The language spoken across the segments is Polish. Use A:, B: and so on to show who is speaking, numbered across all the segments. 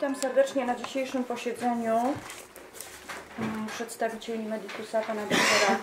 A: Witam serdecznie na dzisiejszym posiedzeniu przedstawicieli Medicusa, pana doktora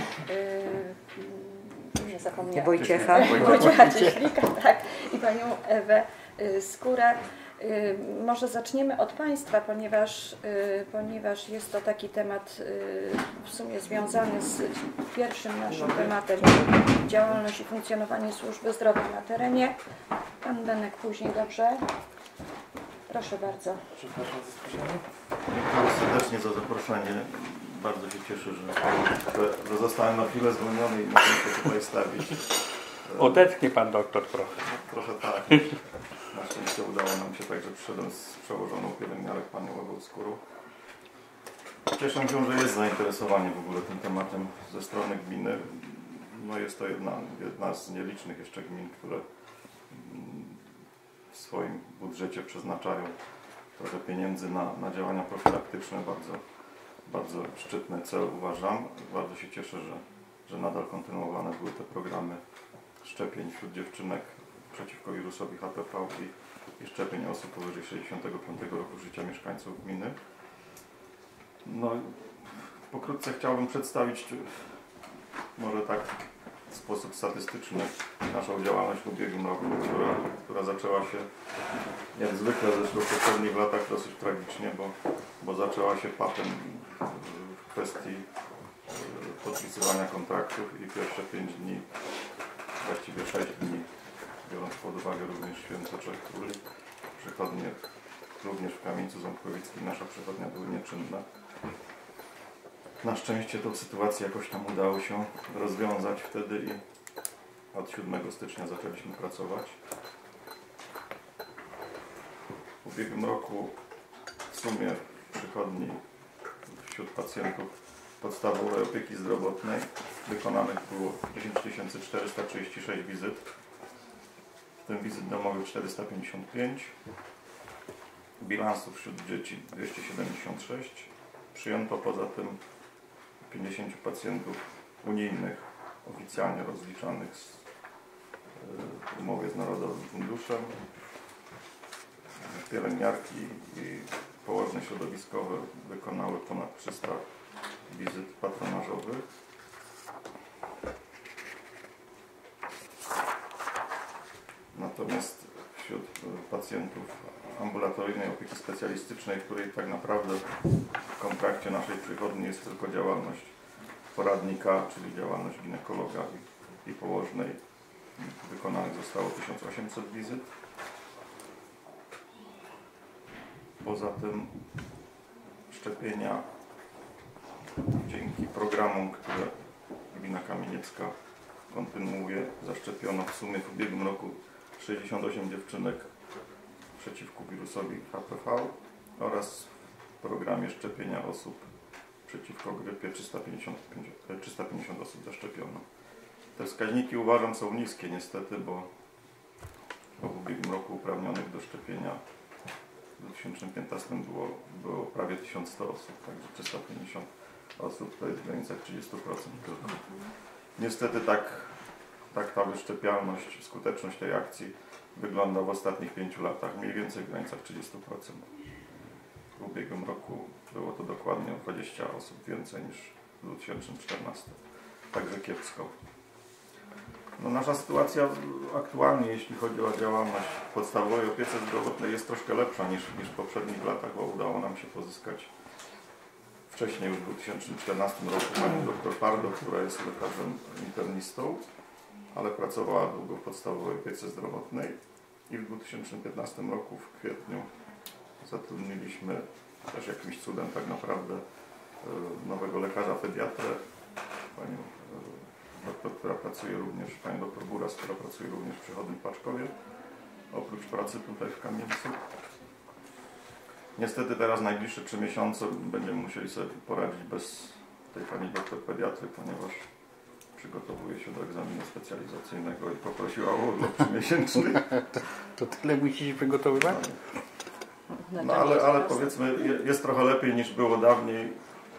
A: nie zapomniałam.
B: Wojciecha
A: Cieślika, tak, i panią Ewę Skórę. Może zaczniemy od Państwa, ponieważ jest to taki temat w sumie związany z pierwszym naszym tematem, działalność i funkcjonowanie służby zdrowia na terenie. Pan Benek później, dobrze? Proszę bardzo.
C: Przepraszam za spóźnienie. Dziękuję serdecznie za zaproszenie. Bardzo się cieszę, że zostałem na chwilę zwolniony i mogę się tutaj stawić.
D: Odetchnie pan doktor trochę.
C: Trochę tak. Na szczęście udało nam się tak, że przyszedłem z przełożoną pielęgniarek panią Ewą Skórą. Cieszę się, że jest zainteresowanie w ogóle tym tematem ze strony gminy. No jest to jedna z nielicznych jeszcze gmin, które w swoim budżecie przeznaczają trochę pieniędzy na działania profilaktyczne. Bardzo szczytny cel uważam. Bardzo się cieszę, że nadal kontynuowane były te programy szczepień wśród dziewczynek przeciwko wirusowi HPV i szczepień osób powyżej 65 roku życia mieszkańców gminy. No, pokrótce chciałbym przedstawić może tak w sposób statystyczny naszą działalność w ubiegłym roku, która zaczęła się jak zwykle zresztą w poprzednich latach dosyć tragicznie, bo zaczęła się patem w kwestii podpisywania kontraktów i pierwsze 5 dni, właściwie 6 dni, biorąc pod uwagę również Święto Trzech Króli, przychodnie również w Kamieńcu Ząbkowickim, nasza przychodnia były nieczynne. Na szczęście tą sytuację jakoś tam udało się rozwiązać wtedy i od 7 stycznia zaczęliśmy pracować. W ubiegłym roku w sumie w przychodni wśród pacjentów podstawowej opieki zdrowotnej wykonanych było 10 436 wizyt, w tym wizyt domowych 455, bilansów wśród dzieci 276, przyjęto poza tym 50 pacjentów unijnych, oficjalnie rozliczanych w umowie z Narodowym Funduszem. Pielęgniarki i położne środowiskowe wykonały ponad 300 wizyt patronażowych. Natomiast wśród pacjentów ambulatoryjnej opieki specjalistycznej, której tak naprawdę w kontrakcie naszej przychodni jest tylko działalność poradnika, czyli działalność ginekologa i położnej, wykonanych zostało 1800 wizyt. Poza tym szczepienia dzięki programom, które gmina Kamieniecka kontynuuje, zaszczepiono w sumie w ubiegłym roku 68 dziewczynek przeciwko wirusowi HPV oraz w programie szczepienia osób przeciwko grypie 350 osób zaszczepiono. Te wskaźniki uważam są niskie niestety, bo w ubiegłym roku uprawnionych do szczepienia w 2015 było prawie 1100 osób, także 350 osób to jest w granicach 30% tylko. Niestety tak ta wyszczepialność, skuteczność tej akcji wygląda w ostatnich 5 latach, mniej więcej w granicach 30%. W ubiegłym roku było to dokładnie o 20 osób więcej niż w 2014. Także kiepsko. No, nasza sytuacja aktualnie, jeśli chodzi o działalność w podstawowej opiece zdrowotnej, jest troszkę lepsza niż w poprzednich latach, bo udało nam się pozyskać wcześniej już w 2014 roku panią dr Pardo, która jest lekarzem internistą, ale pracowała długo w podstawowej opiece zdrowotnej i w 2015 roku w kwietniu zatrudniliśmy też jakimś cudem tak naprawdę nowego lekarza pediatrę, panią doktor, która pracuje również, panią doktor Buras, która pracuje również w przychodni Paczkowie, oprócz pracy tutaj w Kamieńcu. Niestety teraz najbliższe 3 miesiące będziemy musieli sobie poradzić bez tej pani doktor pediatry, ponieważ przygotowuje się do egzaminu specjalizacyjnego i poprosiła o urlop 3-miesięczny.
D: To tyle musicie przygotowywać?
C: No ale powiedzmy jest trochę lepiej niż było dawniej.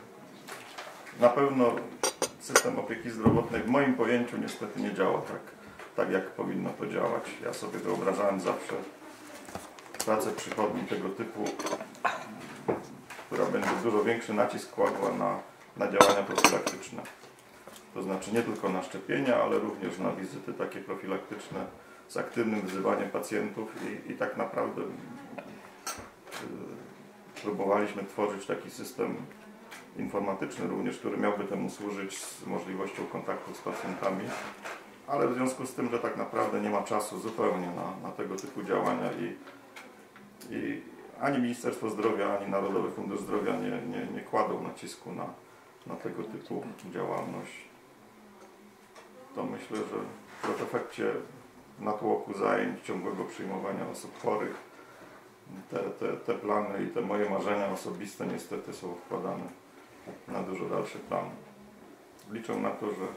C: Na pewno system opieki zdrowotnej w moim pojęciu niestety nie działa tak jak powinno to działać. Ja sobie wyobrażałem zawsze pracę przychodni tego typu, która będzie dużo większy nacisk kładła na działania profilaktyczne. To znaczy nie tylko na szczepienia, ale również na wizyty takie profilaktyczne z aktywnym wzywaniem pacjentów i tak naprawdę próbowaliśmy tworzyć taki system informatyczny również, który miałby temu służyć z możliwością kontaktu z pacjentami, ale w związku z tym, że tak naprawdę nie ma czasu zupełnie na tego typu działania i ani Ministerstwo Zdrowia, ani Narodowy Fundusz Zdrowia nie kładą nacisku na tego typu działalność, to myślę, że w efekcie natłoku zajęć, ciągłego przyjmowania osób chorych, te plany i te moje marzenia osobiste niestety są wkładane na dużo dalszy plan. Liczę na to, że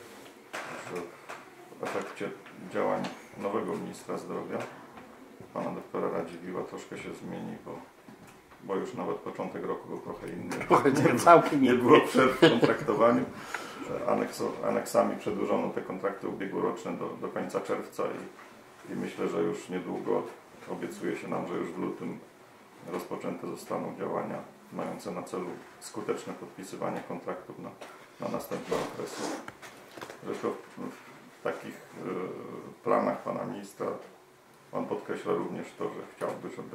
C: w efekcie działań nowego ministra zdrowia, pana doktora Radziwiłła, troszkę się zmieni, bo już nawet początek roku był trochę inny. Nie było przerw w kontraktowaniu. Aneksami przedłużono te kontrakty ubiegłoroczne do końca czerwca i myślę, że już niedługo, obiecuje się nam, że już w lutym rozpoczęte zostaną działania mające na celu skuteczne podpisywanie kontraktów na następne okresy. Zresztą w takich planach pana ministra on podkreśla również to, że chciałby, żeby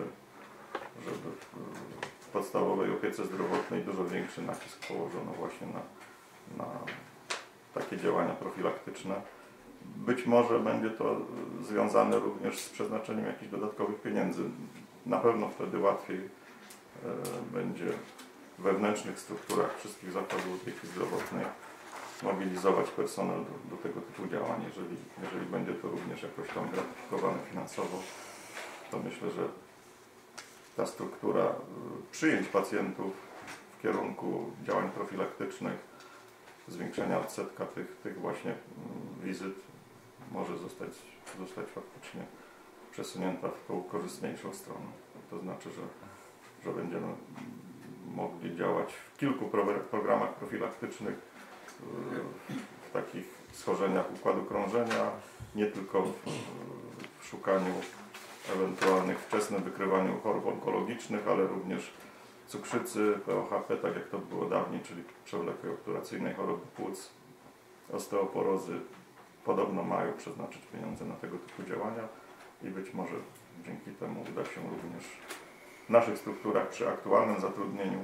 C: w podstawowej opiece zdrowotnej dużo większy nacisk położono właśnie na takie działania profilaktyczne. Być może będzie to związane również z przeznaczeniem jakichś dodatkowych pieniędzy. Na pewno wtedy łatwiej będzie w wewnętrznych strukturach wszystkich zakładów opieki zdrowotnej mobilizować personel do tego typu działań. Jeżeli będzie to również jakoś tam gratyfikowane finansowo, to myślę, że ta struktura przyjęć pacjentów w kierunku działań profilaktycznych, zwiększenia odsetka tych właśnie wizyt może zostać faktycznie przesunięta w tą korzystniejszą stronę. To znaczy, że będziemy mogli działać w kilku programach profilaktycznych, w takich schorzeniach układu krążenia, nie tylko w szukaniu ewentualnych wczesnym wykrywaniu chorób onkologicznych, ale również cukrzycy, POHP, tak jak to było dawniej, czyli przewlekłej obturacyjnej choroby płuc, osteoporozy. Podobno mają przeznaczyć pieniądze na tego typu działania i być może dzięki temu uda się również w naszych strukturach przy aktualnym zatrudnieniu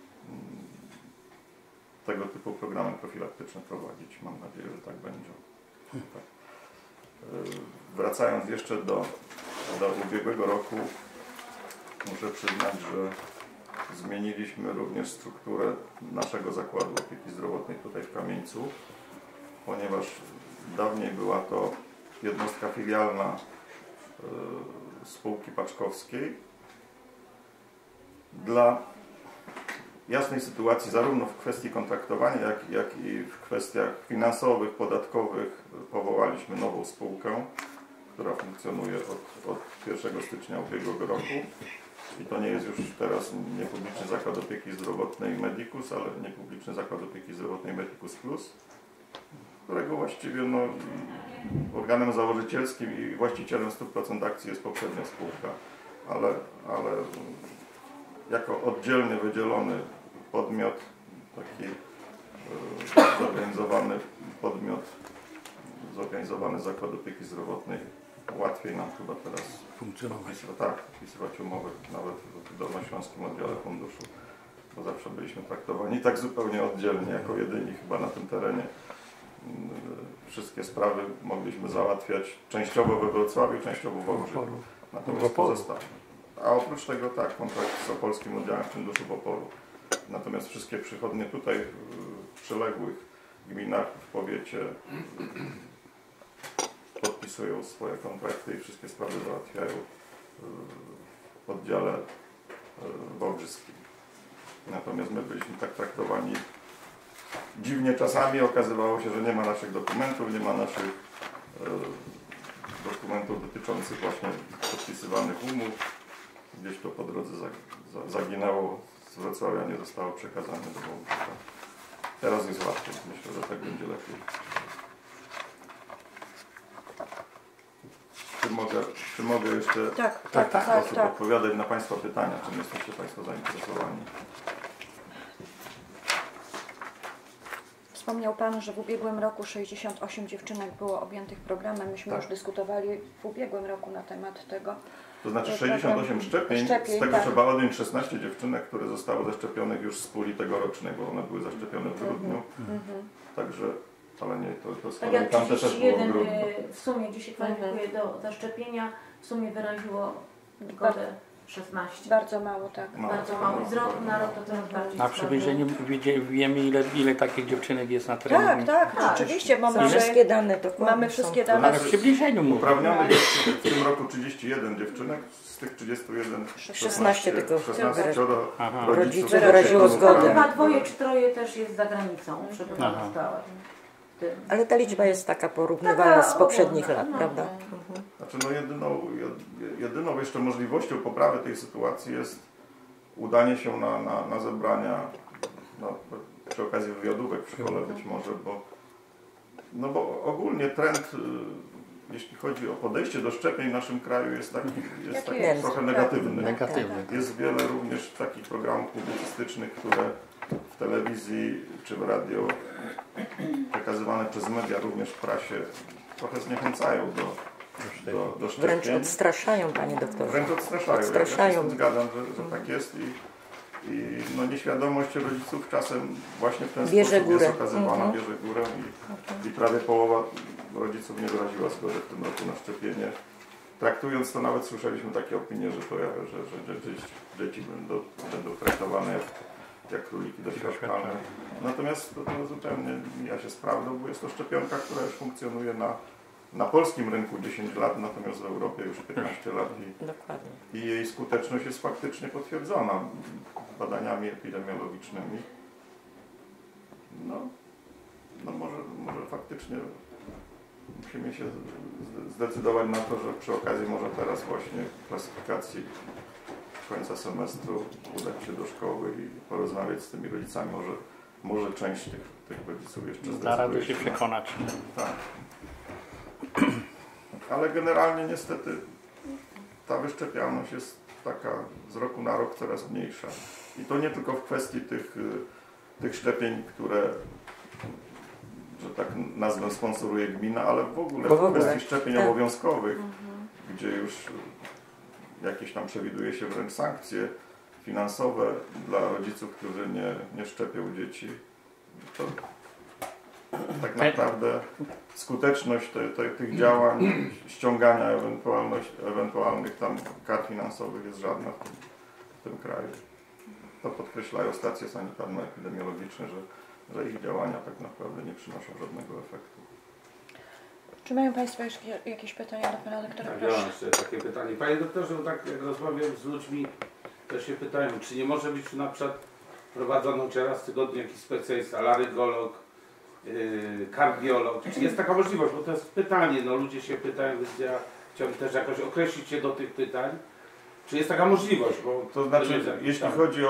C: tego typu programy profilaktyczne prowadzić. Mam nadzieję, że tak będzie. Tak. Wracając jeszcze do ubiegłego roku, muszę przyznać, że zmieniliśmy również strukturę naszego zakładu opieki zdrowotnej tutaj w Kamieńcu, ponieważ dawniej była to jednostka filialna spółki paczkowskiej. Dla jasnej sytuacji, zarówno w kwestii kontraktowania, jak i w kwestiach finansowych, podatkowych, powołaliśmy nową spółkę, która funkcjonuje od 1 stycznia ubiegłego roku. I to nie jest już teraz niepubliczny zakład opieki zdrowotnej Medicus, ale niepubliczny zakład opieki zdrowotnej Medicus Plus, którego właściwie organem założycielskim i właścicielem 100% akcji jest poprzednia spółka, ale jako oddzielnie wydzielony podmiot, taki zorganizowany podmiot, zorganizowany zakład opieki zdrowotnej, łatwiej nam chyba teraz podpisywać umowy nawet w Dolnośląskim Oddziale Funduszu, bo zawsze byliśmy traktowani tak zupełnie oddzielnie, jako jedyni chyba na tym terenie. Wszystkie sprawy mogliśmy załatwiać częściowo we Wrocławiu, częściowo w Wałbrzychu, natomiast pozostałe. A oprócz tego tak, kontrakt z Opolskim Oddziałem Funduszu w Opolu. Natomiast wszystkie przychodnie tutaj w przyległych gminach, w powiecie podpisują swoje kontrakty i wszystkie sprawy załatwiają w oddziale wałbrzyskim. Natomiast my byliśmy tak traktowani dziwnie czasami. Okazywało się, że nie ma naszych dokumentów, nie ma naszych dokumentów dotyczących właśnie podpisywanych umów. Gdzieś to po drodze zaginęło z Wrocławia, nie zostało przekazane do Wałbrzycha. Teraz jest łatwiej. Myślę, że tak będzie lepiej. czy mogę jeszcze
A: Tak.
C: w ten sposób odpowiadać na Państwa pytania, czym jesteście Państwo zainteresowani.
A: Wspomniał Pan, że w ubiegłym roku 68 dziewczynek było objętych programem. Myśmy już dyskutowali w ubiegłym roku na temat tego.
C: To znaczy 68 szczepień, z tego trzeba odjąć 16 dziewczynek, które zostały zaszczepionych już z puli tegorocznej, bo one były zaszczepione w grudniu. Także, ale nie, to z
B: Tak
C: kolei
B: jak
C: tam też było w
B: 31
C: grudniu.
B: w sumie, gdzie się kwalifikuje do zaszczepienia, w sumie wyraziło zgodę 16.
A: Bardzo mało, tak.
B: Bardzo mało. I z roku na rok to coraz bardziej.
D: Na przybliżeniu wiemy, ile takich dziewczynek jest na terenie.
A: Tak, rzeczywiście.
E: Mamy wszystkie dane dokładnie.
A: Mamy wszystkie dane.
D: Ale w przybliżeniu mówię.
C: Uprawnionych jest w tym roku 31 dziewczynek, z tych 31
E: 16 tylko
C: 16
E: rodziców wyraziło zgodę.
B: Chyba 2 czy 3 też jest za granicą, przebywało stałe.
E: Ale ta liczba jest taka porównywalna z poprzednich lat, prawda?
C: Znaczy, no jedyną jeszcze możliwością poprawy tej sytuacji jest udanie się na zebrania, przy okazji wywiadówek w szkole być może, bo ogólnie trend, jeśli chodzi o podejście do szczepień w naszym kraju jest taki trochę negatywny. Jest wiele również takich programów publicystycznych, które w telewizji czy w radio przekazywane przez media, również w prasie, trochę zniechęcają do szczepień.
E: Wręcz odstraszają, panie doktorze.
C: Wręcz odstraszają. Ja się z tym zgadzam, że tak jest i no nieświadomość rodziców czasem właśnie w ten sposób jest okazywana, bierze górę i prawie połowa rodziców nie wyraziła zgody w tym roku na szczepienie. Traktując to, nawet słyszeliśmy takie opinie, że dzieci będą traktowane jak króliki doświadczalne. Natomiast to zupełnie mija się z prawdą, bo jest to szczepionka, która już funkcjonuje na polskim rynku 10 lat, natomiast w Europie już 15 lat i jej skuteczność jest faktycznie potwierdzona badaniami epidemiologicznymi. No może faktycznie musimy się zdecydować na to, że przy okazji może teraz właśnie klasyfikacji końca semestru udać się do szkoły i porozmawiać z tymi rodzicami. Może część tych rodziców jeszcze zdecyduje.
D: Da radę się przekonać.
C: Tak. Ale generalnie niestety ta wyszczepialność jest taka z roku na rok coraz mniejsza. I to nie tylko w kwestii tych szczepień, które, że tak nazwę, sponsoruje gmina, ale w ogóle w kwestii szczepień obowiązkowych, gdzie już jakieś tam przewiduje się wręcz sankcje finansowe dla rodziców, którzy nie szczepią dzieci. To tak naprawdę skuteczność tych działań, ściągania ewentualnych tam kar finansowych jest żadna w tym kraju. To podkreślają stacje sanitarno-epidemiologiczne, że ich działania tak naprawdę nie przynoszą żadnego efektu.
A: Czy mają Państwo jeszcze jakieś pytania do Pana doktora?
F: Tak, ja mam jeszcze takie pytanie. Panie doktorze, bo tak jak rozmawiam z ludźmi, to się pytają, czy nie może być na przykład prowadzony raz w tygodniu jakiś specjalista, larygolog, kardiolog. Czy jest taka możliwość? Bo to jest pytanie, no ludzie się pytają, więc ja chciałbym też jakoś określić się do tych pytań. Czy jest taka możliwość? Bo
C: to znaczy, jeśli chodzi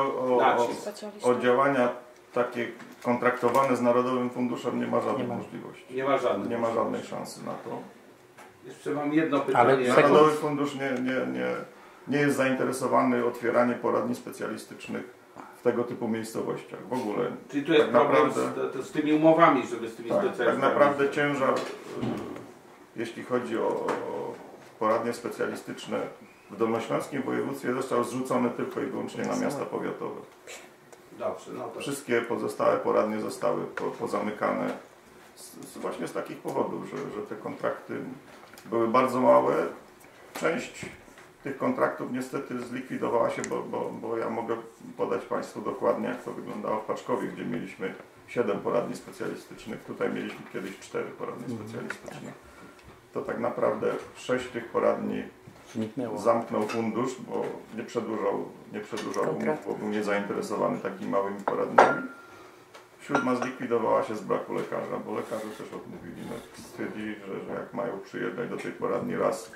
C: o działania takie kontraktowane z Narodowym Funduszem, nie ma żadnej możliwości. Nie ma żadnej szansy na to.
F: Jeszcze mam jedno pytanie.
C: Narodowy Fundusz nie jest zainteresowany otwieraniem poradni specjalistycznych w tego typu miejscowościach. W ogóle.
F: Czyli tu jest tak problem z tymi umowami, żeby z tymi specjalistami.
C: Tak naprawdę ciężar, jeśli chodzi o poradnie specjalistyczne w Dolnośląskim województwie, został zrzucony tylko i wyłącznie na miasta powiatowe.
F: Dobrze, no to...
C: Wszystkie pozostałe poradnie zostały pozamykane właśnie z takich powodów, że te kontrakty były bardzo małe. Część tych kontraktów niestety zlikwidowała się, bo ja mogę podać Państwu dokładnie, jak to wyglądało w Paczkowie, gdzie mieliśmy 7 poradni specjalistycznych. Tutaj mieliśmy kiedyś 4 poradnie specjalistyczne. To tak naprawdę 6 tych poradni zamknął fundusz, bo nie przedłużał umów, bo był niezainteresowany takimi małymi poradniami. 7 zlikwidowała się z braku lekarza, bo lekarze też odmówili. Stwierdzili, że jak mają przyjeżdżać do tej poradni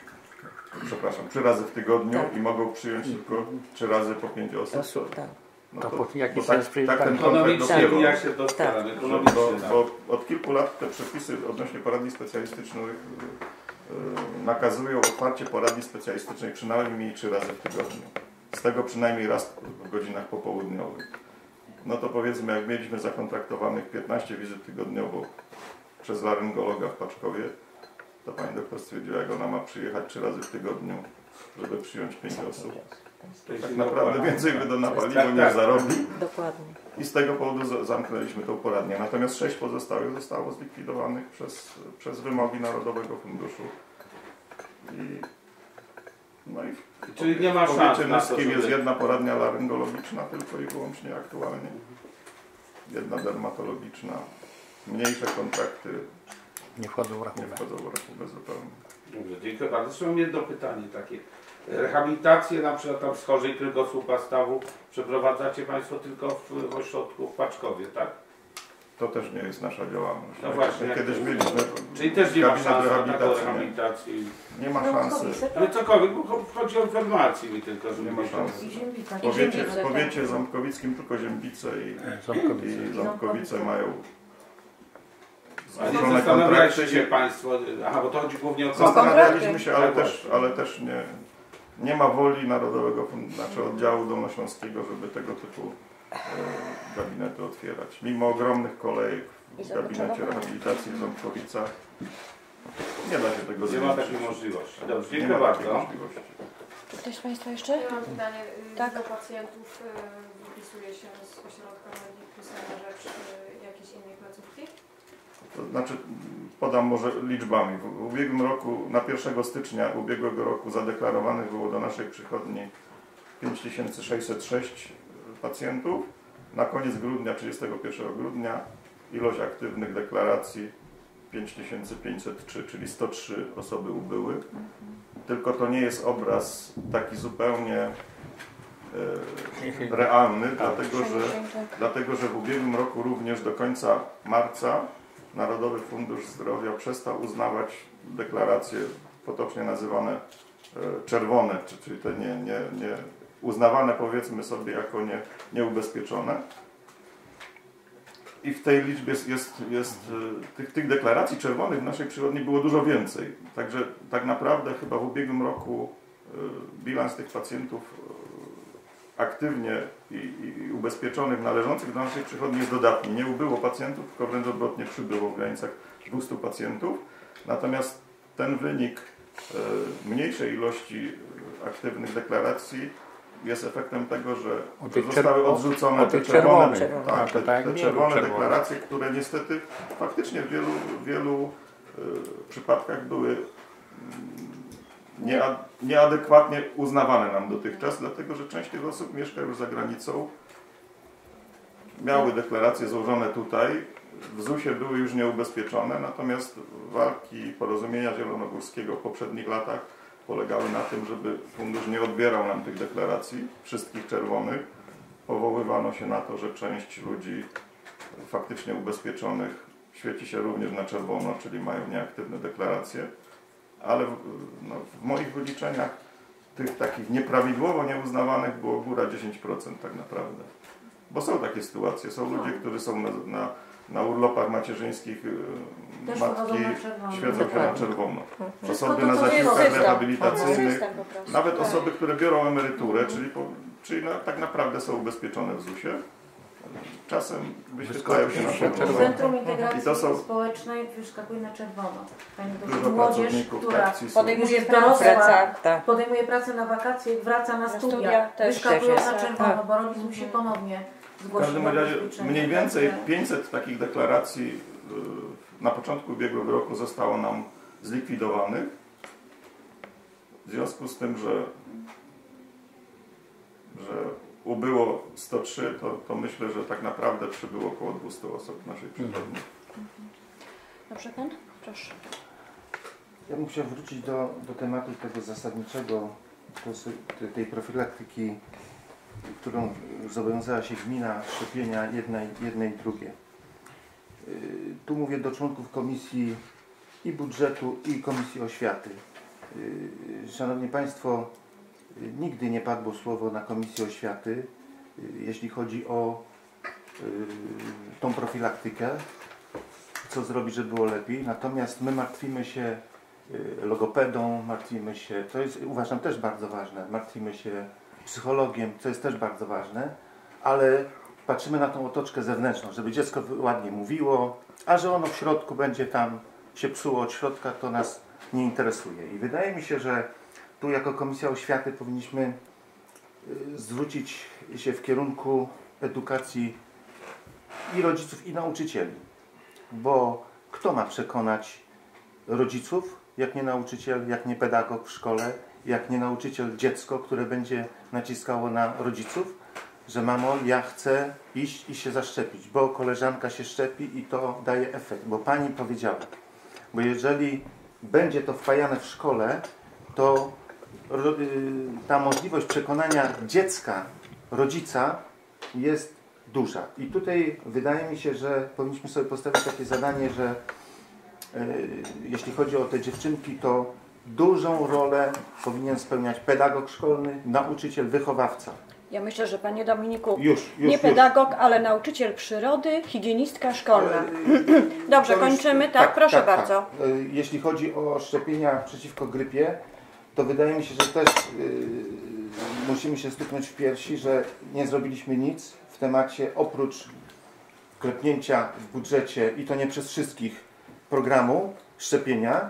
C: 3 razy w tygodniu i mogą przyjąć tylko 3 razy po 5 osób.
D: No to jaki sens
C: tak ten
F: ekonomicznie jak się dostaram,
C: bo od kilku lat te przepisy odnośnie poradni specjalistycznych nakazują otwarcie poradni specjalistycznej przynajmniej 3 razy w tygodniu. Z tego przynajmniej raz w godzinach popołudniowych. No to powiedzmy, jak mieliśmy zakontraktowanych 15 wizyt tygodniowo przez laryngologa w Paczkowie, to pani doktor stwierdziła, jak ona ma przyjechać 3 razy w tygodniu, żeby przyjąć 5 osób. Tak naprawdę więcej by do napaliło niż zarobi.
E: Dokładnie.
C: I z tego powodu zamknęliśmy tą poradnię. Natomiast 6 pozostałych zostało zlikwidowanych przez wymogi Narodowego Funduszu.
F: Czyli nie ma
C: w
F: szans
C: powiecie
F: na to,
C: nyskim jest
F: żeby...
C: jedna poradnia laryngologiczna tylko i wyłącznie aktualnie. Jedna dermatologiczna. Mniejsze kontrakty
D: Nie wchodzą w
C: nie
D: rachubę.
C: wchodzą w rachubę zupełnie.
F: Dobrze, dziękuję bardzo. Zresztą mam jedno pytanie takie. Rehabilitację na przykład tam schorzeń kręgosłupa stawu przeprowadzacie Państwo tylko w ośrodku w Paczkowie, tak?
C: To też nie jest nasza działalność.
F: No właśnie, jak
C: Kiedyś
F: to-
C: mieliśmy
F: Czyli też nie ma
C: gabinet
F: szans na taką
C: rehabilitacyjny.
F: rehabilitację.
C: Nie ma szansy.
F: Ale cokolwiek, bo chodzi o informację mi tylko, żeby
C: Nie ma
F: wiedzieć.
C: szans.
B: I ziemnica.
C: W powiecie ząbkowickim tylko Ziębice
D: Ząbkowice.
C: i Ząbkowice mają
F: A nie
C: złożone
F: zastanawialiście
C: kontrakty.
F: się Państwo, aha, bo to chodzi głównie o
C: Zastanawialiśmy się,
F: Tak,
C: ale też nie ma woli Narodowego znaczy oddziału dolnośląskiego, żeby tego typu gabinety otwierać. Mimo ogromnych kolejek
A: I
C: w gabinecie rehabilitacji w Ząbkowicach nie da się tego
F: Nie
C: zmienić.
F: ma takiej możliwości. Dobrze,
C: Nie
F: dziękuję
C: ma takiej
F: bardzo.
C: możliwości.
A: Czy ktoś z Państwa jeszcze?
G: Ja mam pytanie.
A: Tak.
G: Do pacjentów wypisuje się z ośrodka Medicus na rzecz jakiejś innej placówki?
C: To znaczy, podam może liczbami. W ubiegłym roku, na 1 stycznia ubiegłego roku zadeklarowanych było do naszej przychodni 5606 pacjentów. Na koniec grudnia, 31 grudnia, ilość aktywnych deklaracji 5503, czyli 103 osoby ubyły. Tylko to nie jest obraz taki zupełnie realny, dlatego że w ubiegłym roku również do końca marca Narodowy Fundusz Zdrowia przestał uznawać deklaracje potocznie nazywane czerwone, czyli te nie uznawane powiedzmy sobie jako nieubezpieczone. I w tej liczbie tych deklaracji czerwonych w naszej przychodni było dużo więcej. Także tak naprawdę chyba w ubiegłym roku bilans tych pacjentów aktywnie i ubezpieczonych, należących do naszej przychodni jest dodatni. Nie ubyło pacjentów, tylko wręcz odwrotnie przybyło w granicach 200 pacjentów. Natomiast ten wynik mniejszej ilości aktywnych deklaracji jest efektem tego, że zostały odrzucone te czerwone deklaracje, które niestety faktycznie w wielu przypadkach były nieadekwatnie uznawane nam dotychczas, dlatego że część tych osób mieszka już za granicą, miały deklaracje złożone tutaj, w ZUS-ie były już nieubezpieczone, natomiast walki Porozumienia Zielonogórskiego w poprzednich latach polegały na tym, żeby fundusz nie odbierał nam tych deklaracji, wszystkich czerwonych. Powoływano się na to, że część ludzi faktycznie ubezpieczonych świeci się również na czerwono, czyli mają nieaktywne deklaracje, ale w moich wyliczeniach tych takich nieprawidłowo nieuznawanych było góra 10% tak naprawdę. Bo są takie sytuacje, są ludzie, którzy są na urlopach macierzyńskich,
B: Też
C: matki
B: wychodzą na czerwono.
C: świecą się na czerwono. Osoby
B: to
C: na
B: jest
C: zasiłkach
A: system.
C: rehabilitacyjnych,
A: System po prostu.
C: nawet osoby, które biorą emeryturę, czyli tak naprawdę są ubezpieczone w ZUS-ie, czasem wyświetlają się na czerwono.
B: Centrum Integracji
C: I to są-
B: Społecznej wyskakuje na czerwono. Pani
C: Dużo
B: doktor, młodzież,
C: pracowników
B: która
C: taksistów.
A: Podejmuje
B: jest
A: pracę.
B: dorosła,
E: Tak.
B: podejmuje pracę na wakacje, wraca na
A: studia
B: studia,
A: też
B: wyskakują
E: jest.
B: na czerwono,
E: Tak.
B: bo rodzic musi ponownie
C: W
B: zgłosić
C: każdym
B: na
C: razie
B: ubezpieczenie.
C: mniej więcej
B: Także
C: 500 takich deklaracji na początku ubiegłego roku zostało nam zlikwidowanych. W związku z tym, że ubyło 103, to myślę, że tak naprawdę przybyło około 200 osób w naszej przychodni.
A: Dobrze pan? Proszę.
H: Ja bym chciał wrócić do tematu tego zasadniczego, tej profilaktyki, którą zobowiązała się gmina szczepienia jednej i drugie. Tu mówię do członków Komisji i Budżetu, i Komisji Oświaty. Szanowni Państwo, nigdy nie padło słowo na Komisji Oświaty, jeśli chodzi o tą profilaktykę, co zrobić, żeby było lepiej. Natomiast my martwimy się logopedą, martwimy się, to jest uważam też bardzo ważne, martwimy się psychologiem, co jest też bardzo ważne, ale patrzymy na tą otoczkę zewnętrzną, żeby dziecko ładnie mówiło, a że ono w środku będzie tam się psuło od środka, to nas nie interesuje. I wydaje mi się, że tu jako Komisja Oświaty powinniśmy zwrócić się w kierunku edukacji i rodziców, i nauczycieli. Bo kto ma przekonać rodziców, jak nie nauczyciel, jak nie pedagog w szkole, jak nie nauczyciel dziecko, które będzie naciskało na rodziców, że mamo, ja chcę iść i się zaszczepić, bo koleżanka się szczepi i to daje efekt, bo pani powiedziała. Bo jeżeli będzie to wpajane w szkole, to ta możliwość przekonania dziecka, rodzica jest duża. I tutaj wydaje mi się, że powinniśmy sobie postawić takie zadanie, że jeśli chodzi o te dziewczynki, to dużą rolę powinien spełniać pedagog szkolny, nauczyciel, wychowawca.
A: Ja myślę, że panie Dominiku,
H: Już,
A: nie pedagog, ale nauczyciel przyrody, higienistka szkolna. Dobrze, kończymy, tak? Proszę bardzo.
H: Tak. Jeśli chodzi o szczepienia przeciwko grypie, to wydaje mi się, że też musimy się stuknąć w piersi, że nie zrobiliśmy nic w temacie oprócz klepnięcia w budżecie, i to nie przez wszystkich, programu szczepienia,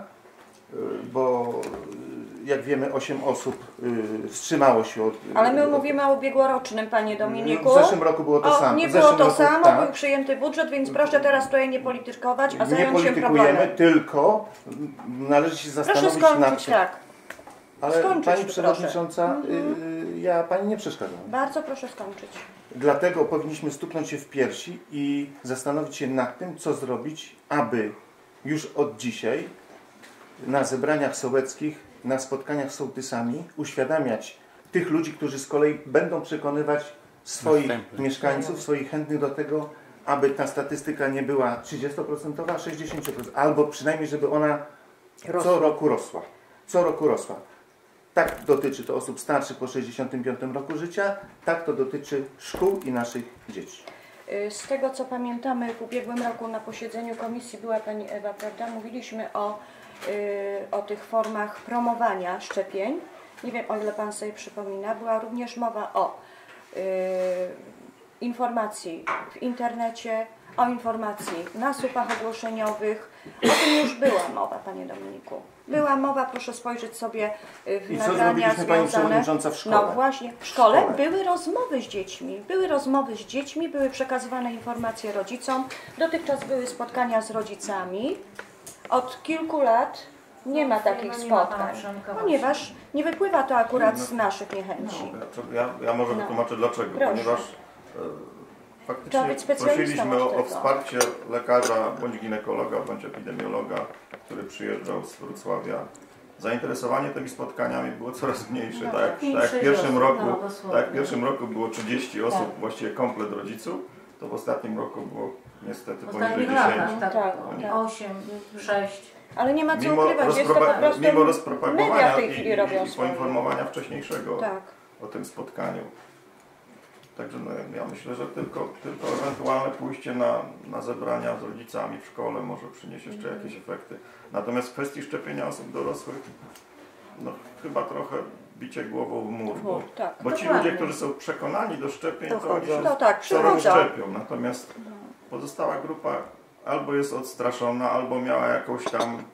H: bo jak wiemy 8 osób wstrzymało się od...
A: Ale my mówimy o ubiegłorocznym, panie Dominiku.
H: W zeszłym roku było to samo.
A: Nie było to samo, był przyjęty budżet, więc proszę teraz tutaj nie politykować, a zająć się problemem.
H: Nie politykujemy, tylko należy się zastanowić
A: proszę skończyć,
H: nad tym.
A: tak.
H: Ale
A: skończyć,
H: pani przewodnicząca, ja pani nie przeszkadzam.
A: Bardzo proszę skończyć.
H: Dlatego powinniśmy stuknąć się w piersi i zastanowić się nad tym, co zrobić, aby już od dzisiaj na zebraniach sołeckich, na spotkaniach z sołtysami uświadamiać tych ludzi, którzy z kolei będą przekonywać swoich mieszkańców, swoich chętnych do tego, aby ta statystyka nie była 30%, a 60%, albo przynajmniej, żeby ona co roku rosła. Co roku rosła. Tak dotyczy to osób starszych po 65 roku życia, tak to dotyczy szkół i naszych dzieci.
A: Z tego co pamiętamy, w ubiegłym roku na posiedzeniu komisji była pani Ewa, prawda? Mówiliśmy o tych formach promowania szczepień. Nie wiem, o ile pan sobie przypomina. Była również mowa o informacji w internecie, o informacji na słupach ogłoszeniowych. O tym już była mowa, panie Dominiku. Była mowa, proszę spojrzeć sobie w
H: I co
A: nagrania
H: zrobiliśmy, pani
A: związane.
H: przewodnicząca, w szkole?
A: No właśnie, w szkole były rozmowy z dziećmi. Były rozmowy z dziećmi, były przekazywane informacje rodzicom. Dotychczas były spotkania z rodzicami. Od kilku lat nie ma takich spotkań, ponieważ nie wypływa to akurat z naszych niechęci.
C: Ja może wytłumaczę dlaczego.
A: Proszę.
C: Ponieważ
A: Trzeba być
C: faktycznie
A: specjalistą
C: prosiliśmy
A: od
C: o
A: tego.
C: wsparcie lekarza, bądź ginekologa, bądź epidemiologa, który przyjeżdżał z Wrocławia. Zainteresowanie tymi spotkaniami było coraz mniejsze. Tak jak w pierwszym roku było 30 osób, właściwie komplet rodziców, to w ostatnim roku było niestety poniżej 10.
B: Tak, 8, 6.
A: Ale nie ma co ukrywać, jest to po prostu
C: mimo
A: media
C: rozpropagowania
A: w tej chwili robią
C: i
A: swoje.
C: poinformowania wcześniejszego
A: Tak.
C: o tym spotkaniu. Także no, ja myślę, że tylko ewentualne pójście na zebrania z rodzicami w szkole może przynieść jeszcze jakieś efekty. Natomiast w kwestii szczepienia osób dorosłych, no chyba trochę bicie głową w mur, bo ci ludzie, którzy są przekonani do szczepień, to oni się szczepią. Natomiast pozostała grupa albo jest odstraszona, albo miała jakąś tam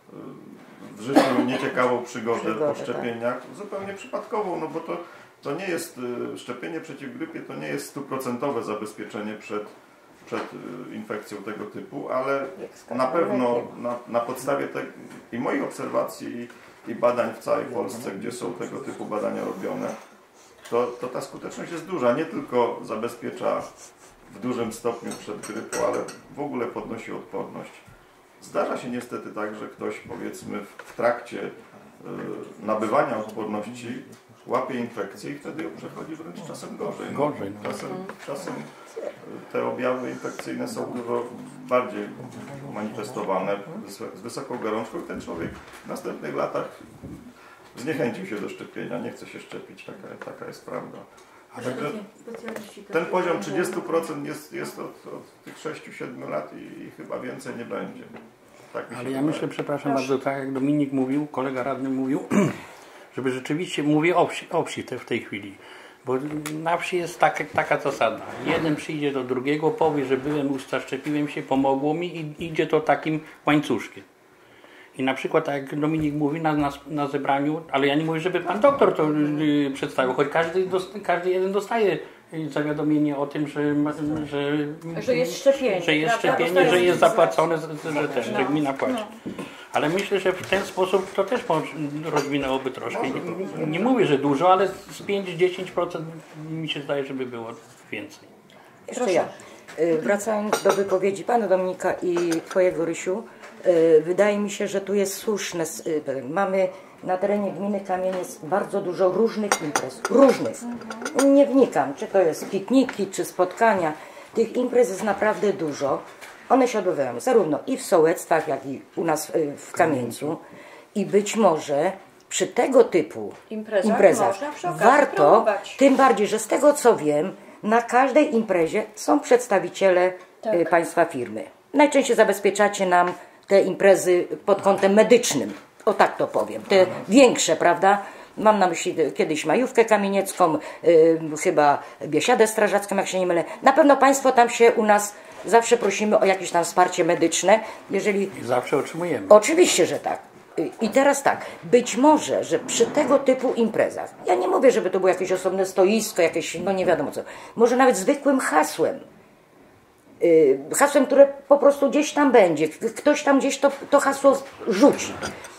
C: w życiu nieciekawą przygodę po szczepieniach, zupełnie przypadkową, no bo to nie jest, szczepienie przeciw grypie to nie jest 100% zabezpieczenie przed infekcją tego typu, ale na pewno na podstawie i moich obserwacji i badań w całej Polsce, gdzie są tego typu badania robione, to ta skuteczność jest duża. Nie tylko zabezpiecza w dużym stopniu przed grypą, ale w ogóle podnosi odporność. Zdarza się niestety tak, że ktoś, powiedzmy, w trakcie nabywania odporności łapie infekcję i wtedy ją przechodzi wręcz czasem gorzej. Czasem te objawy infekcyjne są dużo bardziej manifestowane z wysoką gorączką i ten człowiek w następnych latach zniechęcił się do szczepienia, nie chce się szczepić, taka jest prawda. Także ten poziom 30% jest od tych 6-7 lat i chyba więcej nie będzie. Tak mi się
D: Ale ja
C: wydaje.
D: myślę, przepraszam bardzo, tak jak Dominik mówił, kolega radny mówił, żeby rzeczywiście, mówię o wsi w tej chwili, bo na wsi jest taka zasada. Jeden przyjdzie do drugiego, powie, że byłem, zaszczepiłem się, pomogło mi i idzie to takim łańcuszkiem. I na przykład, tak jak Dominik mówi na zebraniu, ale ja nie mówię, żeby pan doktor to przedstawił, choć każdy jeden dostaje zawiadomienie o tym,
A: Że jest szczepienie,
D: że jest
A: prawda?
D: szczepienie, że jest zapłacone,
A: No.
D: że gmina płaci. Ale myślę, że w ten sposób to też rozwinęłoby troszkę. Nie mówię, że dużo, ale z 5-10% mi się zdaje, żeby było więcej.
E: Jeszcze ja. Wracając do wypowiedzi pana Dominika i twojego, Rysiu, wydaje mi się, że tu jest słuszne. Mamy na terenie gminy Kamieniec bardzo dużo różnych imprez. Różnych. Nie wnikam, czy to jest pikniki, czy spotkania. Tych imprez jest naprawdę dużo. One się odbywają zarówno i w sołectwach, jak i u nas w Kamieńcu. I być może przy tego typu imprezach
A: można przy okazji
E: warto,
A: promować.
E: tym bardziej, że z tego co wiem, na każdej imprezie są przedstawiciele państwa firmy. Najczęściej zabezpieczacie nam te imprezy pod kątem medycznym. O tak to powiem. Te większe, prawda? Mam na myśli kiedyś Majówkę Kamieniecką, chyba Biesiadę Strażacką, jak się nie mylę. Na pewno państwo tam się u nas zawsze prosimy o jakieś tam wsparcie medyczne. Jeżeli...
D: I zawsze otrzymujemy.
E: Oczywiście, że tak. I teraz tak, być może, że przy tego typu imprezach, ja nie mówię, żeby to było jakieś osobne stoisko, jakieś, no nie wiadomo co, może nawet zwykłym hasłem, hasłem, które po prostu gdzieś tam będzie, ktoś tam gdzieś to hasło rzuci.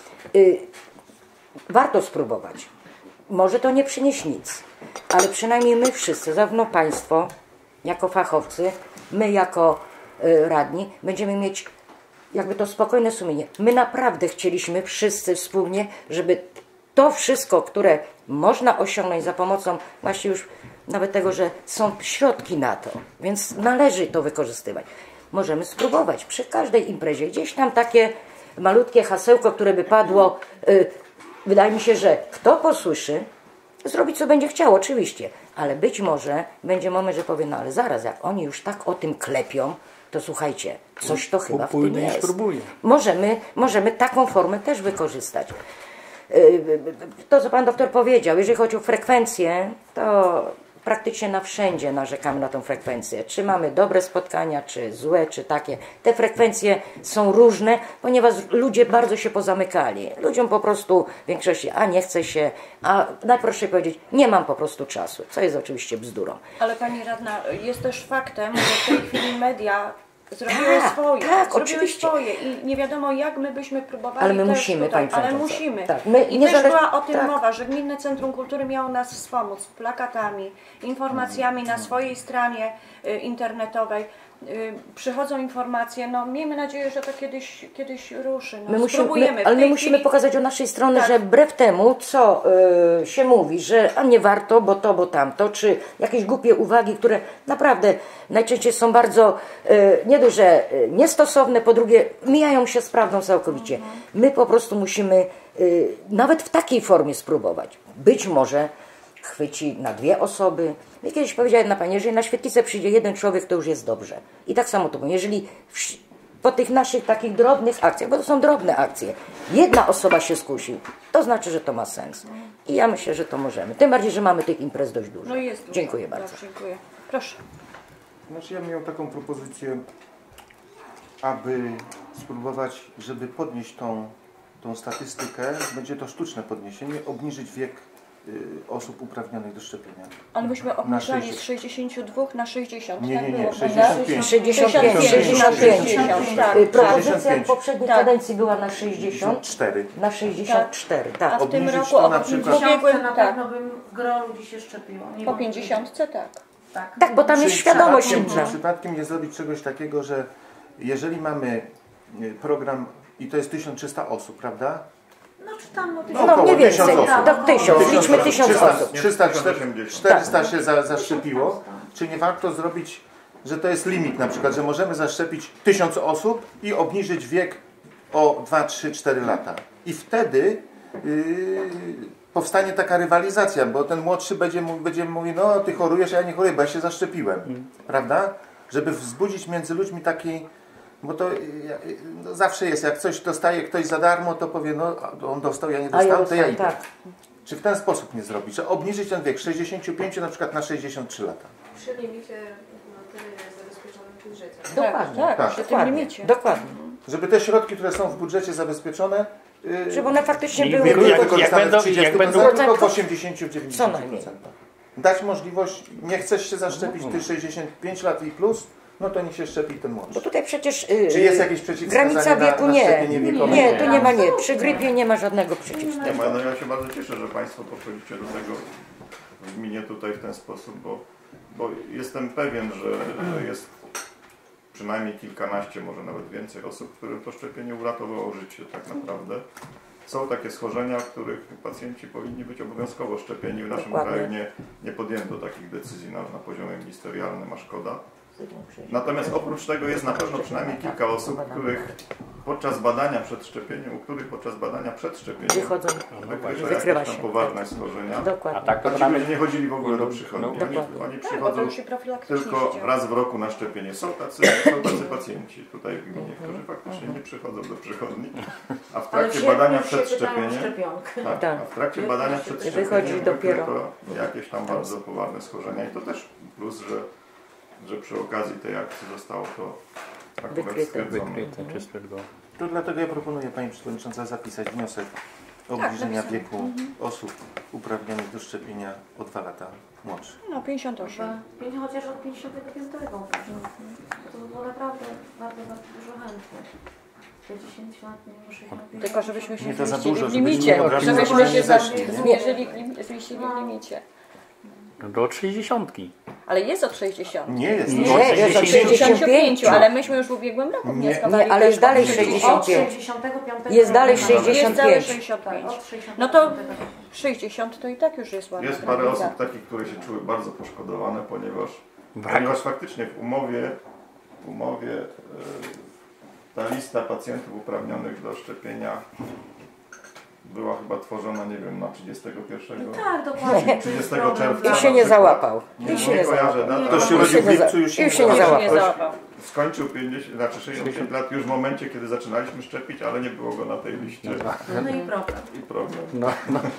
E: Warto spróbować. Może to nie przynieść nic, ale przynajmniej my wszyscy, zarówno państwo, jako fachowcy, my jako radni, będziemy mieć jakby to spokojne sumienie. My naprawdę chcieliśmy wszyscy wspólnie, żeby to wszystko, które można osiągnąć za pomocą właśnie już nawet tego, że są środki na to, więc należy to wykorzystywać. Możemy spróbować przy każdej imprezie. Gdzieś tam takie malutkie hasełko, które by padło, wydaje mi się, że kto posłyszy, zrobi co będzie chciał, oczywiście, ale być może będzie moment, że powie, no ale zaraz, jak oni już tak o tym klepią, to słuchajcie, coś to chyba w tym
D: Pójdę i
E: jest.
D: spróbuję.
E: Możemy taką formę też wykorzystać. To, co pan doktor powiedział, jeżeli chodzi o frekwencję, to praktycznie na wszędzie narzekamy na tą frekwencję. Czy mamy dobre spotkania, czy złe, czy takie. Te frekwencje są różne, ponieważ ludzie bardzo się pozamykali. Ludziom po prostu w większości, a nie chce się, a najprościej powiedzieć, nie mam po prostu czasu, co jest oczywiście bzdurą.
A: Ale pani radna, jest też faktem, że w tej chwili media zrobiły swoje.
E: Tak,
A: zrobiły
E: oczywiście.
A: swoje i nie wiadomo jak my byśmy próbowali
E: Ale my
A: też
E: musimy,
A: tutaj,
E: pani
A: ale
E: przewodnicząca.
A: musimy.
E: Tak, my
A: I
E: nie
A: też
E: zale-
A: była o tym
E: tak.
A: mowa, że Gminne Centrum Kultury miało nas wspomóc plakatami, informacjami na swojej stronie internetowej. Przychodzą informacje, no miejmy nadzieję, że to kiedyś ruszy. No,
E: My musimy,
A: spróbujemy.
E: ale
A: W
E: my
A: tej
E: musimy
A: chwili-
E: pokazać od naszej strony,
A: Tak.
E: że wbrew temu, co się mówi, że a nie warto, bo to, bo tamto, czy jakieś głupie uwagi, które naprawdę najczęściej są bardzo nie dość, że niestosowne, po drugie mijają się z prawdą całkowicie. My po prostu musimy nawet w takiej formie spróbować. Być może chwyci na 2 osoby. Ja kiedyś powiedziała jedna pani, jeżeli na świetlicę przyjdzie 1 człowiek, to już jest dobrze. I tak samo to mówię, jeżeli po tych naszych takich drobnych akcjach, bo to są drobne akcje, 1 osoba się skusi, to znaczy, że to ma sens. I ja myślę, że to możemy. Tym bardziej, że mamy tych imprez dość dużo.
A: No jest.
E: Dziękuję bardzo.
A: Dobrze, dziękuję. Proszę.
H: Znaczy ja miałem taką propozycję, aby spróbować, żeby podnieść tą statystykę, będzie to sztuczne podniesienie, obniżyć wiek osób uprawnionych do szczepienia.
A: Ale myśmy obniżali z
H: 60.
A: 62 na 60.
H: Nie,
A: tak
H: nie, nie,
A: było,
H: 65.
E: 65.
A: 65. Tak,
E: Propozycja
H: 65.
E: w poprzedniej
A: Tak.
E: kadencji była na 60,
H: 4.
E: na 64.
A: A
E: Tak.
A: w tym
H: Obniżyć
A: roku
H: to na
A: w
H: przykład-
A: ubiegłym,
B: na
A: tak,
B: pewno bym gro ludzi się szczepiło. Nie
A: po
B: mam
A: 50, tak.
B: Tak.
E: Tak, bo tam jest
H: Czy
E: świadomość
H: przypadkiem-
E: inna.
H: Czy przypadkiem nie zrobić czegoś takiego, że jeżeli mamy program i to jest 1300 osób, prawda?
B: No czy tam, no,
E: No
H: około
E: nie więcej,
H: 1000 osób.
E: do 1000, liczmy 1000 osób.
H: 400 się zaszczepiło. Czy nie warto zrobić, że to jest limit na przykład, że możemy zaszczepić 1000 osób i obniżyć wiek o 2, 3, 4 lata. I wtedy powstanie taka rywalizacja, bo ten młodszy będzie mówił, no ty chorujesz, a ja nie choruję, bo ja się zaszczepiłem. Prawda? Żeby wzbudzić między ludźmi taki Bo to no, zawsze jest, jak coś dostaje ktoś za darmo, to powie, no on dostał, ja nie
E: A ja
H: dostałem, to ja
E: dostałem,
H: idę.
E: tak.
H: Czy w ten sposób nie zrobić? Że obniżyć ten wiek z 65 na przykład na 63 lata?
G: Przy limicie na tyle jest zabezpieczony w budżecie.
E: Dokładnie.
A: Tak, przy tym
E: Dokładnie.
A: limicie.
E: Dokładnie.
H: Żeby te środki, które są w budżecie zabezpieczone,
E: Żeby one faktycznie
D: I
E: były
D: jak-
H: nie
D: jak
H: wykorzystane
D: będą-
H: w 30%,
D: jak będą-
H: tylko w 80-90%.
E: Co najmniej.
H: Dać możliwość, nie chcesz się zaszczepić, ty 65 lat i plus, no to niech się szczepi ten
E: Bo
H: młodszy.
E: tutaj przecież
H: Czy jest jakieś przeciwwskazanie
E: granica wieku
H: na
E: nie.
H: szczepienie wiekowe?
E: Nie, tu nie ma nie. Przy grypie nie ma żadnego przeciwwskazania.
C: No ja się bardzo cieszę, że Państwo podchodzicie do tego w gminie tutaj w ten sposób, bo jestem pewien, że jest przynajmniej kilkanaście, może nawet więcej osób, którym to szczepienie uratowało życie tak naprawdę. Są takie schorzenia, w których pacjenci powinni być obowiązkowo szczepieni. W naszym
E: Dokładnie.
C: kraju nie podjęto takich decyzji na poziomie ministerialnym, a szkoda. Natomiast oprócz tego jest na pewno przynajmniej kilka osób, u których podczas badania przed szczepieniem
E: Wychodzą.
C: wykryto
E: Wykrywa
C: jakieś tam
E: się.
C: poważne schorzenia.
D: A
E: Dokładnie.
D: tak to
C: A ci
D: mamy...
C: ludzie nie chodzili w ogóle do przychodni.
E: Dokładnie.
C: Oni
A: Tak, bo
C: przychodzą
A: to musi profilaktycznie
C: tylko
A: się
C: raz w roku na szczepienie. Są tacy pacjenci tutaj w gminie, którzy faktycznie nie przychodzą do przychodni, a w
B: Ale
C: trakcie
B: się
C: badania
B: już się
C: przed
B: pytają o
C: szczepieniem,
B: szczepionkę.
C: tak,
E: Tak.
C: a w trakcie badania przed
E: Wychodzi
C: szczepieniem
E: dopiero.
C: wykryto jakieś tam bardzo poważne schorzenia i to też plus, że przy okazji tej akcji zostało to akurat
E: Wykryte.
C: stwierdzone.
D: Wykryte, czy stwierdzone.
H: To dlatego ja proponuję Pani Przewodnicząca zapisać wniosek o obniżenia wieku osób uprawnionych do szczepienia o 2 lata młodszych.
A: No 58.
B: Chociaż od 55 to by było naprawdę bardzo, bardzo dużo chętnych. Te 10 lat, nie wiem, 65.
A: Tylko żebyśmy się
H: Nie to za
A: zmieścili
H: dużo,
A: w
H: żebyśmy
A: limicie.
H: od razu
A: Żebyśmy
H: nie
A: się
H: zeszli, nie?
A: zmieścili w limicie.
D: Do 60.
A: Ale jest od 60.
H: Nie jest.
E: Nie, jest od 65.
A: Ale myśmy już w ubiegłym roku wnioskowali.
E: Nie, ale jest
A: też
E: dalej
A: od
E: 65.
B: 65
E: Jest dalej
B: roku.
E: 65.
A: Jest dalej
B: Tak,
A: 65.
B: od 65.
A: No to 60 to i tak już jest ładne.
C: Jest parę osób takich, które się czuły bardzo poszkodowane, ponieważ faktycznie w umowie ta lista pacjentów uprawnionych do szczepienia była chyba tworzona, nie wiem, na 31.
B: Tak, dokładnie.
C: 30
B: To jest
C: czerwca.
E: I się nie załapał. I się
C: Nie
E: nie
C: kojarzę
E: załapał.
C: dat,
H: Ktoś się
C: ale
H: urodził w lipcu,
E: Już się nie załapał.
A: załapał.
C: skończył 60 lat już w momencie, kiedy zaczynaliśmy szczepić, ale nie było go na tej liście.
B: No i problem.
C: I problem.
D: No.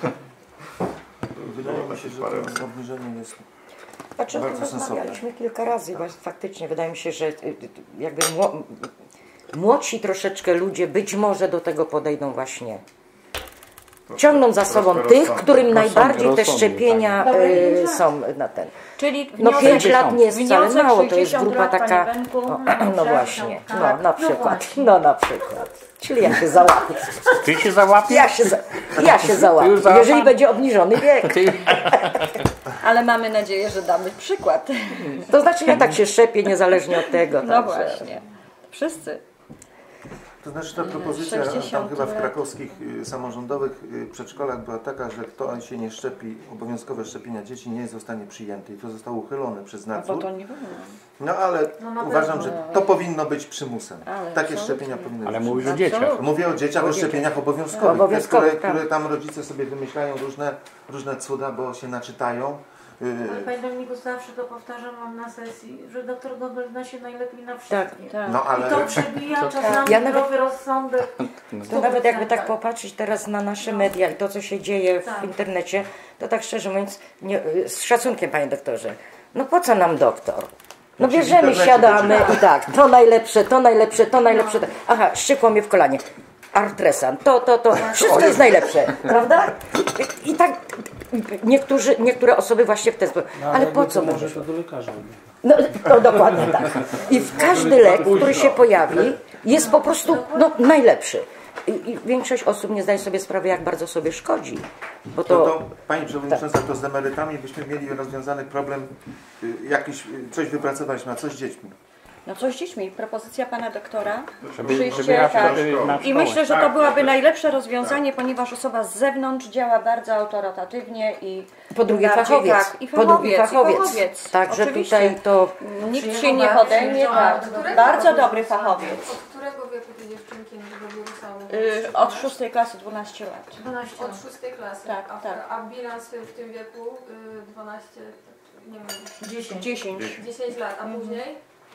H: Wydaje mi się, że to obniżenie jest
E: O czym
H: bardzo
E: rozmawialiśmy kilka razy. Właśnie faktycznie wydaje mi się, że jakby młodsi troszeczkę ludzie być może do tego podejdą właśnie. Ciągną za sobą
C: troszkę
E: tych,
C: rozsądnie.
E: którym najbardziej te
D: rozsądnie,
E: szczepienia
B: tak.
E: są na ten.
A: Czyli
E: No
A: wniosek,
E: 5 lat nie jest wcale
A: wniosek
E: mało, to jest
A: 60
E: grupa
A: lat, panie
E: taka.
A: Benku.
E: No właśnie,
B: tak.
E: no na
B: No
E: przykład.
B: właśnie.
E: No na przykład. Czyli ja się załapię.
D: Ty się załapiesz?
E: Ja się załapię.
D: już załapany?
E: Jeżeli będzie obniżony wiek.
D: Ty...
A: Ale mamy nadzieję, że damy przykład.
E: To znaczy ja tak się szczepię niezależnie od tego.
A: No
E: także.
A: właśnie. Wszyscy.
H: To znaczy ta propozycja
A: 60
H: tam chyba w
A: lat.
H: krakowskich samorządowych przedszkolach była taka, że kto się nie szczepi, obowiązkowe szczepienia dzieci nie zostanie przyjęty i to zostało uchylone przez
A: Bo
H: nadzór.
A: to nie wolno.
H: No ale
B: No na
H: uważam,
B: pewno.
H: że to powinno być przymusem.
A: Ale
H: Takie
A: absolutnie.
H: szczepienia powinny
D: Ale
H: być
D: mówisz o
H: przymusem.
D: dzieciach.
H: Mówię o dzieciach, o szczepieniach obowiązkowych,
E: Obowiązkowych,
H: te,
E: tak.
H: które tam rodzice sobie wymyślają różne cuda, bo się naczytają.
B: Ale Panie Dominiku, zawsze to powtarzam Wam na sesji, że doktor Gobel zna się najlepiej na wszystkim.
A: Tak.
H: No ale
B: I to przebija czasami
E: Ja nawet-
B: zdrowy rozsądek.
E: To nawet jakby tak popatrzeć teraz na nasze media i to, co się dzieje w
B: Tak.
E: internecie, to tak szczerze mówiąc, z szacunkiem, panie doktorze, no po co nam doktor? No
H: Jak się w
E: bierzemy,
H: internecie
E: siadamy
H: wyczyta.
E: i tak, to najlepsze, to najlepsze, to najlepsze. Aha, szczykło mnie w kolanie. Artresan, to. Wszystko jest najlepsze, prawda? I tak niektóre osoby właśnie w ten sposób. Ale po co?
F: Może to do lekarza.
E: No dokładnie tak. I w każdy lek, który się pojawi, jest po prostu najlepszy. I większość osób nie zdaje sobie sprawy, jak bardzo sobie szkodzi. Bo
H: to Pani Przewodnicząca, to z emerytami byśmy mieli rozwiązany problem, coś wypracowaliśmy, a co z dziećmi?
A: No co z dziećmi? Propozycja pana doktora.
D: Żeby
A: Przyjście,
D: ja
A: tak.
D: na
A: I
D: szkołę.
A: myślę, że to
C: Tak,
A: byłaby
C: tak.
A: najlepsze rozwiązanie, ponieważ osoba z zewnątrz działa bardzo autorytatywnie i
E: po drugie
A: bardziej,
E: fachowiec.
A: Tak, i
E: Po drugie
A: fachowiec. I fachowiec.
E: Także
A: Oczywiście.
E: tutaj to
A: Nikt się nie podejmie. Tak. Bardzo dobry fachowiec.
G: Od którego wieku te dziewczynki do wirusamu?
A: Od 6 klasy 12 lat.
B: 12
G: Od 6 klasy.
A: Tak,
G: a,
A: tak.
G: a bilans w tym wieku 12, nie wiem,
B: 10.
A: 10.
G: 10 lat, a później?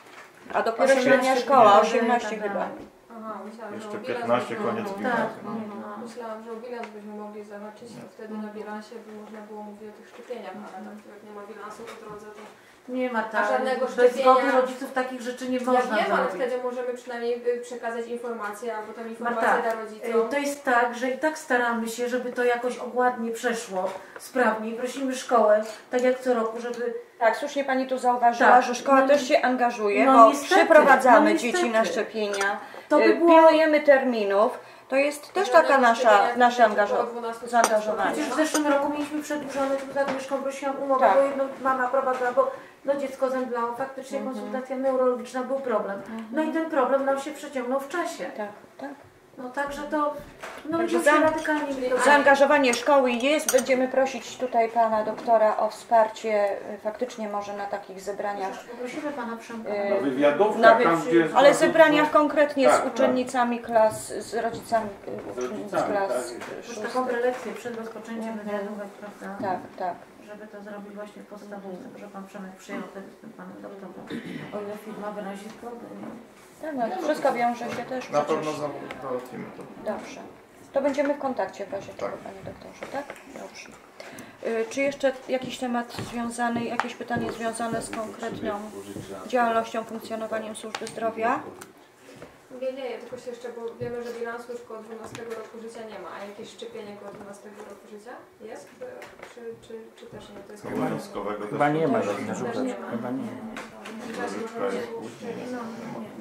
A: A dopiero
B: 18
A: średnia szkoła,
B: dni,
A: 18
B: tak,
A: chyba.
B: tak.
G: Aha, myślałam, że
C: Jeszcze
G: o bilans
C: 15,
G: byśmy
C: koniec
G: mogli-
C: bilansu.
B: Tak, no.
G: Myślałam, że o bilans byśmy mogli zahaczyć, to wtedy na bilansie by można było mówić o tych szczepieniach, ale tak jak nie ma bilansu po drodze, to...
B: Nie ma tak.
G: żadnego
B: Bez
G: szczepienia-
B: zgody rodziców takich rzeczy nie można
G: Jak nie ma, to
B: zrobić.
G: wtedy możemy przynajmniej przekazać informację, albo tam informację
B: Marta,
G: dla rodziców.
B: To jest tak, że i tak staramy się, żeby to jakoś ładnie przeszło, sprawnie. I prosimy szkołę, tak jak co roku, żeby...
A: Tak, słusznie Pani tu zauważyła,
B: Tak.
A: że szkoła
B: No,
A: też się angażuje,
B: no
A: bo
B: niestety,
A: przyprowadzamy
B: no
A: dzieci
B: niestety.
A: na szczepienia,
B: To by było-
A: pilnujemy terminów. To jest też taka nasze zaangażowanie.
B: Przecież w zeszłym roku mieliśmy przedłużone, tu z Agnieszką prosiłam umowę,
A: Tak.
B: bo jedno mama prowadziła, bo no dziecko zemdlało, faktycznie konsultacja neurologiczna był problem. No i ten problem nam się przeciągnął w czasie.
A: Tak, tak.
B: No także to, no
A: Także
B: ludzie się radykalnie nie dogadali.
A: Zaangażowanie szkoły jest. Będziemy prosić tutaj Pana doktora o wsparcie faktycznie może na takich zebraniach.
B: Poprosimy Pana Przemka.
F: No wywiadówka,
A: Nawet,
F: tam gdzie jest...
A: ale zebraniach konkretnie
F: Tak,
A: z
F: tak.
A: uczennicami klas, z rodzicami
F: Z
A: uczennic
F: rodzicami,
A: klas
F: tak.
B: Już
A: szóstych.
B: taką prelekcję przed rozpoczęciem wywiadówek, prawda?
A: Tak, tak.
B: Żeby to zrobić właśnie w podstawówce, że Pan Przemek przyjął wtedy z tym Panem doktorem. O ile firma wyrazi zgodę, nie?
A: Tak, no, to wszystko wiąże się też
C: Na
A: przecież.
C: pewno załatwimy to.
A: Dobrze. To będziemy w kontakcie w razie czego,
C: Tak.
A: Panie doktorze, tak? Dobrze. Czy jeszcze jakiś temat związany, jakieś pytanie związane z konkretną działalnością, funkcjonowaniem służby zdrowia?
G: Nie, tylko się jeszcze, bo wiemy, że bilansu już koło 12 roku życia nie ma, a jakieś szczepienie koło 12 roku życia jest? Czy też nie? To jest
C: Obowiązkowego
D: Chyba nie ma.
G: Też nie ma.
D: Chyba nie.
C: Różyczka jest później.
B: No,
C: nie ma.
B: nie.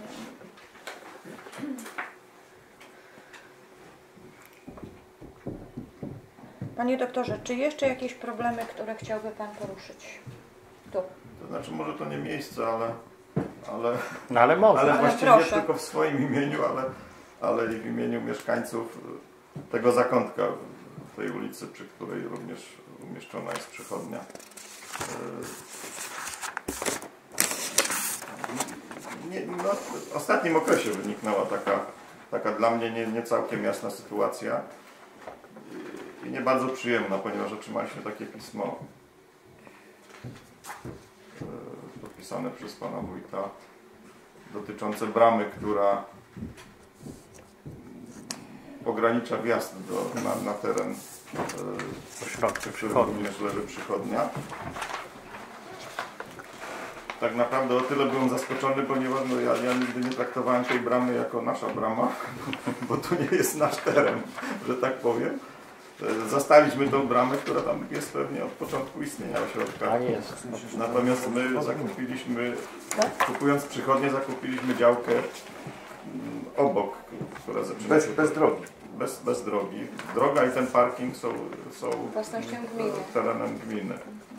A: Panie doktorze, czy jeszcze jakieś problemy, które chciałby Pan poruszyć? Tu.
C: To znaczy może to nie miejsce, ale
D: No ale może.
C: ale
A: Ale
C: właściwie nie
A: proszę.
C: tylko w swoim imieniu, ale i w imieniu mieszkańców tego zakątka w tej ulicy, przy której również umieszczona jest przychodnia. No, w ostatnim okresie wyniknęła taka dla mnie nie całkiem jasna sytuacja i nie bardzo przyjemna, ponieważ otrzymaliśmy takie pismo podpisane przez pana wójta dotyczące bramy, która ogranicza wjazd na teren,
D: Ośrodki
C: w którym
D: przychodni.
C: również leży przychodnia. Tak naprawdę o tyle byłem zaskoczony, ponieważ no, ja nigdy nie traktowałem tej bramy jako nasza brama, bo to nie jest nasz teren, że tak powiem. Zastaliśmy tą bramę, która tam jest pewnie od początku istnienia ośrodka.
D: A jest.
C: Natomiast my zakupiliśmy, kupując przychodnię, zakupiliśmy działkę obok, która zaczyna się
H: Bez drogi.
C: bez drogi. Droga i ten parking są
A: Własnością gminy.
C: terenem gminy.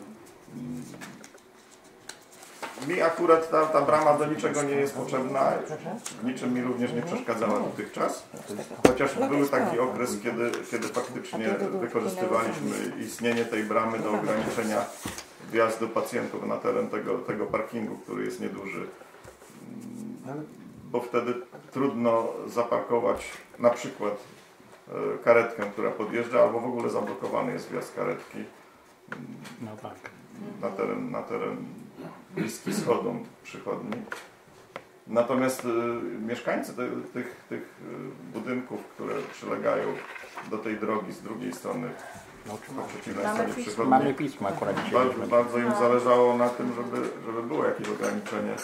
C: Mi akurat ta brama do niczego nie jest potrzebna, niczym mi również nie przeszkadzała dotychczas. Chociaż był taki okres, kiedy faktycznie wykorzystywaliśmy istnienie tej bramy do ograniczenia wjazdu pacjentów na teren tego parkingu, który jest nieduży. Bo wtedy trudno zaparkować na przykład karetkę, która podjeżdża, albo w ogóle zablokowany jest wjazd karetki
D: No tak.
C: na teren bliski schodom przychodni. Natomiast mieszkańcy tych budynków, które przylegają do tej drogi z drugiej strony, po przeciwnej stronie przychodni,
D: Mamy pismo akurat dzisiaj.
C: bardzo im zależało na tym, żeby było jakieś ograniczenie.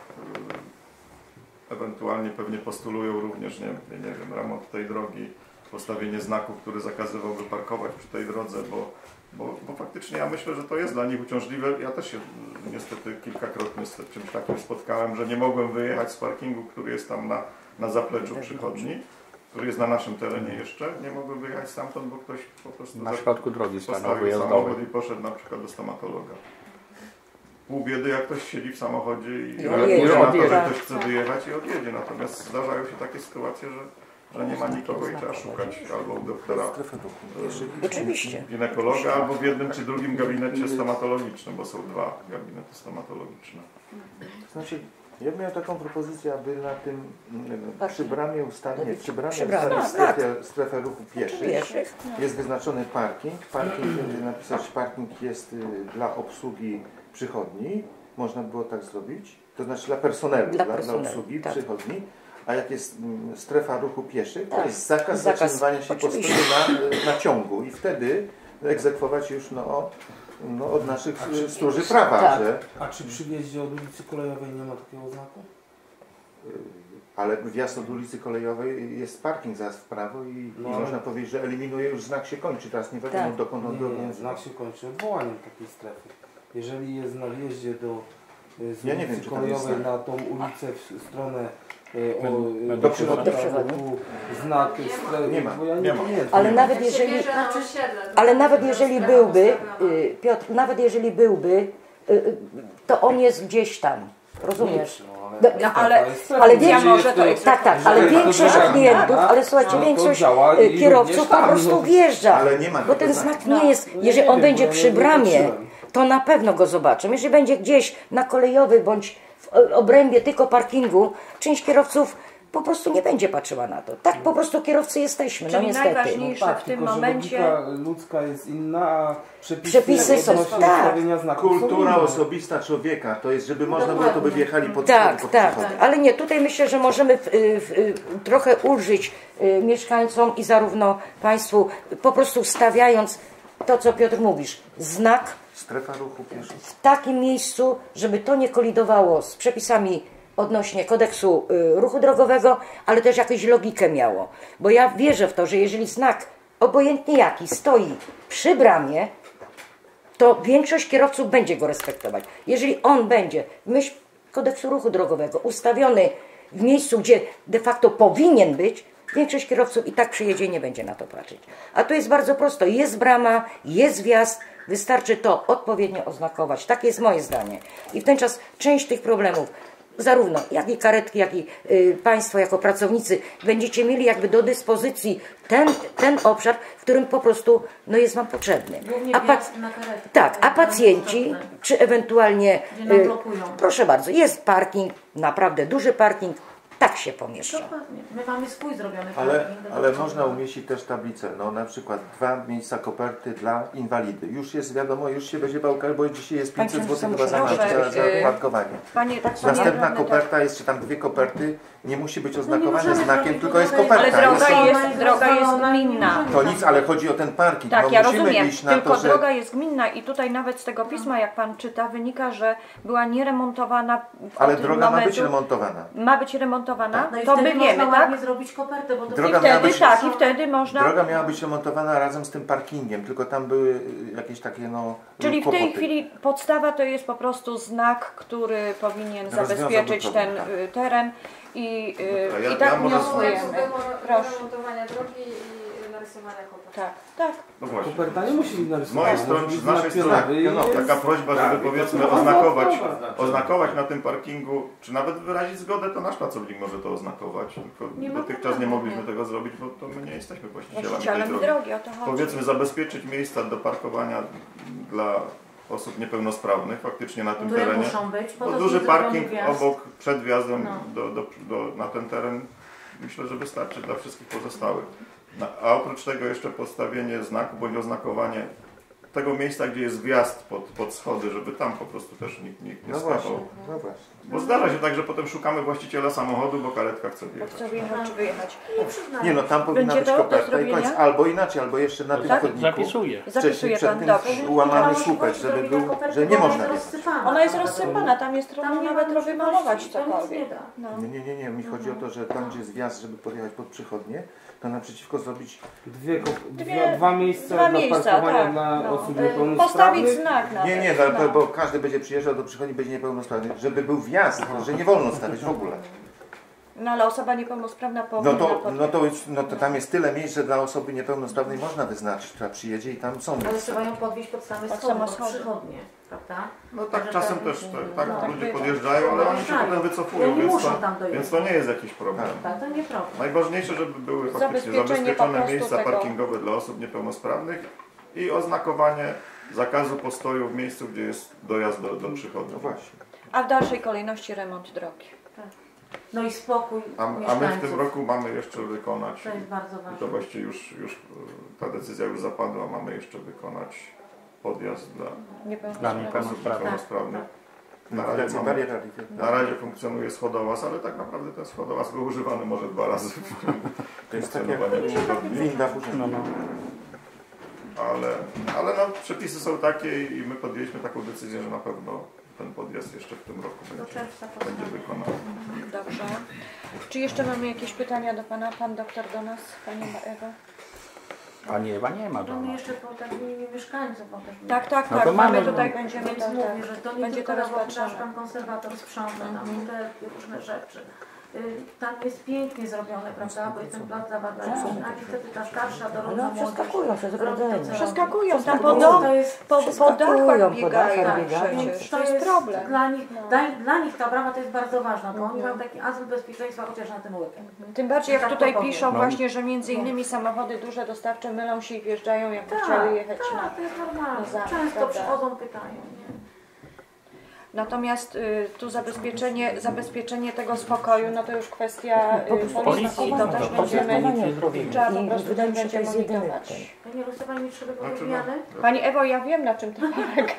C: Ewentualnie pewnie postulują również, nie wiem, remont tej drogi, postawienie znaku, który zakazywałby parkować przy tej drodze, bo faktycznie ja myślę, że to jest dla nich uciążliwe. Ja też się niestety kilkakrotnie z czymś takim spotkałem, że nie mogłem wyjechać z parkingu, który jest tam na zapleczu przychodni, który jest na naszym terenie jeszcze. Nie mogłem wyjechać stamtąd, bo ktoś po prostu
D: Na środku drogi stanął
C: postawił
D: wyjazdowy.
C: samochód i poszedł na przykład do stomatologa. Pół biedy, jak ktoś siedzi w samochodzie i reaguje na to, że ktoś chce wyjechać i odjedzie. Natomiast zdarzają się takie sytuacje, że nie ma nikogo i trzeba szukać albo u doktora
E: Oczywiście.
C: ginekologa, albo w jednym czy drugim gabinecie stomatologicznym, bo są dwa gabinety stomatologiczne.
H: Znaczy, ja miałem taką propozycję, aby na tym przy bramie ustawić, strefę ruchu pieszych jest wyznaczony parking. Napisać parking jest dla obsługi przychodni. Można było tak zrobić. to znaczy dla personelu,
E: Dla
H: dla
E: personelu,
H: obsługi
E: tak.
H: przychodni, a jak jest strefa ruchu pieszych, to
E: Tak.
H: jest zakaz
E: Zakaz,
H: zatrzymywania się po
E: oczywiście.
H: stronie na ciągu i wtedy egzekwować już od naszych stróży prawa,
E: Tak.
H: że
I: A czy przy wjeździe od ulicy Kolejowej nie ma takiego znaku?
H: ale wjazd od ulicy Kolejowej jest parking zaraz w prawo i
I: No,
H: można powiedzieć, że eliminuje już znak się kończy, teraz nie wiadomo
E: Tak.
H: dokąd on
I: Nie, znak się kończy odwołaniem takiej strefy. Jeżeli jest na wjeździe z
H: Ja nie
I: ulicy
H: wiem, czy tam jest
I: Kolejowej
H: znak.
I: na tą ulicę w stronę
H: Do przechodu.
I: znak
H: Nie ma,
I: bo ja
C: nie ma.
I: pamiętam.
E: Ale nawet
G: Jak się
E: jeżeli,
G: bierze na osiedle, to
E: ale
G: to
E: nawet
G: jest
E: jeżeli
G: strefa
E: byłby,
G: ustawiona.
E: Piotr, nawet jeżeli byłby, to on jest gdzieś tam, rozumiesz? No, ale ale większość klientów, ale słuchajcie, większość kierowców po prostu wjeżdża,
H: Ale nie ma
E: bo
H: tego
E: ten
H: znaku.
E: znak nie jest, jeżeli on będzie przy bramie, to na pewno go zobaczą. Jeżeli będzie gdzieś na Kolejowej bądź w obrębie tylko parkingu, część kierowców po prostu nie będzie patrzyła na to. Tak po prostu kierowcy jesteśmy, no
A: Czyli
E: niestety.
A: najważniejsze w tym
I: tylko, że
A: momencie...
I: logika ludzka jest inna, a
E: Przepisy są,
I: odnośnie
E: tak.
I: ustawienia znaków są
H: Kultura
I: inne.
H: osobista człowieka, to jest, żeby można było, to by wjechali pod
E: Tak,
H: pod
E: tak,
H: przychodnię.
E: ale nie, tutaj myślę, że możemy trochę ulżyć mieszkańcom i zarówno Państwu, po prostu stawiając to, co Piotr mówisz, znak
H: Strefa ruchu pieszych.
E: w takim miejscu, żeby to nie kolidowało z przepisami odnośnie kodeksu ruchu drogowego, ale też jakąś logikę miało. Bo ja wierzę w to, że jeżeli znak, obojętnie jaki, stoi przy bramie, to większość kierowców będzie go respektować. Jeżeli on będzie w myśl kodeksu ruchu drogowego ustawiony w miejscu, gdzie de facto powinien być, większość kierowców i tak przyjedzie i nie będzie na to patrzeć. A tu jest bardzo prosto. Jest brama, jest wjazd, wystarczy to odpowiednio oznakować. Takie jest moje zdanie. I w ten czas część tych problemów, zarówno jak i karetki, jak i Państwo jako pracownicy będziecie mieli jakby do dyspozycji ten obszar, w którym po prostu jest Wam potrzebny.
B: Głównie wjazd na karetkę.
E: Tak, a pacjenci, czy ewentualnie,
B: Gdzie nam blokują.
E: proszę bardzo, jest parking, naprawdę duży parking, tak się pomieszczą.
B: Dokładnie. My mamy swój zrobiony
H: Ale
B: parking.
H: można umieścić też tablicę, na przykład 2 miejsca koperty dla inwalidy. Już jest wiadomo, już się będzie bałkać, bo dzisiaj jest 500
E: Panie
H: zł chyba za
A: przewodniczący,
H: za parkowanie.
A: Panie,
H: Następna
A: radny,
H: koperta jest, czy tam 2 koperty, nie musi być
B: No nie
H: oznakowane
B: możemy
H: znakiem,
B: zrobić
H: tylko jest
B: budowy,
A: Ale
H: koperta.
A: droga jest gminna.
H: To nic, ale chodzi o ten parking.
A: Tak,
H: no,
A: ja
H: musimy
A: rozumiem,
H: iść na
A: tylko
H: to, że
A: droga jest gminna i tutaj nawet z tego pisma, jak Pan czyta, wynika, że była nieremontowana
H: ale
A: od
H: droga ma być
A: momentu-
H: remontowana.
A: Ma być remontowana?
B: No i
A: To
B: wtedy
A: my wiemy,
B: można ładnie
A: tak?
B: zrobić kopertę, bo to
H: Droga
A: I
H: miała
A: wtedy
H: być-
A: tak, i wtedy można...
H: Droga miała być remontowana razem z tym parkingiem, tylko tam były jakieś takie
A: Czyli w tej
H: kłopoty.
A: chwili podstawa to jest po prostu znak, który powinien
H: Rozwiązałby
A: zabezpieczyć ten
H: problem,
A: teren i,
C: Dobra,
A: i tak
C: ja może
A: wnioskujemy. Proszę.
G: Remontowania drogi i narysowania kopert.
A: Tak, tak.
C: No właśnie.
I: Koperta nie musi być
C: Z
I: narysowana.
C: mojej strony,
I: musi
C: z
I: być
C: naszej strony,
I: napionowy i jest-
C: taka prośba, żeby powiedzmy oznakować na tym parkingu, czy nawet wyrazić zgodę, to nasz pracownik może to oznakować. Tylko
B: Nie ma
C: dotychczas
B: problemu.
C: nie mogliśmy tego zrobić, bo to my nie jesteśmy właścicielami tej
A: Właścicielem
C: drogi.
A: drogi, o to chodzi.
C: Powiedzmy zabezpieczyć miejsca do parkowania dla osób niepełnosprawnych faktycznie na tym
B: które
C: terenie.
B: muszą być, po
C: Bo
B: to
C: duży
B: jest zrobiony
C: parking
B: wjazd.
C: obok, przed wjazdem
B: No.
C: na ten teren myślę, że wystarczy dla wszystkich pozostałych. A oprócz tego jeszcze postawienie znaku bądź oznakowanie tego miejsca, gdzie jest wjazd pod schody, żeby tam po prostu też nikt nie
H: No właśnie,
C: skakał.
H: no właśnie.
C: Bo zdarza się tak, że potem szukamy właściciela samochodu, bo karetka chce wjechać.
A: Chcę wyjechać czy wyjechać.
H: Nie no, tam powinna
A: Będzie
H: być
A: to do
H: koperta i
A: zrobienia?
H: koniec. Albo inaczej, albo jeszcze na tym
A: Tak?
H: chodniku.
D: Zapisuję.
A: Zapisuje
H: przed
A: Pan,
H: tym
A: dobrze.
H: ułamany słupek, żeby był, że nie można wjechać.
A: Ona jest rozsypana, tam jest nawet wymalować
B: Tam nic
A: cokolwiek.
B: nie da.
A: No.
H: Nie. Mi chodzi o to, że tam, gdzie jest wjazd, żeby podjechać pod przychodnię, to naprzeciwko zrobić
I: Dwa miejsca
A: Dwa
I: dla
A: miejsca,
I: parkowania
A: tak.
I: dla
A: No.
I: osób
A: Postawić
I: niepełnosprawnych.
A: znak na
H: Nie, bo każdy będzie przyjeżdżał do przychodni, będzie niepełnosprawny, żeby był wjazd, że nie wolno stawiać w ogóle.
A: No ale osoba niepełnosprawna powinna
H: No to tam jest tyle miejsc, że dla osoby niepełnosprawnej można wyznaczyć, która przyjedzie i tam są
B: Ale
H: miejsca.
B: trzeba ją podwieźć pod same
A: Pod
B: schody,
A: same
B: pod
A: schody.
B: przychodnie, prawda?
C: No tak,
B: Także
C: czasem
B: tak,
C: też tak
B: no,
C: ludzie
A: bywa.
C: podjeżdżają, ale oni się
B: Podjeżdżają.
C: potem
B: I
C: wycofują,
B: oni
C: więc
B: muszą
C: to,
B: tam dojechać.
C: więc to nie jest jakiś problem.
B: Tak, to nie problem.
C: Najważniejsze, żeby były faktycznie
A: Zabezpieczenie po
C: zabezpieczone
A: prostu
C: miejsca
A: tego.
C: parkingowe dla osób niepełnosprawnych i oznakowanie zakazu postoju w miejscu, gdzie jest dojazd do przychodni.
H: No właśnie.
A: A w dalszej kolejności remont drogi.
B: No i spokój
C: A my w
B: mieszkańców.
C: tym roku mamy jeszcze wykonać,
B: To jest bardzo
C: i to
B: ważne.
C: właściwie już ta decyzja już zapadła, mamy jeszcze wykonać podjazd dla
A: Niepełnosprawna.
C: osób niepełnosprawnych. na razie funkcjonuje schodołaz, ale tak naprawdę ten schodołaz był używany może 2 razy w funkcjonowaniu przyrody.
H: Winda później.
C: Ale no, przepisy są takie i my podjęliśmy taką decyzję, że na pewno ten podjazd jeszcze w tym roku będzie wykonany.
A: Dobrze. Czy jeszcze mamy jakieś pytania do Pana? Pan doktor do nas? Pani Ewa?
D: Pani Ewa nie ma
B: Mamy
D: domu.
B: jeszcze po tak wymienieniu mieszkańców. Bo też
A: Tak, tak,
D: No
A: tak.
D: to
A: Mamy
D: mamy,
A: tutaj,
D: no.
A: będziemy
B: Więc
A: to,
B: mówię, że to nie
A: będzie
B: tylko
A: to
B: ponieważ
A: rozpatrzone.
B: tam konserwator sprząta, tam te różne rzeczy. Tam jest pięknie zrobione, prawda, bo jest ten plac zabawy, a niestety ta starsza dorosła
E: No, przeskakują przez ogrodzenie.
A: Przeskakują tam po
B: Przeskakują.
A: domu,
B: To jest
A: po dachach
E: po dachach
A: biegają
E: biegają.
A: przecież. To jest problem.
B: Dla nich ta brama to jest bardzo ważna, bo oni mają taki azyl bezpieczeństwa chociaż na ten weekend.
A: Tym bardziej jak
B: Tak
A: tutaj
B: to powiem.
A: piszą
D: No.
A: właśnie, że między innymi samochody duże dostawcze mylą się i wjeżdżają, jakby chciały jechać na...
B: to jest normalne.
A: na zamek,
B: Często
A: prawda?
B: przychodzą, pytają. Nie?
A: Natomiast tu zabezpieczenie tego spokoju, no to już kwestia policji, to też będziemy, trzeba po prostu
E: Wydaje mi się, że to
A: będzie
E: jest jedyny
A: monitorować.
B: Panie Russo, Pani Ministrze,
C: Znaczy,
B: wypowiedziany?
A: Pani Ewo, ja wiem, na czym to polega.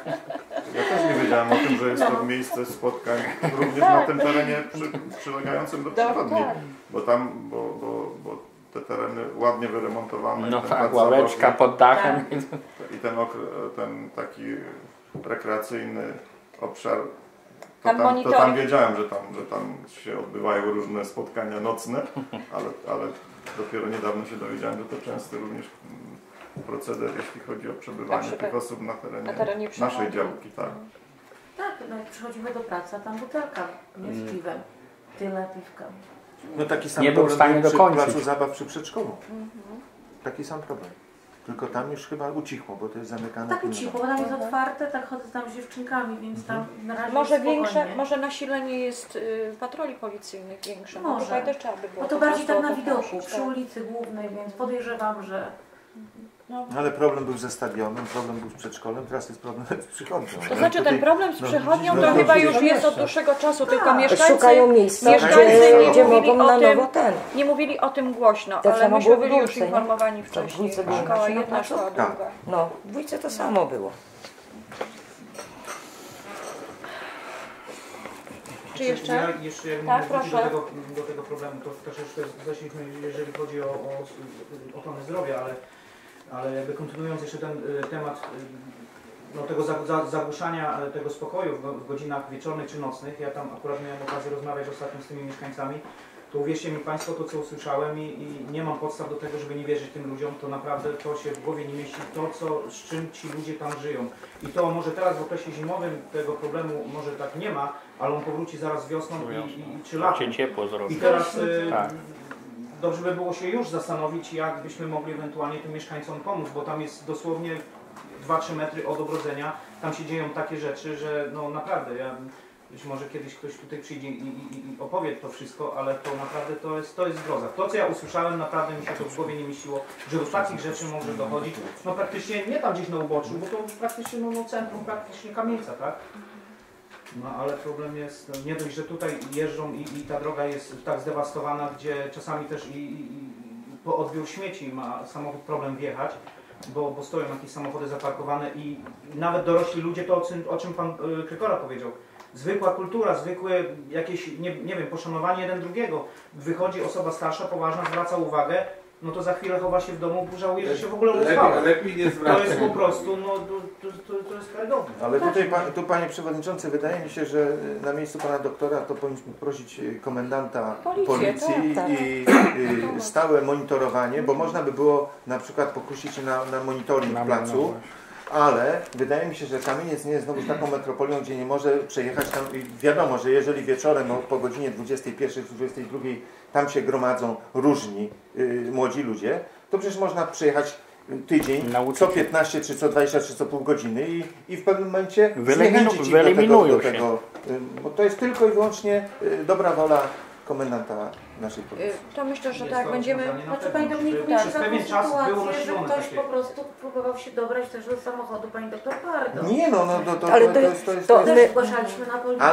C: Ja też nie wiedziałem o tym, że jest to miejsce spotkań również na tym terenie przylegającym do przychodni,
A: tak.
C: bo tam, bo te tereny ładnie wyremontowane.
D: No
C: ten
D: tak,
C: plac
D: ławeczka
C: zabawy
D: pod dachem.
C: i ten taki rekreacyjny obszar,
A: Tam
C: to
A: monitoring.
C: tam wiedziałem, że tam się odbywają różne spotkania nocne, ale dopiero niedawno się dowiedziałem, że to często również proceder, jeśli chodzi o przebywanie
A: Tak,
C: tych osób na
A: terenie
C: terenie naszej
A: przychodni.
C: działki. Tak.
B: Tak, no jak przychodzimy do pracy, a tam butelka, nie z piwem. Tyle piwka.
H: No taki sam
D: Nie był w
H: problem
D: stanie
H: przy
D: dokończyć.
H: placu zabaw przy przedszkolu. Taki sam problem. Tylko tam już chyba ucichło, bo to jest zamykane.
B: Tak
H: pilnowane.
B: cicho, bo tam jest otwarte, tak chodzę tam z dziewczynkami, więc tam na razie
A: Może
B: jest
A: większe,
B: spokojnie.
A: może nasilenie jest patroli policyjnych większe. No
B: Może.
A: tutaj też trzeba by było.
B: Bo to
A: po
B: bardziej
A: prostu
B: tak na
A: o to
B: widoku,
A: prosić,
B: przy
A: tak.
B: ulicy Głównej, więc podejrzewam, że...
A: No.
H: No ale problem był ze stadionem, problem był z przedszkolem, teraz jest problem z przychodnią.
A: To znaczy ten problem z przychodnią to
H: no,
A: chyba
H: no,
A: już
H: no,
A: jest od dłuższego czasu, tylko mieszkańcy
E: Szukają miejsca,
A: nie
E: gdzie
A: mówili
E: mogą
A: o
E: na
A: tym,
E: nowo
A: nie mówili o tym głośno,
E: Tak
A: ale
E: samo
A: myśmy
E: było w
A: byli już
E: Dwójce, nie?
A: informowani
E: W
A: wcześniej.
E: Dwójce było
A: Szkoła
E: na
A: jedna, szkoła
H: Tak.
A: druga.
E: No, w Dwójce to samo było.
A: Czy jeszcze?
J: Ja jeszcze jak
A: Tak,
J: wrócić
A: proszę.
J: do tego problemu, to też jeszcze zeszliśmy, jeżeli chodzi o ochronę zdrowia, ale jakby kontynuując jeszcze ten temat no, tego zagłuszania tego spokoju w godzinach wieczornych czy nocnych, ja tam akurat miałem okazję rozmawiać ostatnio z tymi mieszkańcami, to uwierzcie mi Państwo, to co usłyszałem i nie mam podstaw do tego, żeby nie wierzyć tym ludziom, to naprawdę to się w głowie nie mieści, z czym ci ludzie tam żyją. I to może teraz w okresie zimowym tego problemu może tak nie ma, ale on powróci zaraz wiosną czy latem.
D: Ciepło zrobi.
J: I teraz
D: Tak.
J: dobrze by było się już zastanowić, jak byśmy mogli ewentualnie tym mieszkańcom pomóc, bo tam jest dosłownie 2-3 metry od ogrodzenia, tam się dzieją takie rzeczy, że no naprawdę, być może kiedyś ktoś tutaj przyjdzie i opowie to wszystko, ale to naprawdę to jest groza. To co ja usłyszałem, naprawdę mi się to w głowie nie mieściło, że do takich rzeczy może dochodzić, no praktycznie nie tam gdzieś na uboczu, bo to praktycznie no centrum, praktycznie Kamieńca, tak? No ale problem jest, nie dość, że tutaj jeżdżą i ta droga jest tak zdewastowana, gdzie czasami też po odbiór śmieci ma samochód problem wjechać, bo stoją jakieś samochody zaparkowane i nawet dorośli ludzie, to o czym Pan Krykora powiedział, zwykła kultura, zwykłe jakieś, nie wiem, poszanowanie jeden drugiego. Wychodzi osoba starsza, poważna, zwraca uwagę, no to za chwilę chowa się w domu, żałuje, że się w ogóle rozwala.
F: Lepiej nie zwracać.
J: To jest po prostu, no to jest karygodne.
H: Ale tutaj, tu Panie Przewodniczący, wydaje mi się, że na miejscu Pana Doktora to powinniśmy prosić komendanta policji
E: tak.
H: i stałe monitorowanie, bo można by było na przykład pokusić się na monitoring placu, ale wydaje mi się, że Kamieniec nie jest znowu taką metropolią, gdzie nie może przejechać tam. I wiadomo, że jeżeli wieczorem po godzinie 21 czy 22 tam się gromadzą różni młodzi ludzie, to przecież można przejechać tydzień, co 15 czy co 20 czy co pół godziny i w pewnym momencie zniechęcić ich do tego, bo to jest tylko i wyłącznie dobra wola komendanta naszej policji.
A: To myślę, że
J: Jest
A: tak
J: to
A: będziemy...
J: rozwiązanie na
B: Znaczy
J: pewno,
B: Pani Dominiku,
J: żeby
B: miałam
J: przez
B: taką
J: pewien czas było
B: sytuację, że
J: nasilone
B: ktoś
J: takie.
B: po prostu próbował się dobrać też do samochodu Pani Doktor Pardo.
H: Nie no, to
E: Ale
H: jest...
B: Też zgłaszaliśmy na policję.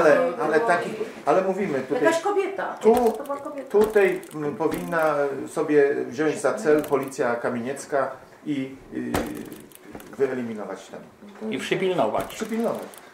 H: Ale mówimy tutaj...
B: Jakaś kobieta. To była kobieta.
H: Tutaj powinna sobie wziąć za cel policja kamieniecka i wyeliminować ten.
D: I przypilnować.
H: Przypilnować.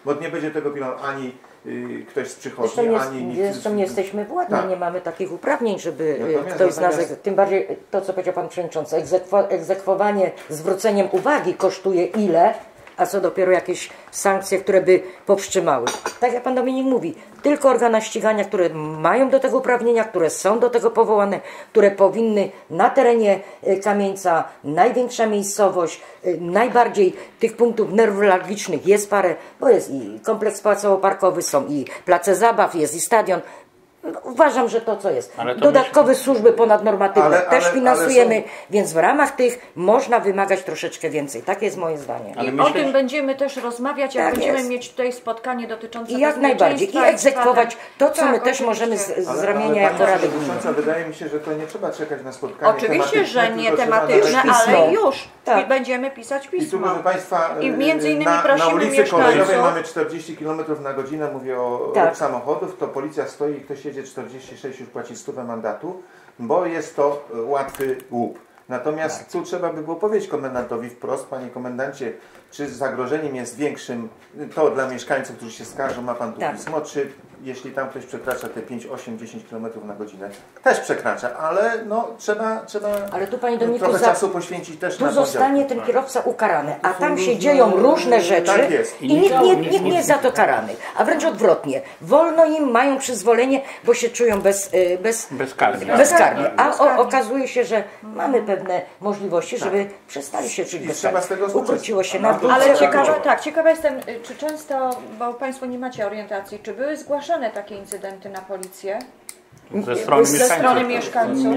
H: bo nie będzie tego pilnował ani ktoś z przychodni,
E: Zresztą
H: ani nikt.
E: zresztą nie jesteśmy władni,
H: Tak.
E: nie mamy takich uprawnień, żeby
H: Natomiast-
E: ktoś z nas, tym bardziej to, co powiedział Pan Przewodniczący, egzekwowanie zwróceniem uwagi kosztuje ile, a co dopiero jakieś sankcje, które by powstrzymały. Tak jak Pan Dominik mówi, tylko organa ścigania, które mają do tego uprawnienia, które są do tego powołane, które powinny na terenie Kamieńca, największa miejscowość, najbardziej tych punktów newralgicznych jest parę, bo jest i kompleks placowo-parkowy, są i place zabaw, jest i stadion. No, uważam, że to co jest.
D: Ale to
E: Dodatkowe służby ponadnormatywne
H: Ale-
E: też
H: ale
E: finansujemy, więc w ramach tych można wymagać troszeczkę więcej. Takie jest moje zdanie.
D: Ale
A: O
D: myślę,
A: tym
D: że-
A: będziemy też rozmawiać, jak
E: Tak
A: będziemy
E: jest.
A: mieć tutaj spotkanie dotyczące
E: I jak najbardziej. I egzekwować to, co
A: Tak,
E: my też
A: oczywiście.
E: możemy z
H: Ale
E: ramienia
H: Pani
E: jako Rady
H: Przewodnicząca,
E: Gminy.
H: wydaje mi się, że to nie trzeba czekać na spotkanie
A: Oczywiście, że nie
H: tylko trzeba
A: tematyczne,
H: napisać
A: ale
E: pismo.
A: już
E: Tak.
A: będziemy pisać
H: I tu,
A: pismo.
H: proszę Państwa,
A: I między innymi
H: na
A: prosimy
H: ulicy
A: mieszkańców-
H: Kolejowej mamy 40 km na godzinę, mówię o
E: Tak.
H: ruch samochodów, to policja stoi i ktoś jedzie 46, już płaci 100 mandatu, bo jest to łatwy łup. Natomiast tu trzeba by było powiedzieć komendantowi wprost, panie komendancie, czy zagrożeniem jest większym to dla mieszkańców, którzy się skarżą, ma pan tu
E: Tak.
H: pismo, czy jeśli tam ktoś przekracza te 5, 8, 10 km na godzinę, też przekracza, ale no trzeba
E: Ale tu, panie Dominiku,
H: trochę
E: za-
H: czasu poświęcić też
E: Tu
H: na
E: zostanie ten kierowca ukarany, a tam się dzieją różne rzeczy
H: Tak jest.
E: i nikt nie jest za to karany. A wręcz odwrotnie. Wolno im, mają przyzwolenie, bo się czują
D: bezkarnie.
E: bezkarnie. A okazuje się, że mamy pewne możliwości, żeby przestali się czuć
H: I trzeba z tego
E: bezkarnie.
H: skorzystać.
E: Ukróciło się
H: No,
E: na
H: to
A: Ale
H: trzeba
A: ciekawa,
H: było.
A: tak, ciekawa jestem, czy często, bo Państwo nie macie orientacji, czy były zgłaszane takie incydenty na policję
D: Ze strony
A: ze
D: mieszkańców.
A: strony mieszkańców?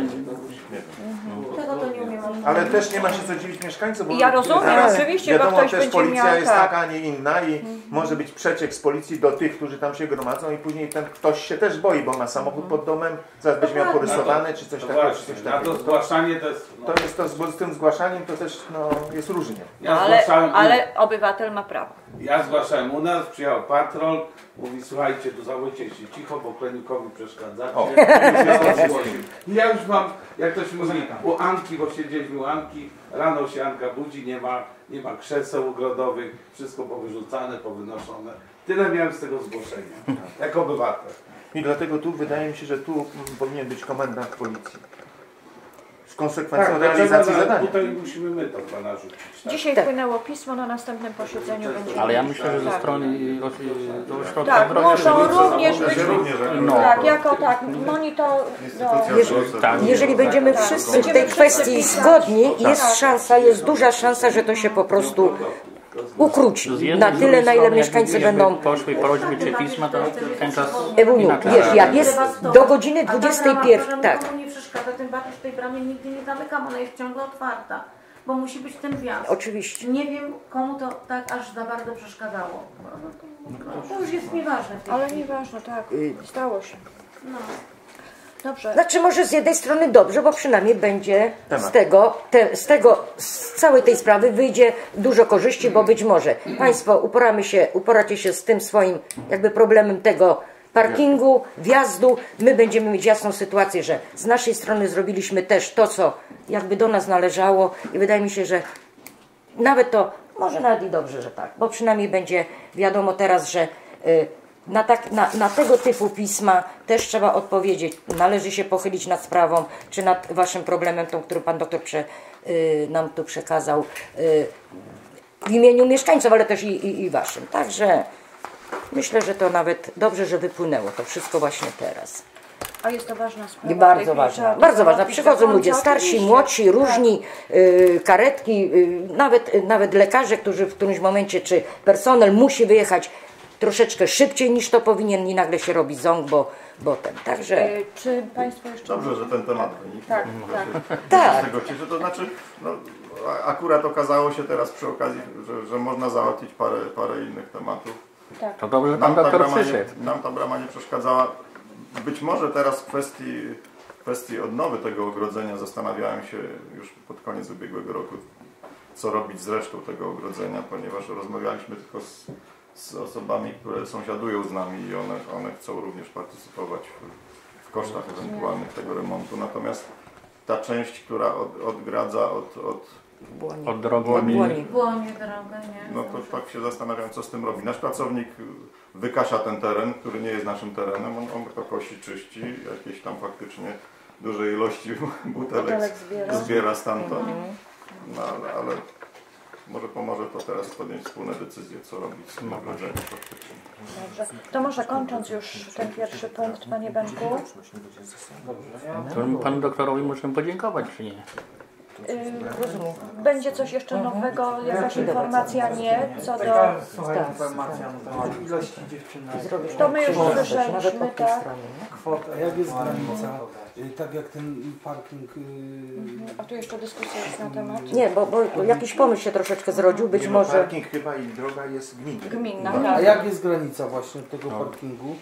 B: Tego to nie umiem odpowiedzieć.
H: Ale też nie ma się co dziwić mieszkańcom, bo
A: Ja rozumiem,
H: zaraz
A: oczywiście, bo
H: wiadomo,
A: ktoś
H: też
A: będzie
H: policja
A: miał,
H: jest
A: tak.
H: taka, a nie inna i może być przeciek z policji do tych, którzy tam się gromadzą i później ten ktoś się też boi, bo ma samochód pod domem, zaraz będzie miał porysowany czy coś
F: No
H: takiego, czy
F: właśnie,
H: coś
F: na
H: takiego.
F: to zgłaszanie to jest... No,
H: To jest to z tym zgłaszaniem to też jest różnie.
F: ja
A: Ale,
F: zgłaszałem,
A: ale obywatel ma prawo.
F: Ja zgłaszałem u nas, przyjechał patrol, mówi słuchajcie, tu zachowujcie się cicho, bo plenikowi przeszkadzacie.
H: O.
F: Ja już mam, jak to się mówi, u Anki, bo siedzieliśmy u Anki, rano się Anka budzi, nie ma krzeseł ogrodowych, wszystko powyrzucane, powynoszone. Tyle miałem z tego zgłoszenia, jako obywatel.
H: I dlatego tu wydaje mi się, że tu powinien być komendant policji. Z konsekwencją realizacji zadania.
F: Tutaj musimy my to pana rzucić. Tak?
A: Dzisiaj
E: Tak.
A: wpłynęło pismo, na następnym posiedzeniu będzie.
D: Ale ja myślę, że ze
A: Tak.
D: strony do ośrodka
A: Tak,
D: zdrowia,
A: muszą
D: żeby-
A: również być,
D: No.
A: tak, jako tak,
D: Tak.
E: Jeżeli będziemy
A: Tak.
E: wszyscy w
A: Będziemy
E: tej
A: wszyscy
E: kwestii
A: pisać.
E: zgodni,
A: Tak.
E: jest szansa, jest duża szansa, że to się po prostu ukróci.
D: Z jednej,
E: Na
D: z
E: tyle,
D: drugiej
E: na ile
D: strony,
E: mieszkańcy
D: jakby
E: będą...
D: poszły prośby czy pisma, to ten czas
E: Ewuniu,
D: inaczej.
E: wiesz, jak jest do godziny
B: A ta
E: 21,
B: brama,
E: tak.
B: nikomu nie przeszkadza, tym bardziej, że tej bramy nigdy nie zamykam, ona jest ciągle otwarta, bo musi być ten wjazd.
E: Oczywiście.
B: Nie wiem, komu to tak aż za bardzo przeszkadzało. To już jest nieważne w tej
A: ale
B: chwili.
A: nieważne, tak, stało się.
B: No.
A: Dobrze.
E: Znaczy może z jednej strony dobrze, bo przynajmniej będzie
H: Temat.
E: z całej tej sprawy wyjdzie dużo korzyści, bo być może Państwo uporacie się z tym swoim jakby problemem tego parkingu, wjazdu. My będziemy mieć jasną sytuację, że z naszej strony zrobiliśmy też to, co jakby do nas należało i wydaje mi się, że nawet to, może nawet i dobrze, że tak, bo przynajmniej będzie wiadomo teraz, że na tego typu pisma też trzeba odpowiedzieć. Należy się pochylić nad sprawą, czy nad Waszym problemem, tą, który Pan doktor nam tu przekazał w imieniu mieszkańców, ale też i Waszym. Także myślę, że to nawet dobrze, że wypłynęło to wszystko właśnie teraz.
A: A jest to ważna sprawa.
E: I bardzo
A: W tej chwili
E: ważna,
A: trzeba
E: bardzo ważna.
A: załatwić
E: Przychodzą
A: do
E: ludzie
A: końca,
E: starsi,
A: oczywiście.
E: młodsi, różni, karetki, nawet lekarze, którzy w którymś momencie, czy personel musi wyjechać troszeczkę szybciej niż to powinien i nagle się robi ząg, bo ten. Także
A: Czy Państwo jeszcze...
C: Dobrze, że ten temat wynikł.
A: Tak, tak.
E: tak.
C: Z tego cieszę. To znaczy, no, akurat okazało się teraz przy okazji, że można załatwić parę innych tematów.
D: To dobrze, że Pan doktor przyszedł.
C: Nam ta brama nie przeszkadzała. Być może teraz w kwestii odnowy tego ogrodzenia zastanawiałem się już pod koniec ubiegłego roku, co robić z resztą tego ogrodzenia, ponieważ rozmawialiśmy tylko z osobami, które sąsiadują z nami i one chcą również partycypować w kosztach ewentualnych tego remontu. Natomiast ta część, która odgradza od
D: Od drogi.
E: Błoni.
B: Było nie drogę, nie?
C: No to tak się zastanawiam, co z tym robi. Nasz pracownik wykasia ten teren, który nie jest naszym terenem, on to kosi, czyści, jakieś tam faktycznie duże ilości butelek zbiera stamtąd. No ale może pomoże to teraz podjąć wspólne decyzje, co robić z tym ogrodzeniem faktycznie.
A: Dobrze. To może kończąc już ten pierwszy punkt, Panie Benku.
D: To panu doktorowi możemy podziękować, czy nie?
A: Będzie coś jeszcze nowego, jakaś informacja, nie? Co do...
I: Słuchaj, informacja na temat ilości dziewczyn.
A: To my już słyszeliśmy, tak?
I: Kwota, jak jest granica? Tak jak ten parking...
A: A tu jeszcze dyskusja jest na temat?
E: Nie, bo jakiś pomysł się troszeczkę zrodził, być może...
H: Parking chyba i droga jest gminna.
A: Gminna,
I: A
A: tak.
I: jak jest granica właśnie tego parkingu?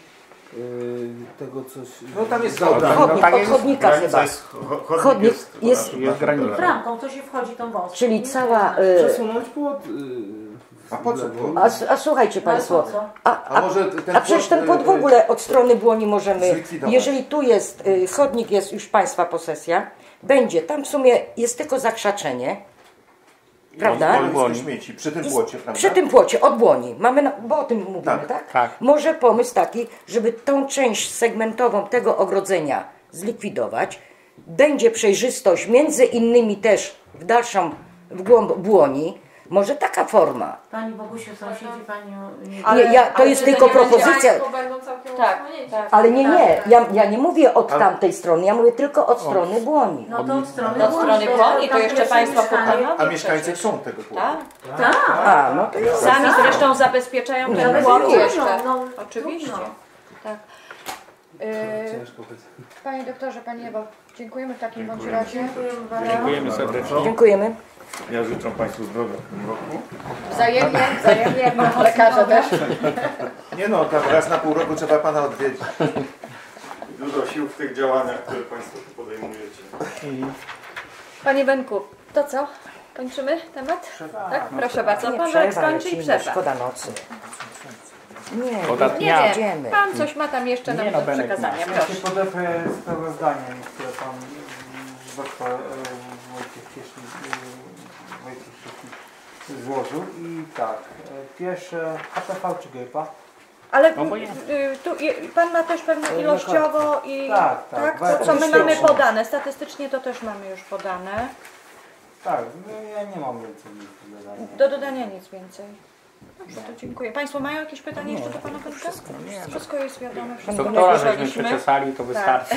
I: Tego coś...
H: No tam jest
E: Chodnik, od chodnika chyba.
C: Chodnik
E: jest
D: Jest granica.
B: Bramką, to się wchodzi tą wąską.
E: Czyli cała...
I: Przesunąć płot...
H: A po co?
E: A słuchajcie Państwo,
H: A może ten
E: a przecież ten płot w ogóle od strony Błoni możemy,
H: zlikwidować.
E: jeżeli tu jest, chodnik jest już Państwa posesja, będzie, tam w sumie jest tylko zakrzaczenie, prawda?
H: Błoni. Śmieci, przy tym płocie, prawda?
E: Przy tym płocie, od Błoni, mamy, bo o tym mówimy, tak?
D: Tak.
E: Może pomysł taki, żeby tą część segmentową tego ogrodzenia zlikwidować, będzie przejrzystość, między innymi też w głąb Błoni, może taka forma.
B: Pani Bogusiu, sąsiedzi Pani...
E: To jest tylko propozycja.
G: Będą całkiem
A: Tak,
G: odsłonięci.
A: tak.
E: Ale nie, ja nie mówię od tamtej strony, ja mówię tylko od strony Błoni.
B: No to od strony
A: Od strony Błoni, to jeszcze Państwo pokonują.
H: A mieszkańcy chcą tego płotu.
A: Tak?
E: A, no to jest...
A: Sami zresztą zabezpieczają ten płot jeszcze.
B: No,
A: Oczywiście.
B: trudno.
A: Tak.
I: Ciężko być.
A: Panie doktorze, Pani Ewo, dziękujemy w takim bądź razie.
D: Dziękujemy serdecznie.
E: Dziękujemy.
C: Ja życzę Państwu zdrowia w tym roku.
A: Wzajemnie, jak lekarze też.
H: Nie no, tam raz na pół roku trzeba Pana odwiedzić.
C: Dużo sił w tych działaniach, które Państwo tu podejmujecie.
A: Panie Benku, to co? Kończymy temat? Tak? Proszę bardzo. Pan
E: przerwa,
A: skończy i
E: lecimy,
A: przerwa.
E: szkoda nocy. Nie,
D: Szkoda
A: Nie
D: dnia.
A: wiem,
E: idziemy.
A: Pan coś ma tam jeszcze nam
D: Nie no,
A: do
D: Benek
A: przekazania.
D: ma.
I: Ja się
A: Proszę.
I: podeprę sprawozdanie, które pan doktor Wojciech Ciesznik złożył. I tak, pierwsze HPV czy GEPA?
A: Ale
D: Obojętnie.
A: Pan ma też pewnie ilościowo i
I: Tak,
A: to co my mamy
I: statystycznie.
A: podane. Statystycznie to też mamy już podane.
I: Tak, no ja nie mam więcej nic do dodania.
A: Do dodania nic więcej. Dobrze, to dziękuję. Państwo mają jakieś pytanie jeszcze do Pana Benka? Wszystko jest wiadome. Wszystko
D: Doktora żeśmy
A: napisaliśmy.
D: przeczesali, to wystarczy.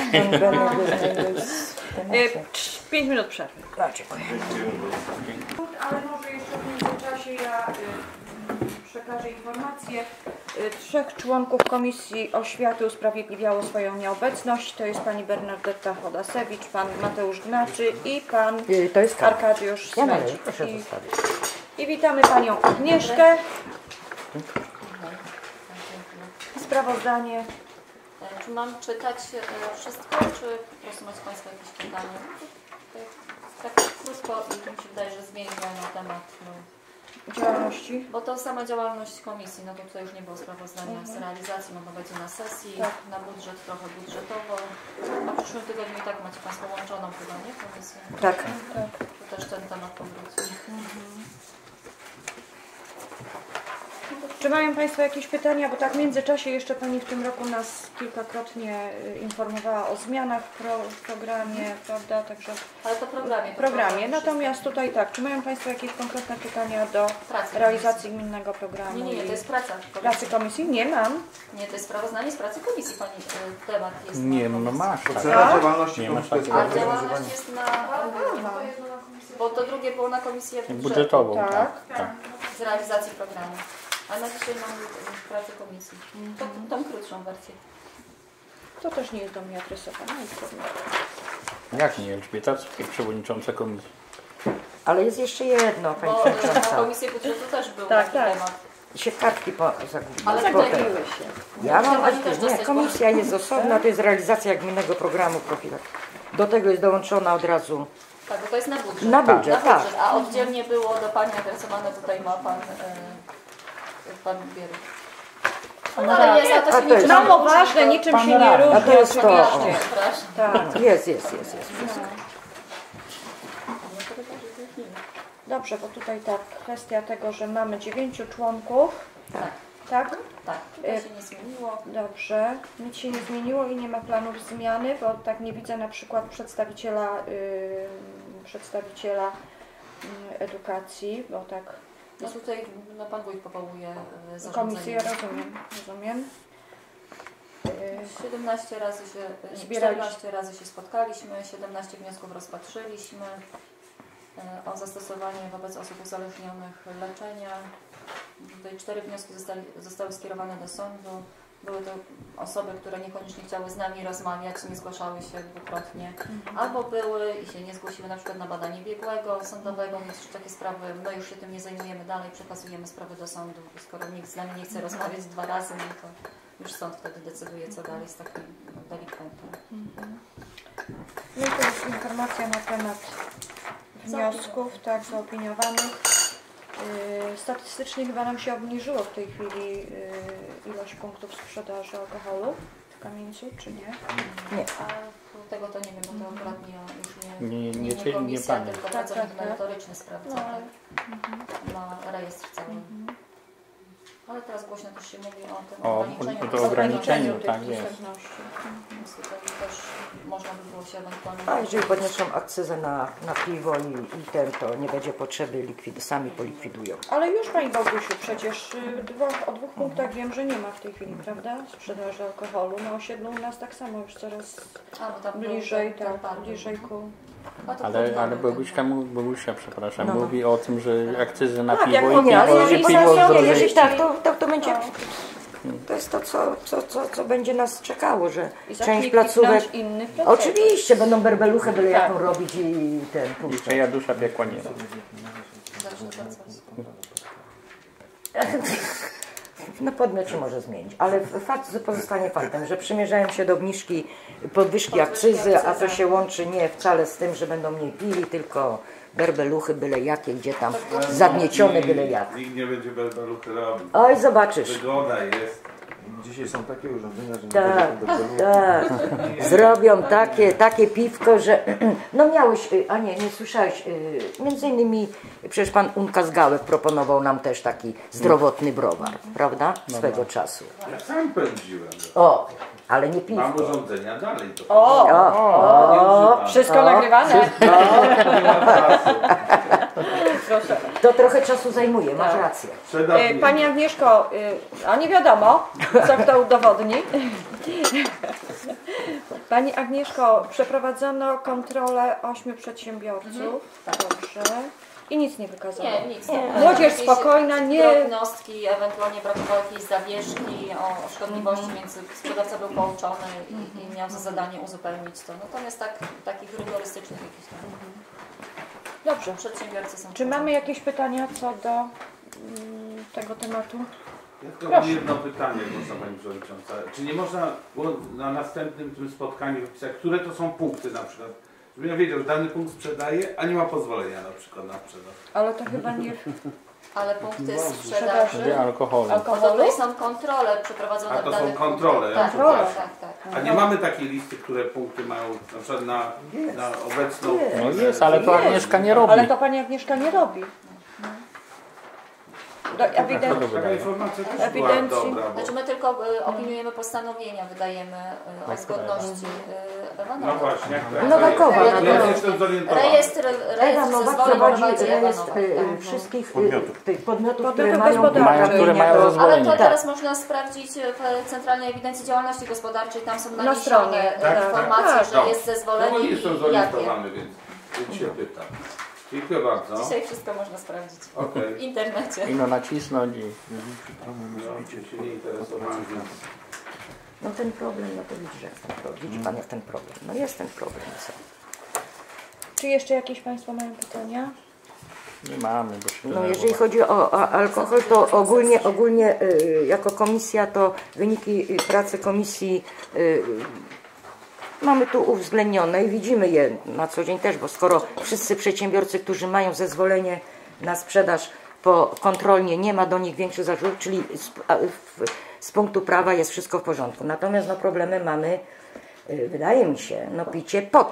A: 5 minut przerwy.
E: No, dziękuję.
A: Ale może jeszcze w międzyczasie ja przekażę informację. 3 członków Komisji Oświaty usprawiedliwiało swoją nieobecność. To jest Pani Bernadetta Chodasewicz, Pan Mateusz Gnaczy i Pan
E: To jest karta.
A: Arkadiusz
E: Ja należy,
A: Smęcik.
E: proszę zostawić.
A: I witamy Panią Agnieszkę. Sprawozdanie.
K: Czy mam czytać wszystko, czy po prostu macie Państwo jakieś pytania? Tak krótko i mi się wydaje, że zmienimy na temat,
A: Działalności.
K: bo to sama działalność komisji, no to tutaj już nie było sprawozdania z realizacji, no bo będzie na sesji, na budżet trochę budżetowo, a w przyszłym tygodniu i tak macie Państwo łączoną chyba, nie? Komisję.
A: Tak.
K: To też ten temat powróci.
A: Czy mają Państwo jakieś pytania? Bo tak w międzyczasie jeszcze Pani w tym roku nas kilkakrotnie informowała o zmianach w programie, prawda? Także
K: Ale to programie.
A: w programie. Natomiast tutaj tak, czy mają Państwo jakieś konkretne pytania do
K: Pracy
A: realizacji gminnego programu?
K: Nie, to jest praca.
A: Pracy komisji? Nie mam.
K: Nie, to jest sprawozdanie z pracy komisji, Pani temat jest.
D: Nie,
K: na
D: no
K: komisji.
D: masz. Tak.
H: Ocena działalności
D: Nie masz
H: komisji.
K: A działalność jest na... Bo to drugie było na komisję
D: Budżetową.
A: Tak.
D: Tak.
K: z realizacji programu. A na dzisiaj mamy pracę komisji. Tą krótszą wersję.
A: To też nie jest do mnie adresowane.
D: Jak nie, Elżbieta, przewodnicząca komisji.
E: Ale jest jeszcze jedno, Pani
K: Bo na
E: Przewodnicząca.
K: komisję budżetu też był
A: Tak,
K: taki
A: tak.
K: temat.
E: Się kartki zagubiły.
K: Ale
E: Potem.
K: pojawiły
A: się.
E: Ja mam
K: Pani też
E: nie,
K: dostać,
E: komisja jest osobna, to jest realizacja gminnego programu profilaktyki. Do tego jest dołączona od razu
K: Tak, bo to jest na budżet.
E: na budżet, tak.
K: A oddzielnie było do Pani adresowane, tutaj ma Pan Bieruch. No, ale jest, a to się nie
E: jest-
K: czyta.
A: Mało ważne, niczym się nie
E: A
A: różni.
E: to jest to.
A: oczywiście.
K: Przepraszam.
A: Tak.
E: Jest.
K: No to chyba, że to nie ma.
A: Dobrze, bo tutaj tak, kwestia tego, że mamy 9 członków.
K: Tak.
A: Tak?
K: Tak, tutaj się nie zmieniło.
A: Dobrze, nic się nie zmieniło i nie ma planów zmiany, bo tak nie widzę na przykład przedstawiciela edukacji, bo tak...
K: No tutaj no, Pan Wójt powołuje zarządzenie.
A: Komisję, rozumiem.
K: 17 razy się, 14 razy się spotkaliśmy, 17 wniosków rozpatrzyliśmy o zastosowanie wobec osób uzależnionych leczenia. Tutaj 4 wnioski zostały skierowane do sądu. Były to osoby, które niekoniecznie chciały z nami rozmawiać, nie zgłaszały się dwukrotnie, albo były i się nie zgłosiły na przykład na badanie biegłego, sądowego, więc takie sprawy, my już się tym nie zajmujemy dalej, przekazujemy sprawy do sądu. Skoro nikt z nami nie chce rozmawiać 2 razy, no to już sąd wtedy decyduje, co dalej z takim delikwentem.
A: No i to jest informacja na temat wniosków, tak, zaopiniowanych. Statystycznie chyba nam się obniżyło w tej chwili ilość punktów sprzedaży alkoholu w Kamieńcu, czy nie?
E: Nie.
K: A tego to nie wiem, bo to akurat
D: Nie
K: komisja,
D: pani.
K: tylko pracownik merytoryczny sprawdza, ma rejestr cały. Ale teraz głośno też się mówi o tym
D: ograniczeniu, tak jest.
K: Więc tutaj też można by było się ewentualnie...
E: A jeżeli podniosą akcyzę na piwo i ten, to nie będzie potrzeby, sami polikwidują.
A: Ale już Pani Bogusiu, przecież o 2 punktach wiem, że nie ma w tej chwili, prawda? Sprzedaży alkoholu. Na osiedlu u nas tak samo już coraz bliżej, bliżej ku...
D: Ale Bogusia, przepraszam, mówi o tym, że akcyzy na
E: Tak,
D: piwo i
E: jeżeli tak, to będzie... To jest to, co będzie nas czekało, że część placówek... Oczywiście, będą berbeluchę byle jaką robić i ten punkt.
D: Jeszcze ja dusza piekła nie mam.
E: Na podmiot się może zmienić, ale fakt pozostanie faktem, że przymierzają się do obniżki, podwyżki akcyzy, a to się łączy nie wcale z tym, że będą mniej pili, tylko berbeluchy byle jakie, gdzie tam zagniecione byle jak.
F: Nikt nie będzie berbeluchy robił.
E: Oj, zobaczysz.
F: Wygoda jest.
H: Dzisiaj są takie urządzenia, że
E: tak. Zrobią takie piwko, że... No miałeś, a nie słyszałeś, między innymi przecież pan Unkas Gałek proponował nam też taki zdrowotny browar, prawda? Swego czasu.
F: Ja sam pędziłem.
E: O, ale nie piwko.
F: Mam urządzenia dalej. To
A: wszystko nagrywane.
E: Proszę. To trochę czasu zajmuje, masz rację.
A: Pani Agnieszko, a nie wiadomo, co kto udowodni. Pani Agnieszko, przeprowadzono kontrolę 8 przedsiębiorców. Dobrze. I nic nie wykazano.
K: Nie, nic.
A: Młodzież spokojna, nie...
K: Drobnostki, ewentualnie brakowało jakiejś zawieszki o szkodliwości, między sprzedawca był pouczony i miał za zadanie uzupełnić to. Natomiast takich rygorystycznych jakichś tam.
A: Dobrze.
K: Przedsiębiorcy są.
A: Czy mamy jakieś pytania co do tego tematu?
F: Ja tylko mam jedno pytanie, można Pani Przewodnicząca. Czy nie można na następnym tym spotkaniu wypisać, które to są punkty na przykład? Żebym ja wiedział, że dany punkt sprzedaje, a nie ma pozwolenia na przykład na sprzedaż.
A: Ale to chyba nie...
K: Ale punkty sprzedaży
D: alkoholu.
K: To tutaj są kontrole przeprowadzone
F: a to
K: w danych
F: są kontrole,
K: tak.
F: A nie mamy takiej listy, które punkty mają na przykład na obecną...
D: No jest, ale to Agnieszka nie robi.
A: Ale to Pani Agnieszka nie robi.
F: Taka informacja też była dobra.
K: Znaczy my tylko opiniujemy postanowienia, wydajemy o zgodności.
F: No właśnie,
E: Nowakowa.
F: Ja jestem zorientowany.
K: Rejestr
E: Nowak prowadzi rejestr wszystkich podmiotów, które mają
D: zezwolenie.
K: Ale to teraz można sprawdzić w Centralnej Ewidencji Działalności Gospodarczej, tam są naniesione informacje, że jest zezwolenie
F: No nie jestem
K: i
F: zorientowany, więc się pytam. Dziękuję bardzo.
K: Dzisiaj wszystko można sprawdzić w internecie.
D: I nacisnąć i...
F: się nie interesowałem, więc...
E: No ten problem, no to widzisz jak ten problem. Widzi Pan jak ten problem. No jest ten problem. Co?
A: Czy jeszcze jakieś Państwo mają pytania?
D: Nie mamy, bo się
E: no jeżeli chodzi o alkohol, to ogólnie jako komisja to wyniki pracy komisji mamy tu uwzględnione i widzimy je na co dzień też, bo skoro wszyscy przedsiębiorcy, którzy mają zezwolenie na sprzedaż kontrolnie, nie ma do nich większych zarzutów, czyli z punktu prawa jest wszystko w porządku. Natomiast problemy mamy, wydaje mi się, picie pod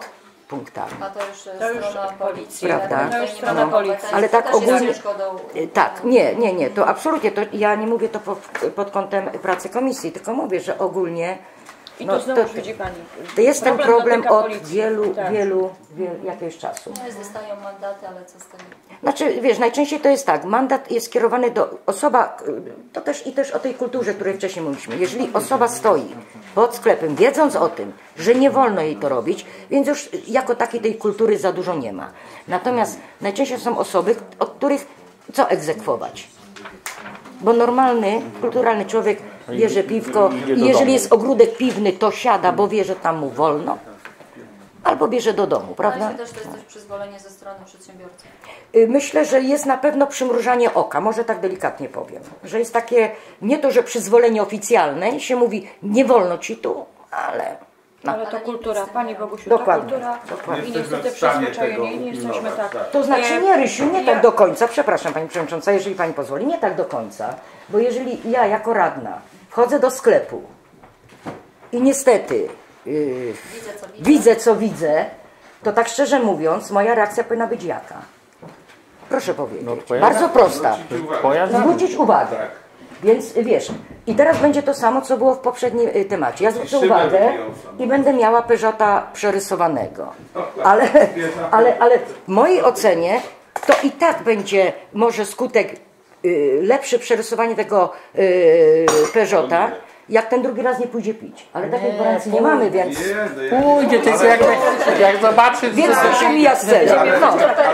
E: punktami.
K: A to już strona policji.
E: Prawda?
K: To już
E: strona
K: policji.
E: Ale tak
K: też jest
E: ogólnie,
K: szkodą.
E: tak, nie, to absolutnie, to ja nie mówię to pod kątem pracy komisji, tylko mówię, że ogólnie
A: I tu znowu widzi Pani.
E: to jest ten problem
A: dotyka
E: od
A: policji.
E: wielu
A: Tak.
E: jakiegoś czasu.
K: No, dostają mandaty, ale co z tego?
E: Znaczy, wiesz, najczęściej to jest tak, mandat jest skierowany do osoba, to też o tej kulturze, o której wcześniej mówiliśmy. Jeżeli osoba stoi pod sklepem, wiedząc o tym, że nie wolno jej to robić, więc już jako takiej tej kultury za dużo nie ma. Natomiast najczęściej są osoby, od których co egzekwować? Bo normalny, kulturalny człowiek bierze piwko i jeżeli jest ogródek piwny, to siada, bo wie, że tam mu wolno. Albo bierze do domu, prawda?
K: Ale też to jest też przyzwolenie ze strony przedsiębiorcy.
E: Myślę, że jest na pewno przymrużanie oka, może tak delikatnie powiem. Że jest takie, nie to, że przyzwolenie oficjalne i się mówi, nie wolno ci tu, ale... No.
A: Ale to kultura, Pani Bogusiu,
E: Dokładnie,
A: to kultura
E: dokładnie.
A: i niestety
F: Jesteśmy w stanie
A: przyzwyczajeni,
F: tego
A: nie jesteśmy
F: pilnować,
A: tak.
E: To znaczy nie, Rysiu, nie
A: Ja-
E: tak do końca, przepraszam Pani Przewodnicząca, jeżeli Pani pozwoli, nie tak do końca, bo jeżeli ja jako radna wchodzę do sklepu i niestety widzę co widzę, to tak szczerze mówiąc, moja reakcja powinna być jaka? Proszę powiedzieć, bardzo prosta, zwrócić uwagę. Więc wiesz, i teraz będzie to samo, co było w poprzednim temacie. Ja zwrócę uwagę i będę miała Peugeota przerysowanego. Ale w mojej ocenie to i tak będzie może skutek lepsze przerysowanie tego Peugeota, jak ten drugi raz nie pójdzie pić. Ale takiej gwarancji nie mamy, więc...
D: Pójdzie tylko jak zobaczy...
E: Więc to się mija z celem. No.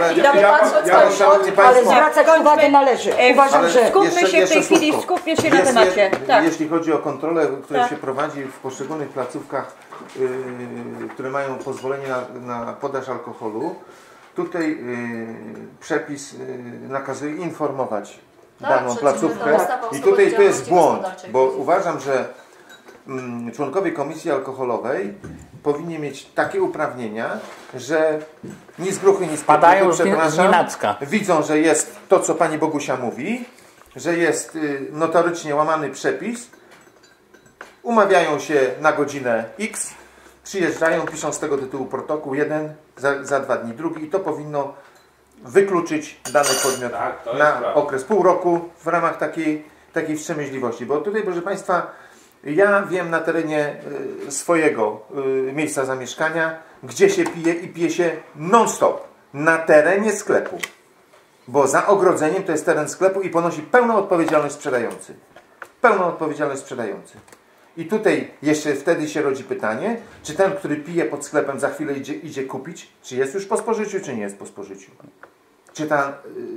E: Ale zwracać uwagę należy. Uważam, że...
A: Skupmy się w tej chwili, skupmy się na temacie. Tak.
H: Jeśli chodzi o kontrolę, która się prowadzi w poszczególnych placówkach, które mają pozwolenie na podaż alkoholu, tutaj przepis nakazuje informować daną placówkę i tutaj to jest błąd, bo uważam, że członkowie komisji alkoholowej powinni mieć takie uprawnienia, że ni z gruchy, ni z
D: Padają
H: popielu,
D: z nienacka.
H: widzą, że jest to, co pani Bogusia mówi, że jest notorycznie łamany przepis, umawiają się na godzinę X, przyjeżdżają, piszą z tego tytułu protokół, jeden, za 2 dni drugi i to powinno wykluczyć dany podmiot na okres pół roku w ramach takiej wstrzemięźliwości. Bo tutaj, proszę Państwa, ja wiem na terenie swojego miejsca zamieszkania, gdzie się pije i pije się non-stop. Na terenie sklepu. Bo za ogrodzeniem to jest teren sklepu i ponosi pełną odpowiedzialność sprzedający. Pełną odpowiedzialność sprzedający. I tutaj jeszcze wtedy się rodzi pytanie, czy ten, który pije pod sklepem, za chwilę idzie kupić, czy jest już po spożyciu, czy nie jest po spożyciu. Czy ta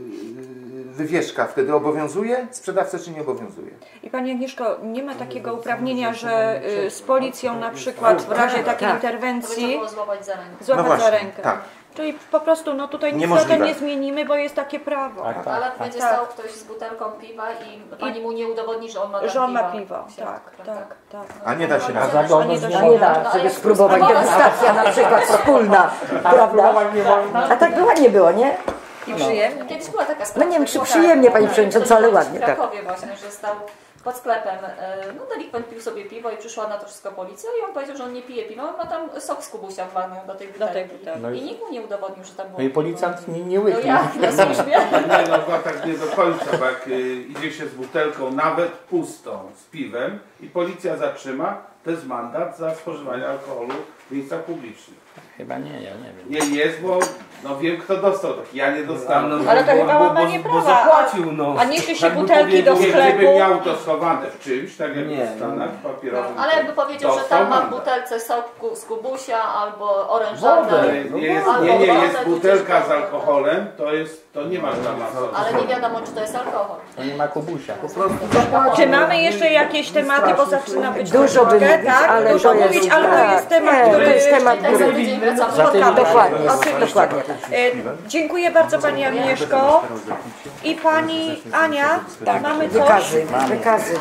H: wywieszka wtedy obowiązuje sprzedawcę, czy nie obowiązuje?
A: I Pani Agnieszko, nie ma takiego uprawnienia, że z policją na przykład w razie takiej interwencji
K: To by trzeba było złapać za rękę.
A: złapać
H: No właśnie,
A: za rękę.
H: tak.
A: Czyli po prostu no tutaj nic
H: Niemożliwe.
A: na to nie zmienimy, bo jest takie prawo.
K: Ale będzie stał ktoś z butelką piwa i pani mu nie udowodni, że on ma
A: Że on ma piwo,
K: piwo.
A: tak.
H: A nie da się na
E: A nie da, żeby spróbować degustacja na przykład wspólna, prawda? A tak było, nie było, nie?
A: I przyjemnie.
K: Kiedyś była taka sprawa.
E: No nie wiem, czy przyjemnie, Pani Przewodnicząca, ale ładnie,
K: w
E: tak.
K: Krakowie właśnie, że stał pod sklepem, no delikwent pił sobie piwo i przyszła na to wszystko policja i on powiedział, że on nie pije piwa, on ma tam sok z kubusia wlaną do tej butelki.
D: No
K: I nikt mu nie udowodnił, że tam było.
D: No i policjant nie
K: No
D: łyknie.
K: jak na służbie?
F: Nie, no chyba tak nie do końca, bo jak idzie się z butelką, nawet pustą, z piwem i policja zatrzyma, to jest mandat za spożywanie alkoholu w miejscach publicznych.
D: Chyba nie, ja nie wiem.
F: Nie jest, bo no wiem kto dostał taki, ja nie dostałem.
A: Ale to chyba łamanie prawa.
I: zapłacił, no.
A: A niesie się
I: Tak by
A: butelki do
I: powiedział,
F: Gdyby
A: sklepu.
F: miał to schowane w czymś, tak jak
I: Nie,
F: w Stanach papierowym.
K: Ale jakby powiedział, że
F: dostał
K: tam ma w
F: mandat.
K: butelce sok z kubusia albo orężada.
F: Nie, jest,
K: Albo
F: nie,
K: wodę,
F: jest
K: tudzież
F: butelka z
K: wodę.
F: alkoholem, to nie ma tam
K: Ale nie wiadomo, czy to jest alkohol.
D: To nie ma kubusia.
A: Czy mamy jeszcze jakieś tematy, bo zaczyna być
E: Dużo by
A: troszkę,
E: mówić,
A: tak?
E: ale
A: Dużo
E: to jest,
A: mówić, ale to jest temat,
E: nie,
A: który...
E: to jest temat,
K: Tak za
E: który...
K: tydzień wracamy.
E: Dokładnie,
A: Oczywiście.
E: dokładnie.
A: Dziękuję bardzo Pani Agnieszko. I Pani Ania, mamy coś?
E: Wykazy.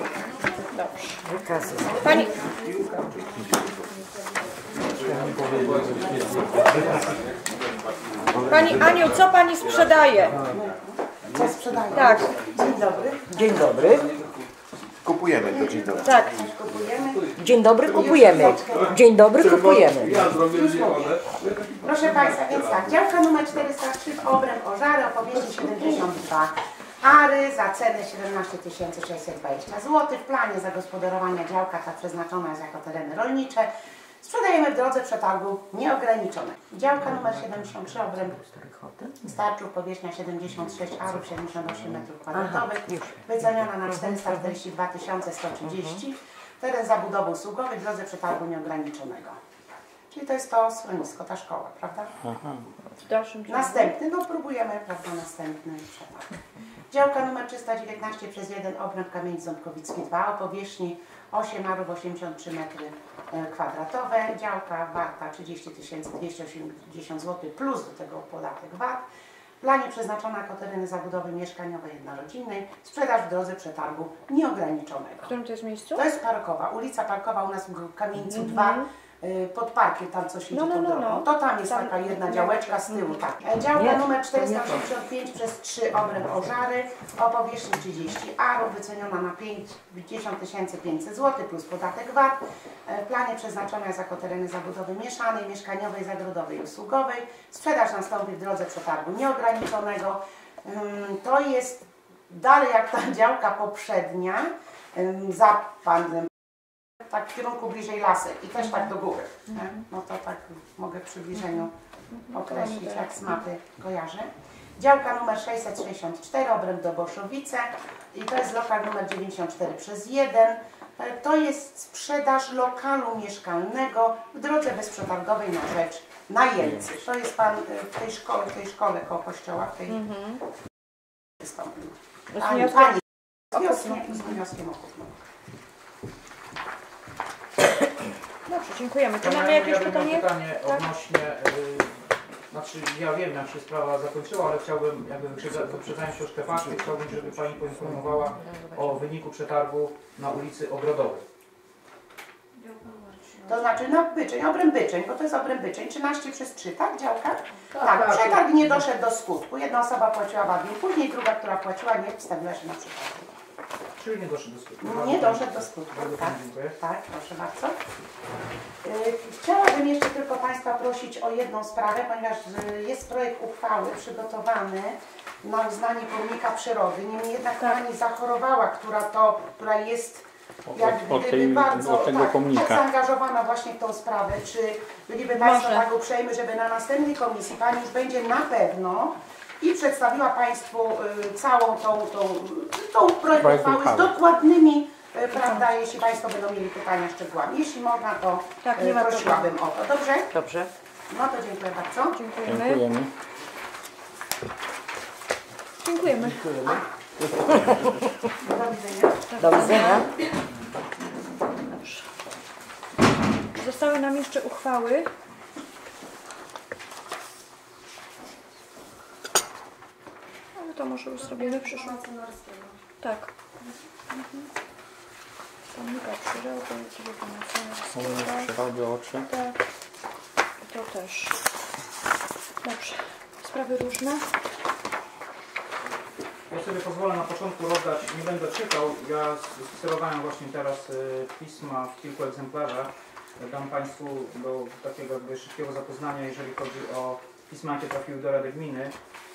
A: Pani... Pani Aniu, co Pani sprzedaje?
L: Co sprzedaję?
A: Tak.
L: Dzień dobry.
E: Dzień dobry.
H: Kupujemy to dzień dobry.
A: Tak.
E: Dzień dobry, kupujemy. Dzień dobry, kupujemy.
F: Ja zrobię zielone.
L: Proszę Państwa, więc tak, działka numer 403 w Obręb Ożary o powierzchni 72 ary za cenę 17 620 zł. W planie zagospodarowania działka ta przeznaczona jest jako tereny rolnicze. Sprzedajemy w drodze przetargu nieograniczonej. Działka numer 73 Obręb Starczów, powierzchnia 76 arów, 78 m2, wyceniona na 442 130. Teren zabudowy usługowej w drodze przetargu nieograniczonego. Czyli to jest to schronisko, ta szkoła, prawda?
A: W dalszym ciągu.
L: Następny, no próbujemy, prawda, następny przetarg. Działka numer 319 przez 1 Obręb Kamienic Ząbkowicki 2 o powierzchni 8 arów 83 m2. Działka warta 30 280 zł plus do tego podatek VAT. W planie przeznaczona jako tereny zabudowy mieszkaniowej jednorodzinnej. Sprzedaż w drodze przetargu nieograniczonego.
A: W którym to jest miejscu?
L: To jest Parkowa, ulica Parkowa u nas w Kamieńcu 2. Pod parkiem, tam coś idzie pod drogą. To tam jest taka jedna działeczka z tyłu. Tak. Działka numer 485 przez 3 Obręb Ożary o powierzchni 30 arów, wyceniona na 50 500 zł plus podatek VAT. W planie przeznaczona jest jako tereny zabudowy mieszanej, mieszkaniowej, zagrodowej i usługowej. Sprzedaż nastąpi w drodze przetargu nieograniczonego. To jest dalej jak ta działka poprzednia, za panem. Tak w kierunku bliżej lasek i też tak do góry. No to tak mogę w przybliżeniu określić, jak z mapy kojarzę. Działka numer 664, Obręb Doboszowice i to jest lokal numer 94 przez 1. To jest sprzedaż lokalu mieszkalnego w drodze bezprzetargowej na rzecz najemcy. To jest pan w tej szkole koło kościoła, w tej... Z wnioskiem o kupno.
A: Dobrze, dziękujemy. Czy mamy
J: Ja
A: jakieś pytanie?
J: pytanie odnośnie, znaczy ja wiem jak się sprawa zakończyła, ale chciałbym, jakby wyprzedzając troszkę fakty, chciałbym, żeby Pani poinformowała o wyniku przetargu na ulicy Ogrodowej.
L: To znaczy na Byczeń, Obręb Byczeń, bo to jest Obręb Byczeń, 13 przez 3, tak działka? Tak, przetarg nie doszedł do skutku. Jedna osoba płaciła VAT, później druga, która płaciła, nie wstawiła się na przetarg.
J: Czyli nie doszedł do skutku.
L: Nie doszedł do skutku, tak, tak, proszę bardzo. Chciałabym jeszcze tylko Państwa prosić o jedną sprawę, ponieważ jest projekt uchwały przygotowany na uznanie pomnika przyrody. Niemniej jednak Pani zachorowała, która jest jak gdyby bardzo tak zaangażowana właśnie w tą sprawę. Czy byliby Państwo tak uprzejmi, żeby na następnej komisji Pani już będzie na pewno i przedstawiła Państwu całą tą projekt uchwały z dokładnymi, prawda, jeśli Państwo będą mieli pytania szczegółami. Jeśli można, to prosiłabym o to. Dobrze?
E: Dobrze.
L: No to dziękuję bardzo.
A: Dziękujemy. Dziękujemy.
L: Do widzenia.
E: Do widzenia.
A: Dobrze. Zostały nam jeszcze uchwały. Ale to może już zrobimy w przyszłym. Tak. Pomnika
D: Przyrody oczy.
A: Tak. To też. Dobrze. Sprawy różne.
J: Ja sobie pozwolę na początku rozdać, nie będę czytał, ja sterowałem właśnie teraz pisma w kilku egzemplarzach. Dam Państwu do takiego jakby szybkiego zapoznania, jeżeli chodzi o pisma, jakie trafiły do Rady Gminy.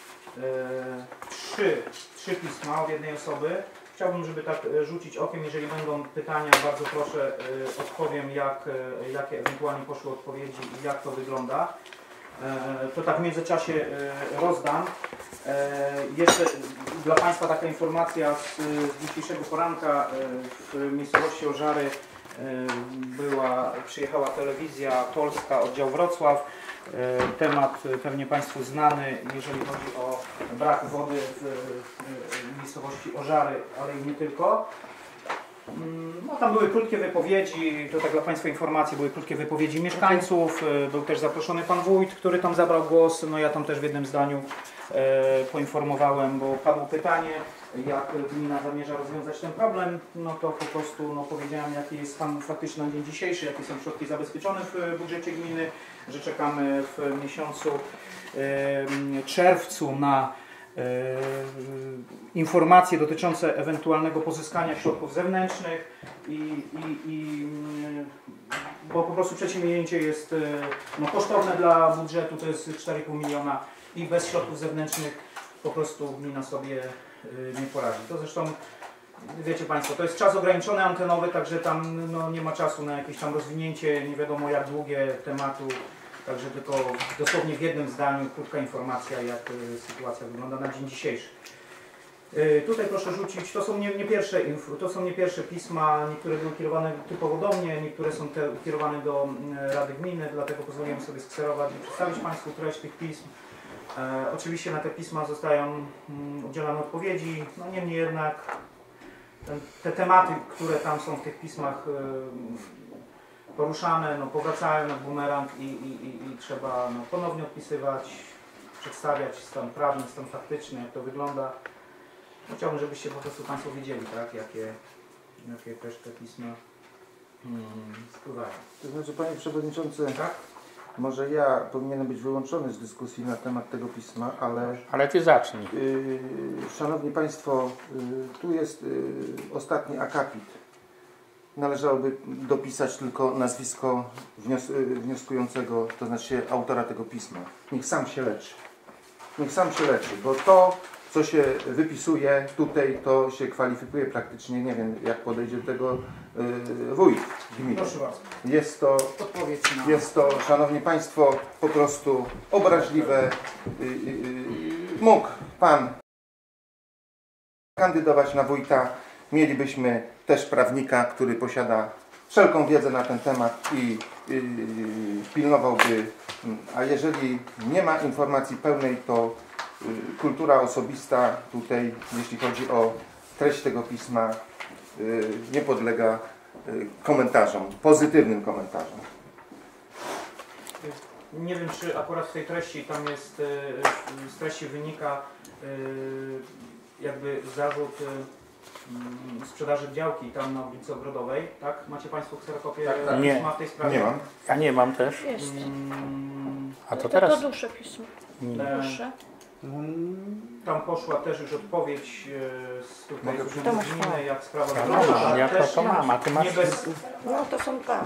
J: Trzy pisma od jednej osoby. Chciałbym, żeby tak rzucić okiem, jeżeli będą pytania, bardzo proszę, odpowiem, jakie ewentualnie poszły odpowiedzi i jak to wygląda. To tak w międzyczasie rozdam. Jeszcze dla Państwa taka informacja z dzisiejszego poranka. W miejscowości Ożary przyjechała telewizja polska, oddział Wrocław. Temat pewnie Państwu znany, jeżeli chodzi o brak wody w miejscowości Ożary, ale i nie tylko. No, tam były krótkie wypowiedzi, to tak dla Państwa informacji, były krótkie wypowiedzi mieszkańców, był też zaproszony Pan Wójt, który tam zabrał głos, no ja tam też w jednym zdaniu poinformowałem, bo padło pytanie, jak gmina zamierza rozwiązać ten problem, no to po prostu powiedziałem, jaki jest stan faktyczny na dzień dzisiejszy, jakie są środki zabezpieczone w budżecie gminy, że czekamy w miesiącu czerwcu na informacje dotyczące ewentualnego pozyskania środków zewnętrznych bo po prostu przedsięwzięcie jest kosztowne dla budżetu, to jest 4,5 miliona i bez środków zewnętrznych po prostu gmina sobie nie poradzi. To zresztą wiecie Państwo, to jest czas ograniczony antenowy, także tam nie ma czasu na jakieś tam rozwinięcie nie wiadomo jak długie tematu, także tylko dosłownie w jednym zdaniu krótka informacja, jak sytuacja wygląda na dzień dzisiejszy. Tutaj proszę rzucić, to są nie pierwsze pisma, niektóre były kierowane typowo do mnie, niektóre są kierowane do Rady Gminy, dlatego pozwoliłem sobie skserować i przedstawić Państwu treść tych pism. Oczywiście na te pisma zostają udzielane odpowiedzi, niemniej jednak te tematy, które tam są w tych pismach poruszane, powracają na bumerang i trzeba ponownie odpisywać, przedstawiać stan prawny, stan faktyczny, jak to wygląda. Chciałbym, żebyście po prostu Państwo wiedzieli, tak, jakie też te pisma wpływają.
H: To znaczy, Panie Przewodniczący,
J: tak?
H: Może ja powinienem być wyłączony z dyskusji na temat tego pisma,
D: ale Ty zacznij.
H: Szanowni Państwo, tu jest ostatni akapit. Należałoby dopisać tylko nazwisko wnioskującego, to znaczy autora tego pisma. Niech sam się leczy. Niech sam się leczy, bo to, co się wypisuje tutaj, to się kwalifikuje praktycznie, nie wiem, jak podejdzie do tego wójt gminy.
J: Proszę bardzo.
H: Jest to, Szanowni Państwo, po prostu obraźliwe. Mógł Pan kandydować na wójta, mielibyśmy też prawnika, który posiada wszelką wiedzę na ten temat i pilnowałby, a jeżeli nie ma informacji pełnej, to kultura osobista tutaj, jeśli chodzi o treść tego pisma, nie podlega komentarzom, pozytywnym komentarzom.
J: Nie wiem, czy akurat w tej treści tam jest, z treści wynika jakby zarzut sprzedaży działki tam na ulicy Ogrodowej, tak? Macie Państwo kserokopię pisma w tej sprawie?
H: Nie mam.
D: Ja nie mam też.
A: Jest.
D: A to teraz?
A: To dłuższe pismo. Dłuższe.
J: Tam poszła też już odpowiedź z tutaj z urzędu gminy, jak sprawa
D: wygląda. Ja to mam, a Ty masz...
E: No to są tam.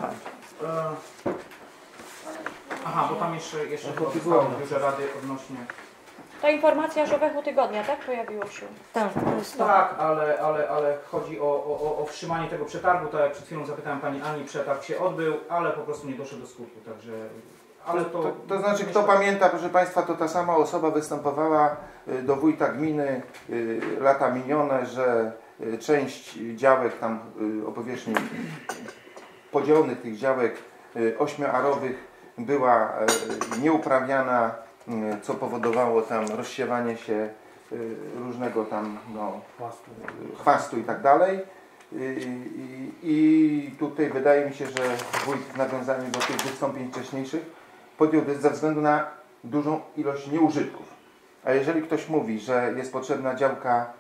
J: Aha, bo tam jeszcze było duże rady odnośnie...
A: Ta informacja, że we tygodnia, tak? Pojawiło się.
J: Tak, ale chodzi o wstrzymanie tego przetargu. Tak jak przed chwilą zapytałem Pani Ani, przetarg się odbył, ale po prostu nie doszedł do skutku, także... Ale
H: to znaczy, kto pamięta, proszę Państwa, to ta sama osoba występowała do wójta gminy lata minione, że część działek tam o powierzchni podzielonych tych działek 8-arowych była nieuprawiana, co powodowało tam rozsiewanie się różnego tam chwastu i tak dalej. I tutaj wydaje mi się, że wójt w nawiązaniu do tych wystąpień wcześniejszych podjął ze względu na dużą ilość nieużytków. A jeżeli ktoś mówi, że jest potrzebna działka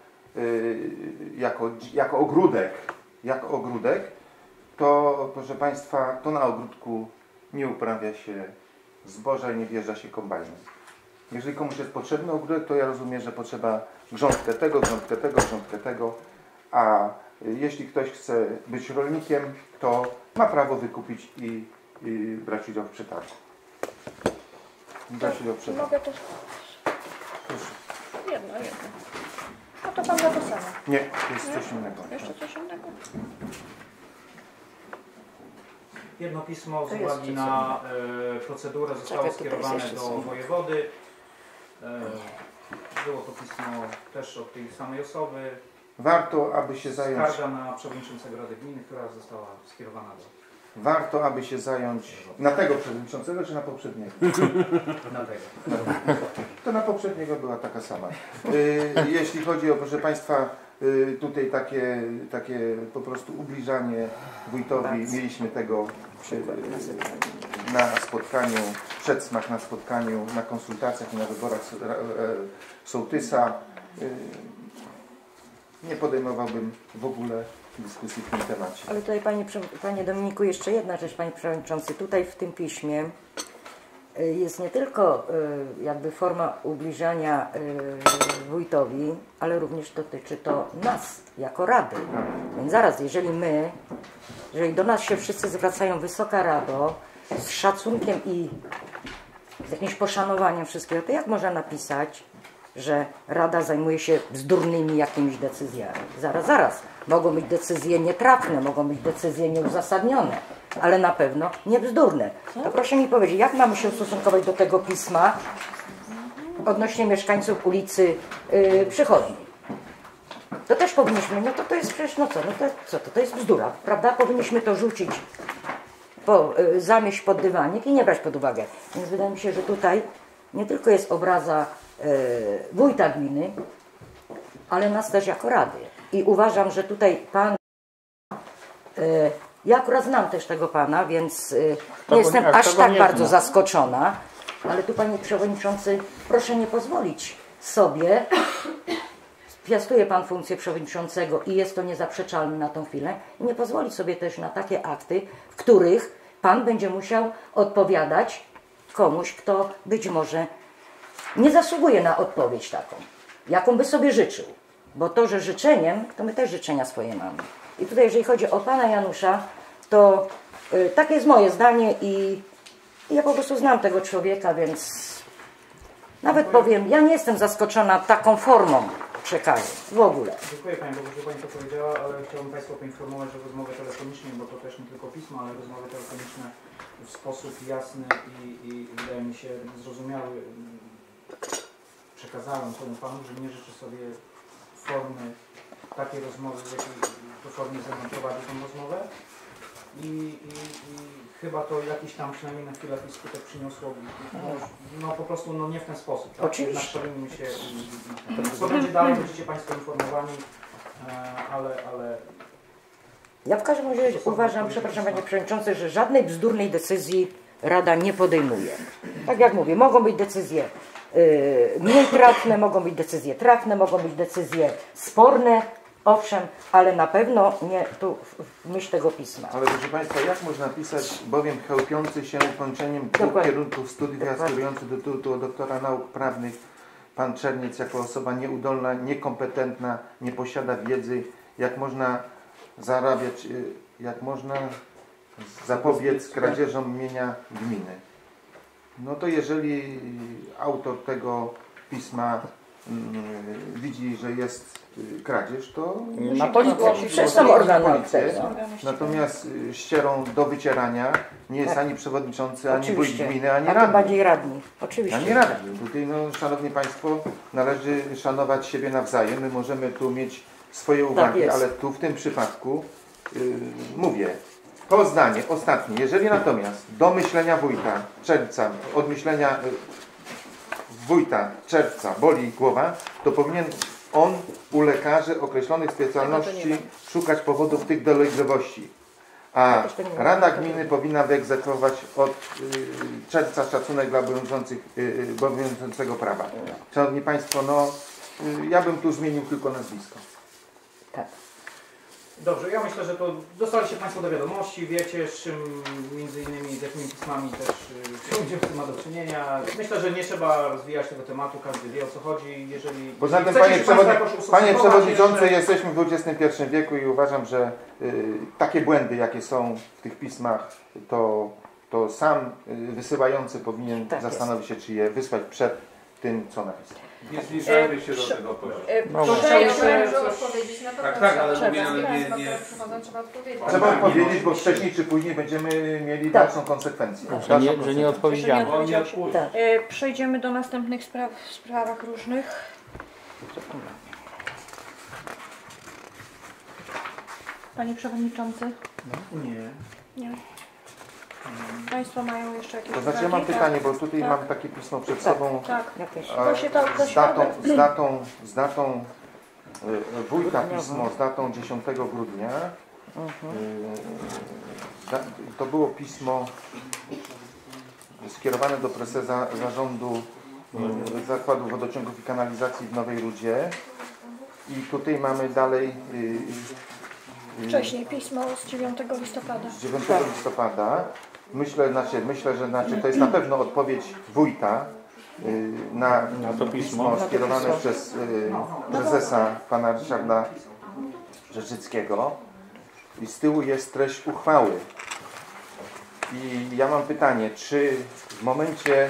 H: jako ogródek, to proszę Państwa, to na ogródku nie uprawia się zboża i nie wjeżdża się kombajnem. Jeżeli komuś jest potrzebny ogródek, to ja rozumiem, że potrzeba grządkę tego, a jeśli ktoś chce być rolnikiem, to ma prawo wykupić i brać udział w przetargu.
A: Mogę też...
H: Proszę.
A: Jedno. No to Pan za to samo.
H: Nie, to jest coś innego.
A: Jeszcze coś innego?
J: Jedno pismo z uwagi na procedurę zostało skierowane do wojewody. Było to pismo też od tej samej osoby.
H: Warto, aby się zająć...
J: Skarga na przewodniczącego Rady Gminy, która została skierowana do...
H: Warto, aby się zająć... Na tego przewodniczącego, czy na poprzedniego?
J: Na tego.
H: To na poprzedniego była taka sama. Jeśli chodzi o, proszę Państwa, tutaj takie po prostu ubliżanie wójtowi, mieliśmy tego na spotkaniu, przedsmak na spotkaniu, na konsultacjach i na wyborach sołtysa. Nie podejmowałbym w ogóle dyskusji w tym temacie.
E: Ale tutaj Panie Dominiku, jeszcze jedna rzecz, Panie Przewodniczący. Tutaj w tym piśmie jest nie tylko jakby forma ubliżania wójtowi, ale również dotyczy to nas jako Rady. Więc zaraz, jeżeli do nas się wszyscy zwracają, Wysoka Rado, z szacunkiem i z jakimś poszanowaniem wszystkiego, to jak można napisać, że Rada zajmuje się bzdurnymi jakimiś decyzjami? Zaraz. Mogą być decyzje nietrafne, mogą być decyzje nieuzasadnione, ale na pewno nie bzdurne. To proszę mi powiedzieć, jak mamy się ustosunkować do tego pisma odnośnie mieszkańców ulicy Przychodni? To też powinniśmy, no to jest przecież, to jest bzdura, prawda? Powinniśmy to rzucić, zamieść pod dywanik i nie brać pod uwagę. Więc wydaje mi się, że tutaj nie tylko jest obraza wójta gminy, ale nas też jako Rady. I uważam, że tutaj pan, ja akurat znam też tego pana, więc nie jestem aż tak bardzo zaskoczona, ale tu, panie przewodniczący, proszę nie pozwolić sobie, piastuje pan funkcję przewodniczącego i jest to niezaprzeczalne na tą chwilę, i nie pozwolić sobie też na takie akty, w których pan będzie musiał odpowiadać komuś, kto być może nie zasługuje na odpowiedź taką, jaką by sobie życzył. Bo to, że życzeniem, to my też życzenia swoje mamy. I tutaj, jeżeli chodzi o pana Janusza, to takie jest moje zdanie i ja po prostu znam tego człowieka, więc nawet powiem, ja nie jestem zaskoczona taką formą przekazu w ogóle.
J: Dziękuję Pani, bo już Pani to powiedziała, ale chciałbym Państwa poinformować, że rozmowy telefoniczne, bo to też nie tylko pismo, ale rozmowy telefoniczne w sposób jasny i wydaje mi się zrozumiały przekazałem Panu, że nie życzę sobie formy takiej rozmowy, w jakiej to formie ze mną prowadzi tę rozmowę i chyba to jakiś tam przynajmniej na chwilę jakiś skutek przyniosło, no po prostu no nie w ten sposób. Tak?
E: Oczywiście.
J: Powinniśmy się, co będzie dalej, będziecie Państwo informowani, ale...
E: Ja w każdym razie uważam, przepraszam Panie Przewodniczący, że żadnej bzdurnej decyzji Rada nie podejmuje. Tak jak mówię, mogą być decyzje mniej trafne, mogą być decyzje trafne, mogą być decyzje sporne, owszem, ale na pewno nie tu w myśl tego pisma.
H: Ale proszę Państwa, jak można pisać, bowiem chełpiący się ukończeniem dwóch kierunków studiów, aspirujący do tytułu doktora nauk prawnych, pan Czerniec jako osoba nieudolna, niekompetentna, nie posiada wiedzy, jak można zarabiać, jak można zapobiec kradzieżom mienia gminy. No to jeżeli autor tego pisma widzi, że jest kradzież, to
E: na policję, są organy.
H: Natomiast ścierą do wycierania nie jest ani przewodniczący, ani wójt gminy, ani
E: radny.
H: radny.
E: Bardziej radni. Oczywiście.
H: Ani radny. Tutaj, no, szanowni Państwo, należy szanować siebie nawzajem. My możemy tu mieć swoje uwagi, ale tu w tym przypadku mówię, to zdanie ostatnie. Jeżeli natomiast do myślenia wójta Czerwca, od myślenia wójta Czerwca boli głowa, to powinien on u lekarzy określonych specjalności szukać powodów tych dolegliwości. A Rada Gminy powinna wyegzekwować od Czerwca szacunek dla obowiązującego prawa. Szanowni Państwo, no ja bym tu zmienił tylko nazwisko.
E: Tak.
J: Dobrze, ja myślę, że to dostaliście Państwo do wiadomości, wiecie z czym między innymi z jakimi pismami też udziałowcy ma do czynienia. Myślę, że nie trzeba rozwijać tego tematu, każdy wie o co chodzi. Jeżeli
H: poza tym, panie Przewodniczący, jesteśmy w XXI wieku i uważam, że takie błędy jakie są w tych pismach, to sam wysyłający powinien zastanowić się, czy je wysłać przed tym, co napisał.
F: Nie zbliżajmy się do tego poziomu.
G: odpowiedzieć na to.
F: Tak, ale nie...
H: Trzeba odpowiedzieć, bo wcześniej czy później będziemy mieli dalszą konsekwencję.
D: Że nie odpowiedziano.
A: Przejdziemy do następnych spraw w sprawach różnych. Panie Przewodniczący? Nie. Państwo mają jeszcze jakieś
H: uwagi? To znaczy ja mam pytanie, bo tutaj mam takie pismo przed sobą z datą wójta pismo z datą 10 grudnia. To było pismo skierowane do prezesa zarządu Zakładu Wodociągów i Kanalizacji w Nowej Rudzie. I tutaj mamy dalej
A: wcześniej pismo z 9 listopada.
H: Z 9 listopada. myślę, że to jest na pewno odpowiedź wójta na
D: to pismo
H: skierowane przez prezesa pana Ryszarda Rzeczyckiego i z tyłu jest treść uchwały. I ja mam pytanie, czy w momencie,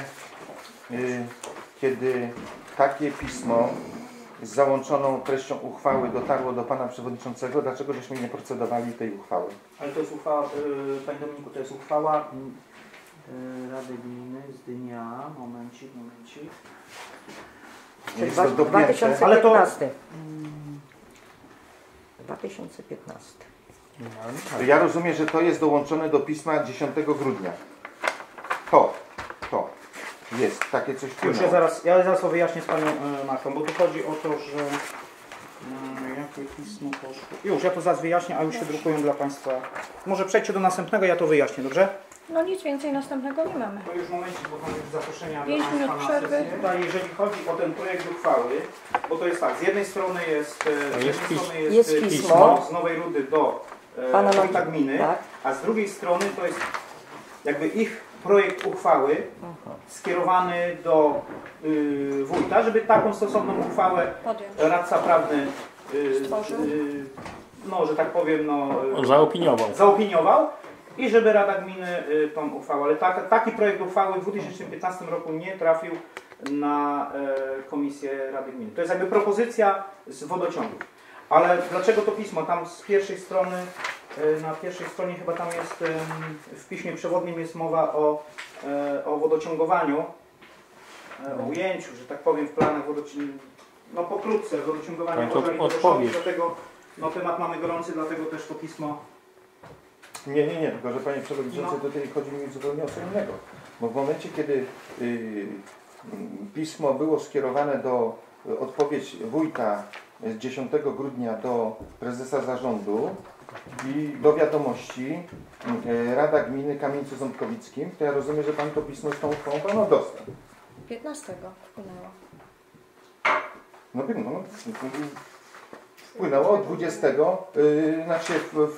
H: kiedy takie pismo z załączoną treścią uchwały dotarło do pana przewodniczącego, dlaczego żeśmy nie procedowali tej uchwały?
J: Ale to jest uchwała, Panie Dominiku, to jest uchwała Rady Gminy z dnia, momencik.
H: Jest to dopięte.
E: 2015.
J: Ale to-
E: 2015.
H: Ja rozumiem, że to jest dołączone do pisma 10 grudnia. To jest takie coś
J: Już
H: wpłynęło.
J: ja zaraz to wyjaśnię z Panią Martą, bo tu chodzi o to, że jakie pismo poszło. Już, ja to zaraz wyjaśnię, a już się drukują dla Państwa. Może przejdźcie do następnego, ja to wyjaśnię, dobrze?
A: No nic więcej następnego nie mamy.
J: To już momencik, bo tam już zaproszenia
A: 5 minut
J: na
A: przerwy.
J: sesję. Tutaj, jeżeli chodzi o ten projekt uchwały, bo to jest tak, z jednej strony jest
E: Jest pismo
J: z Nowej Rudy do
E: Pana
J: wójta gminy,
E: tak.
J: a z drugiej strony to jest jakby ich projekt uchwały skierowany do wójta, żeby taką stosowną uchwałę
A: Podjąć.
J: radca prawny
A: Stworzył.
J: no, że tak powiem,
D: zaopiniował.
J: i żeby Rada Gminy tą uchwałę. Ale taki projekt uchwały w 2015 roku nie trafił na komisję Rady Gminy. To jest jakby propozycja z wodociągów. Ale dlaczego to pismo? Tam z pierwszej strony, na pierwszej stronie chyba tam jest, w piśmie przewodnim jest mowa o wodociągowaniu, o ujęciu, że tak powiem, w planach wodociągowaniu. No pokrótce, wodociągowanie
D: To odpowiedź.
J: dlatego no, temat mamy gorący, dlatego też to pismo.
H: Nie, tylko że Panie Przewodniczący, tutaj chodzi mi zupełnie o co innego. Bo w momencie, kiedy pismo było skierowane do odpowiedź wójta z 10 grudnia do prezesa zarządu i do wiadomości Rada Gminy Kamieńcu-Ząbkowickim, to ja rozumiem, że Pan to pismo z tą uchwałą Pan dostał.
A: 15 wpłynęło.
H: No wiem, no. Wpłynęło od 20, znaczy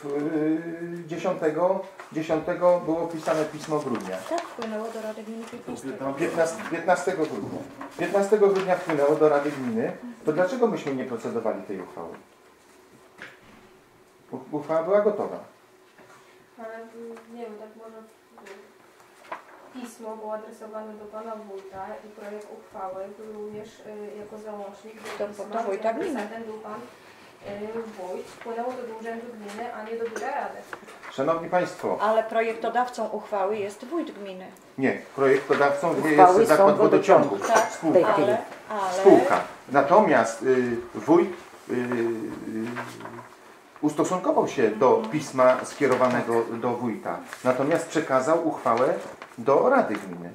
H: 10 było pisane pismo grudnia.
A: Tak, wpłynęło do Rady Gminy
H: 15 grudnia. 15 grudnia wpłynęło do Rady Gminy. To dlaczego myśmy nie procedowali tej uchwały? Uchwała była gotowa.
G: Ale nie wiem, tak może pismo było adresowane do Pana Wójta i projekt uchwały był również jako załącznik do pisma.
A: wójta gminy.
G: Adresatem był Pan Wójt. Wpłynęło to do Urzędu Gminy, a nie do Biura Rady.
H: Szanowni Państwo,
A: Ale projektodawcą uchwały jest wójt gminy.
H: nie, projektodawcą
E: Uchwały
H: jest
E: są
H: Zakład
E: wodociągów.
H: Wodociągów,
A: Tak,
H: spółka.
A: ale
H: Spółka. Natomiast wójt ustosunkował się do pisma skierowanego do wójta. Natomiast przekazał uchwałę do Rady Gminy.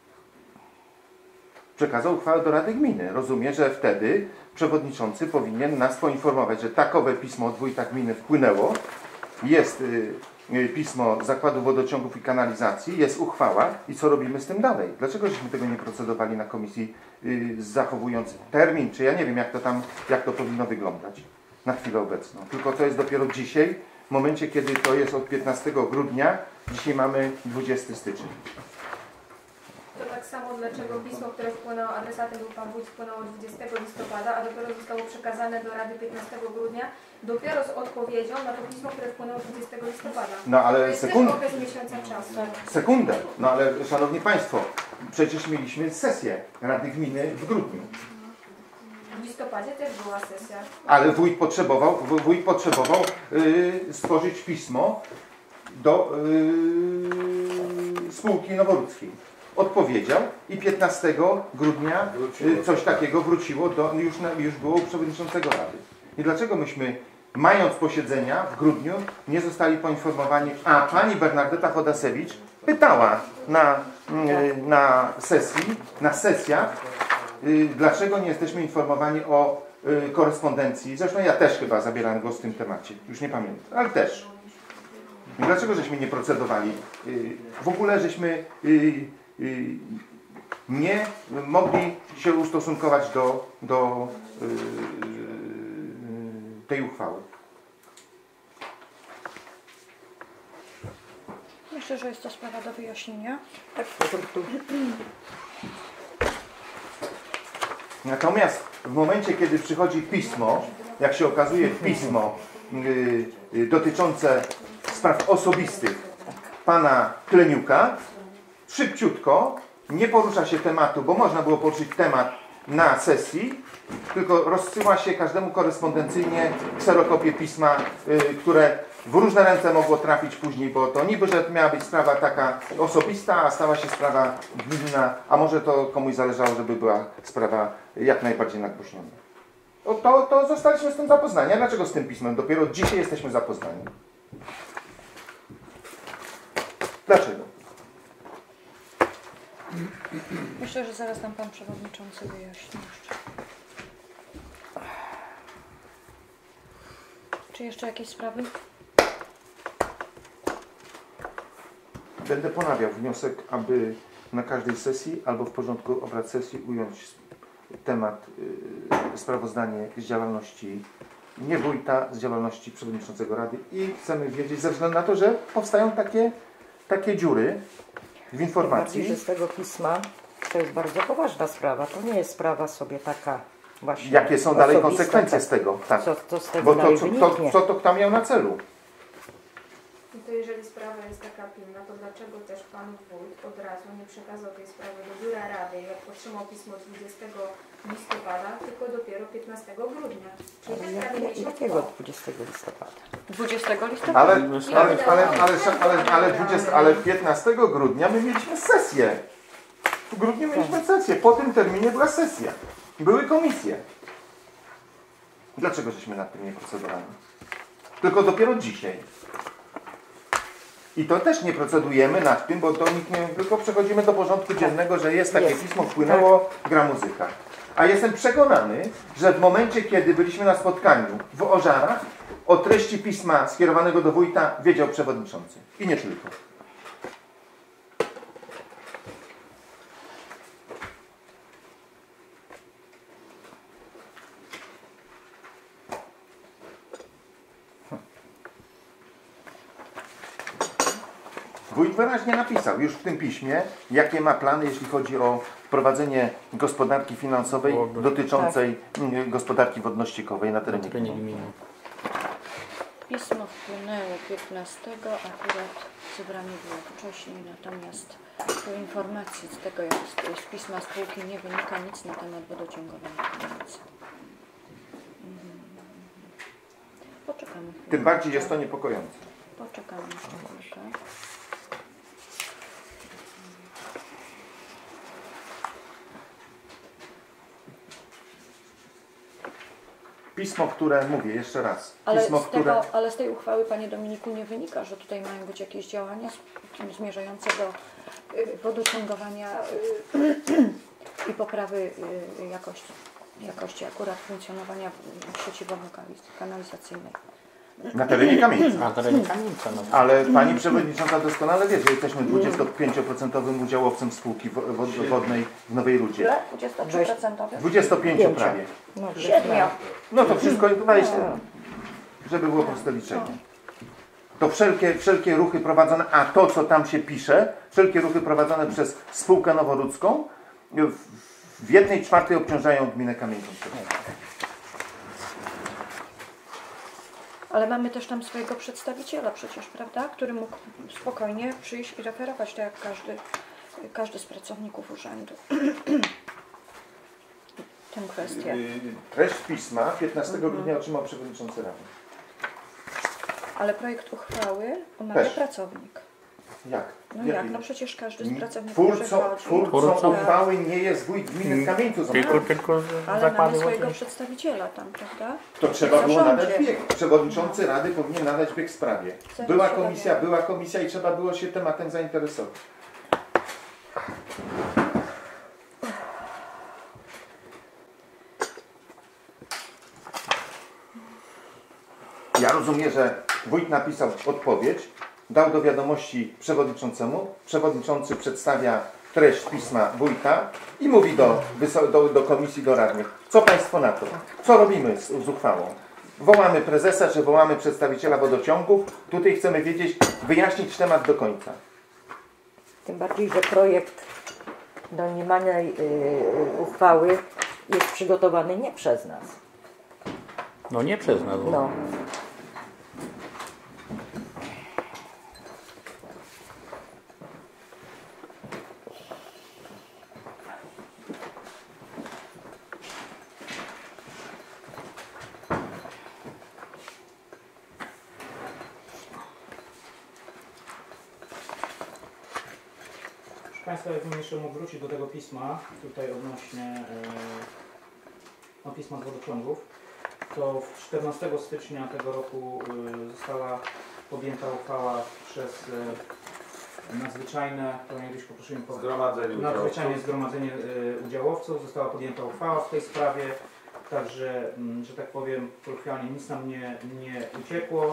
H: Przekazał uchwałę do Rady Gminy. Rozumiem, że wtedy przewodniczący powinien nas poinformować, że takowe pismo od wójta gminy wpłynęło. Jest pismo Zakładu Wodociągów i Kanalizacji, jest uchwała i co robimy z tym dalej? Dlaczego żeśmy tego nie procedowali na komisji, zachowując termin, czy ja nie wiem jak to powinno wyglądać na chwilę obecną. Tylko to jest dopiero dzisiaj, w momencie kiedy to jest od 15 grudnia, dzisiaj mamy 20 stycznia.
G: To tak samo, dlaczego pismo, które wpłynęło, adresatem był Pan Wójt, wpłynęło 20 listopada, a dopiero zostało przekazane do Rady 15 grudnia, dopiero z odpowiedzią na to pismo, które wpłynęło 20 listopada.
H: No
G: To
H: ale
G: jest też
H: sekundę.
G: okres miesiąca czasu.
H: Sekundę. No ale Szanowni Państwo, przecież mieliśmy sesję Rady Gminy w grudniu.
G: W listopadzie też była sesja.
H: Ale wójt potrzebował stworzyć pismo do spółki noworudzkiej. Odpowiedział i 15 grudnia coś takiego wróciło już było u przewodniczącego Rady. I dlaczego myśmy, mając posiedzenia w grudniu, nie zostali poinformowani, a pani Bernardeta Chodasewicz pytała na sesjach, dlaczego nie jesteśmy informowani o korespondencji. Zresztą ja też chyba zabierałem głos w tym temacie. Już nie pamiętam, ale też. Dlaczego żeśmy nie procedowali? W ogóle żeśmy nie mogli się ustosunkować do tej uchwały.
A: Myślę, że jest to sprawa do wyjaśnienia.
E: Tak, po prostu.
H: Natomiast w momencie, kiedy przychodzi pismo, jak się okazuje pismo dotyczące spraw osobistych pana Kleniuka, szybciutko, nie porusza się tematu, bo można było poruszyć temat na sesji, tylko rozsyła się każdemu korespondencyjnie kserokopię pisma, które w różne ręce mogło trafić później, bo to niby, że miała być sprawa taka osobista, a stała się sprawa gminna, a może to komuś zależało, żeby była sprawa jak najbardziej nagłośniona. To zostaliśmy z tym zapoznani. A dlaczego z tym pismem dopiero dzisiaj jesteśmy zapoznani? Dlaczego?
A: Myślę, że zaraz nam pan przewodniczący wyjaśni jeszcze. Czy jeszcze jakieś sprawy?
H: Będę ponawiał wniosek, aby na każdej sesji albo w porządku obrad sesji ująć temat, sprawozdanie z działalności nie wójta, z działalności przewodniczącego Rady i chcemy wiedzieć, ze względu na to, że powstają takie dziury w informacji.
E: Bardziej, że z tego pisma to jest bardzo poważna sprawa. To nie jest sprawa sobie taka właśnie.
H: Jakie są dalej
E: osobista,
H: konsekwencje z tego? Tak.
E: Co z tego
H: bo
E: dalej wyniknie?
H: co to kto miał na celu?
G: No to jeżeli sprawa jest taka pilna, to dlaczego też pan wójt od razu nie przekazał tej sprawy do biura rady, jak otrzymał pismo 20 listopada, tylko dopiero 15 grudnia? Czyli tak prawie miesiąc
E: Jakiego
G: po.
E: 20 listopada?
A: 20 listopada.
H: Ale 15 grudnia my mieliśmy sesję. W grudniu mieliśmy sesję. Po tym terminie była sesja. Były komisje. Dlaczego żeśmy nad tym nie procedowali? Tylko dopiero dzisiaj. I to też nie procedujemy nad tym, bo to nikt nie, tylko przechodzimy do porządku dziennego, że jest takie pismo, wpłynęło, gra muzyka. A jestem przekonany, że w momencie, kiedy byliśmy na spotkaniu w Ożarach, o treści pisma skierowanego do wójta wiedział przewodniczący. I nie tylko. Wójt wyraźnie napisał już w tym piśmie, jakie ma plany, jeśli chodzi o wprowadzenie gospodarki finansowej dotyczącej gospodarki wodno-ściekowej na terenie gminy.
A: Pismo wpłynęło 15, akurat zebranie było wcześniej, natomiast po informacji z tego, jak z pisma spółki nie wynika nic na temat wodociągowania pieniędzy. Poczekamy chwilę.
H: Tym bardziej jest to niepokojące.
A: Poczekamy jeszcze chwilkę.
H: Pismo, które, mówię jeszcze raz,
A: Ale,
H: pismo,
A: ale z tej uchwały, panie Dominiku, nie wynika, że tutaj mają być jakieś działania zmierzające do wodociągowania i poprawy jakości akurat funkcjonowania sieci wodno-kanalizacyjnej.
H: Na terenie Kamieńca.
D: Na terenie Kamieńca. No.
H: Ale pani przewodnicząca doskonale wie, że jesteśmy 25% udziałowcem spółki wodnej w Nowej Rudzie.
A: 23%?
H: 25 prawie.
A: 7.
H: No to wszystko tutaj, żeby było proste liczenie. To wszelkie ruchy prowadzone, a to co tam się pisze, wszelkie ruchy prowadzone przez spółkę noworudzką w 1/4 obciążają gminę Kamieńcą.
A: Ale mamy też tam swojego przedstawiciela przecież, prawda? Który mógł spokojnie przyjść i referować, tak jak każdy z pracowników urzędu. Tę kwestię.
H: Treść pisma 15 grudnia otrzymał przewodniczący Rady.
A: Ale projekt uchwały omawia pracownik.
H: Jak?
A: No jak? No przecież każdy z pracowników
H: Twórcą uchwały nie jest wójt gminy Kamieńcu.
D: Tylko
A: ale mamy swojego przedstawiciela tam, prawda?
H: To trzeba było nadać bieg. Przewodniczący Rady powinien nadać bieg sprawie. Była komisja i trzeba było się tematem zainteresować. Ja rozumiem, że wójt napisał odpowiedź, dał do wiadomości przewodniczącemu, przewodniczący przedstawia treść pisma wójta i mówi do komisji, do radnych. Co państwo na to? Co robimy z uchwałą? Wołamy prezesa, czy wołamy przedstawiciela wodociągów. Tutaj chcemy wiedzieć, wyjaśnić temat do końca.
E: Tym bardziej, że projekt domniemanej uchwały jest przygotowany nie przez nas.
D: No nie przez nas.
E: No.
J: Państwa, jakbym jeszcze mógł wrócić do tego pisma, tutaj odnośnie pisma z wodociągów, to 14 stycznia tego roku została podjęta uchwała przez nadzwyczajne, zgromadzenie udziałowców, została podjęta uchwała w tej sprawie, także, że tak powiem, kolokwialnie nic nam nie uciekło.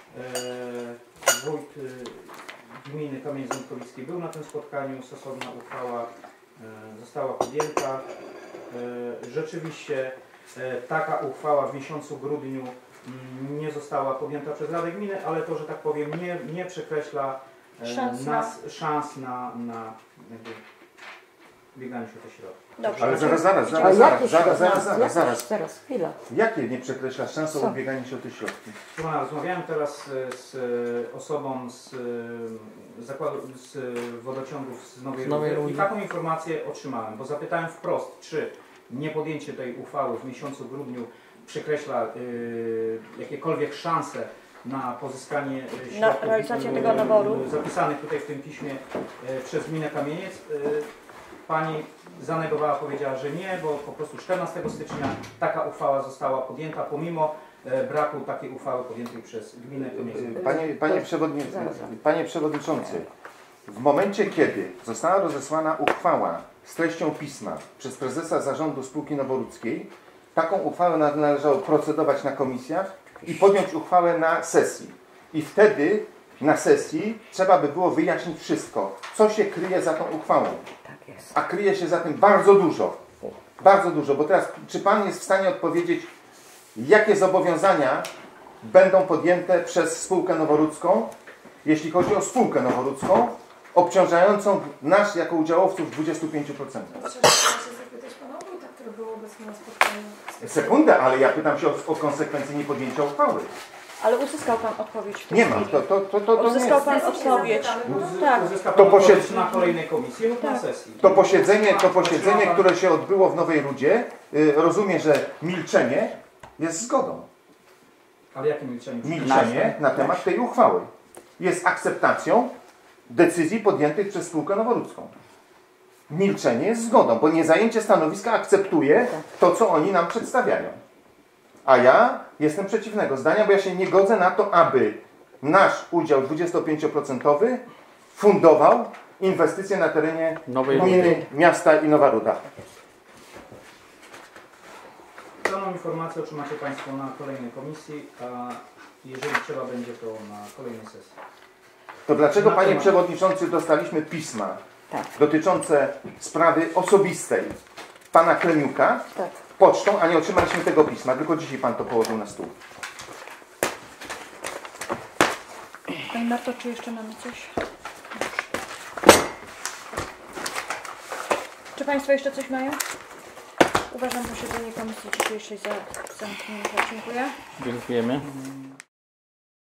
J: Wójt Gminy Kamień Ząbkowicki był na tym spotkaniu, stosowna uchwała została podjęta. Rzeczywiście taka uchwała w miesiącu grudniu nie została podjęta przez Radę Gminy, ale to, że tak powiem, nie przekreśla szans na jakby bieganie się o te środki.
H: Dobrze. Ale zaraz,
E: chwila.
H: Jakie nie przekreśla szans o ubieganie się o te środki?
J: Rozmawiałem teraz z osobą z zakładu, z wodociągów z Nowej Rudy i taką informację otrzymałem, bo zapytałem wprost, czy niepodjęcie tej uchwały w miesiącu grudniu przekreśla jakiekolwiek szanse na pozyskanie środków
A: realizację tego naboru
J: zapisanych tutaj w tym piśmie przez Gminę Kamieniec. Pani zanegowała, powiedziała, że nie, bo po prostu 14 stycznia taka uchwała została podjęta, pomimo braku takiej uchwały podjętej przez Gminę Kamieniec.
H: Panie Przewodniczący, w momencie, kiedy została rozesłana uchwała z treścią pisma przez prezesa zarządu spółki noworudzkiej, taką uchwałę należało procedować na komisjach i podjąć uchwałę na sesji. I wtedy na sesji trzeba by było wyjaśnić wszystko, co się kryje za tą uchwałą. A kryje się za tym bardzo dużo. Bardzo dużo, bo teraz czy Pan jest w stanie odpowiedzieć, jakie zobowiązania będą podjęte przez spółkę noworudzką, jeśli chodzi o spółkę noworudzką, obciążającą nas jako udziałowców 25%? Sekundę, ale ja pytam się o konsekwencje niepodjęcia uchwały.
A: Ale uzyskał Pan odpowiedź w tej
H: Nie mam,
A: uzyskał Pan odpowiedź. Tak.
J: Uzyskał Pan odpowiedź na kolejnej komisji lub na sesji.
H: To posiedzenie, które się odbyło w Nowej Rudzie, rozumiem, że milczenie jest zgodą.
J: Ale jakie milczenie?
H: Milczenie na temat tej uchwały jest akceptacją decyzji podjętych przez spółkę noworudzką. Milczenie jest zgodą, bo niezajęcie stanowiska akceptuje to, co oni nam przedstawiają. A ja jestem przeciwnego zdania, bo ja się nie godzę na to, aby nasz udział 25% fundował inwestycje na terenie gminy, miasta i Nowa Ruda.
J: Daną informację otrzymacie Państwo na kolejnej komisji, a jeżeli trzeba będzie, to na kolejnej sesji.
H: To dlaczego, Panie Przewodniczący, dostaliśmy pisma dotyczące sprawy osobistej Pana Klemiuka pocztą, a nie otrzymaliśmy tego pisma, tylko dzisiaj Pan to położył na stół?
A: Pani Marto, czy jeszcze mamy coś? Czy Państwo jeszcze coś mają? Uważam posiedzenie komisji dzisiejszej za zamknięte. Dziękuję.
D: Dziękujemy.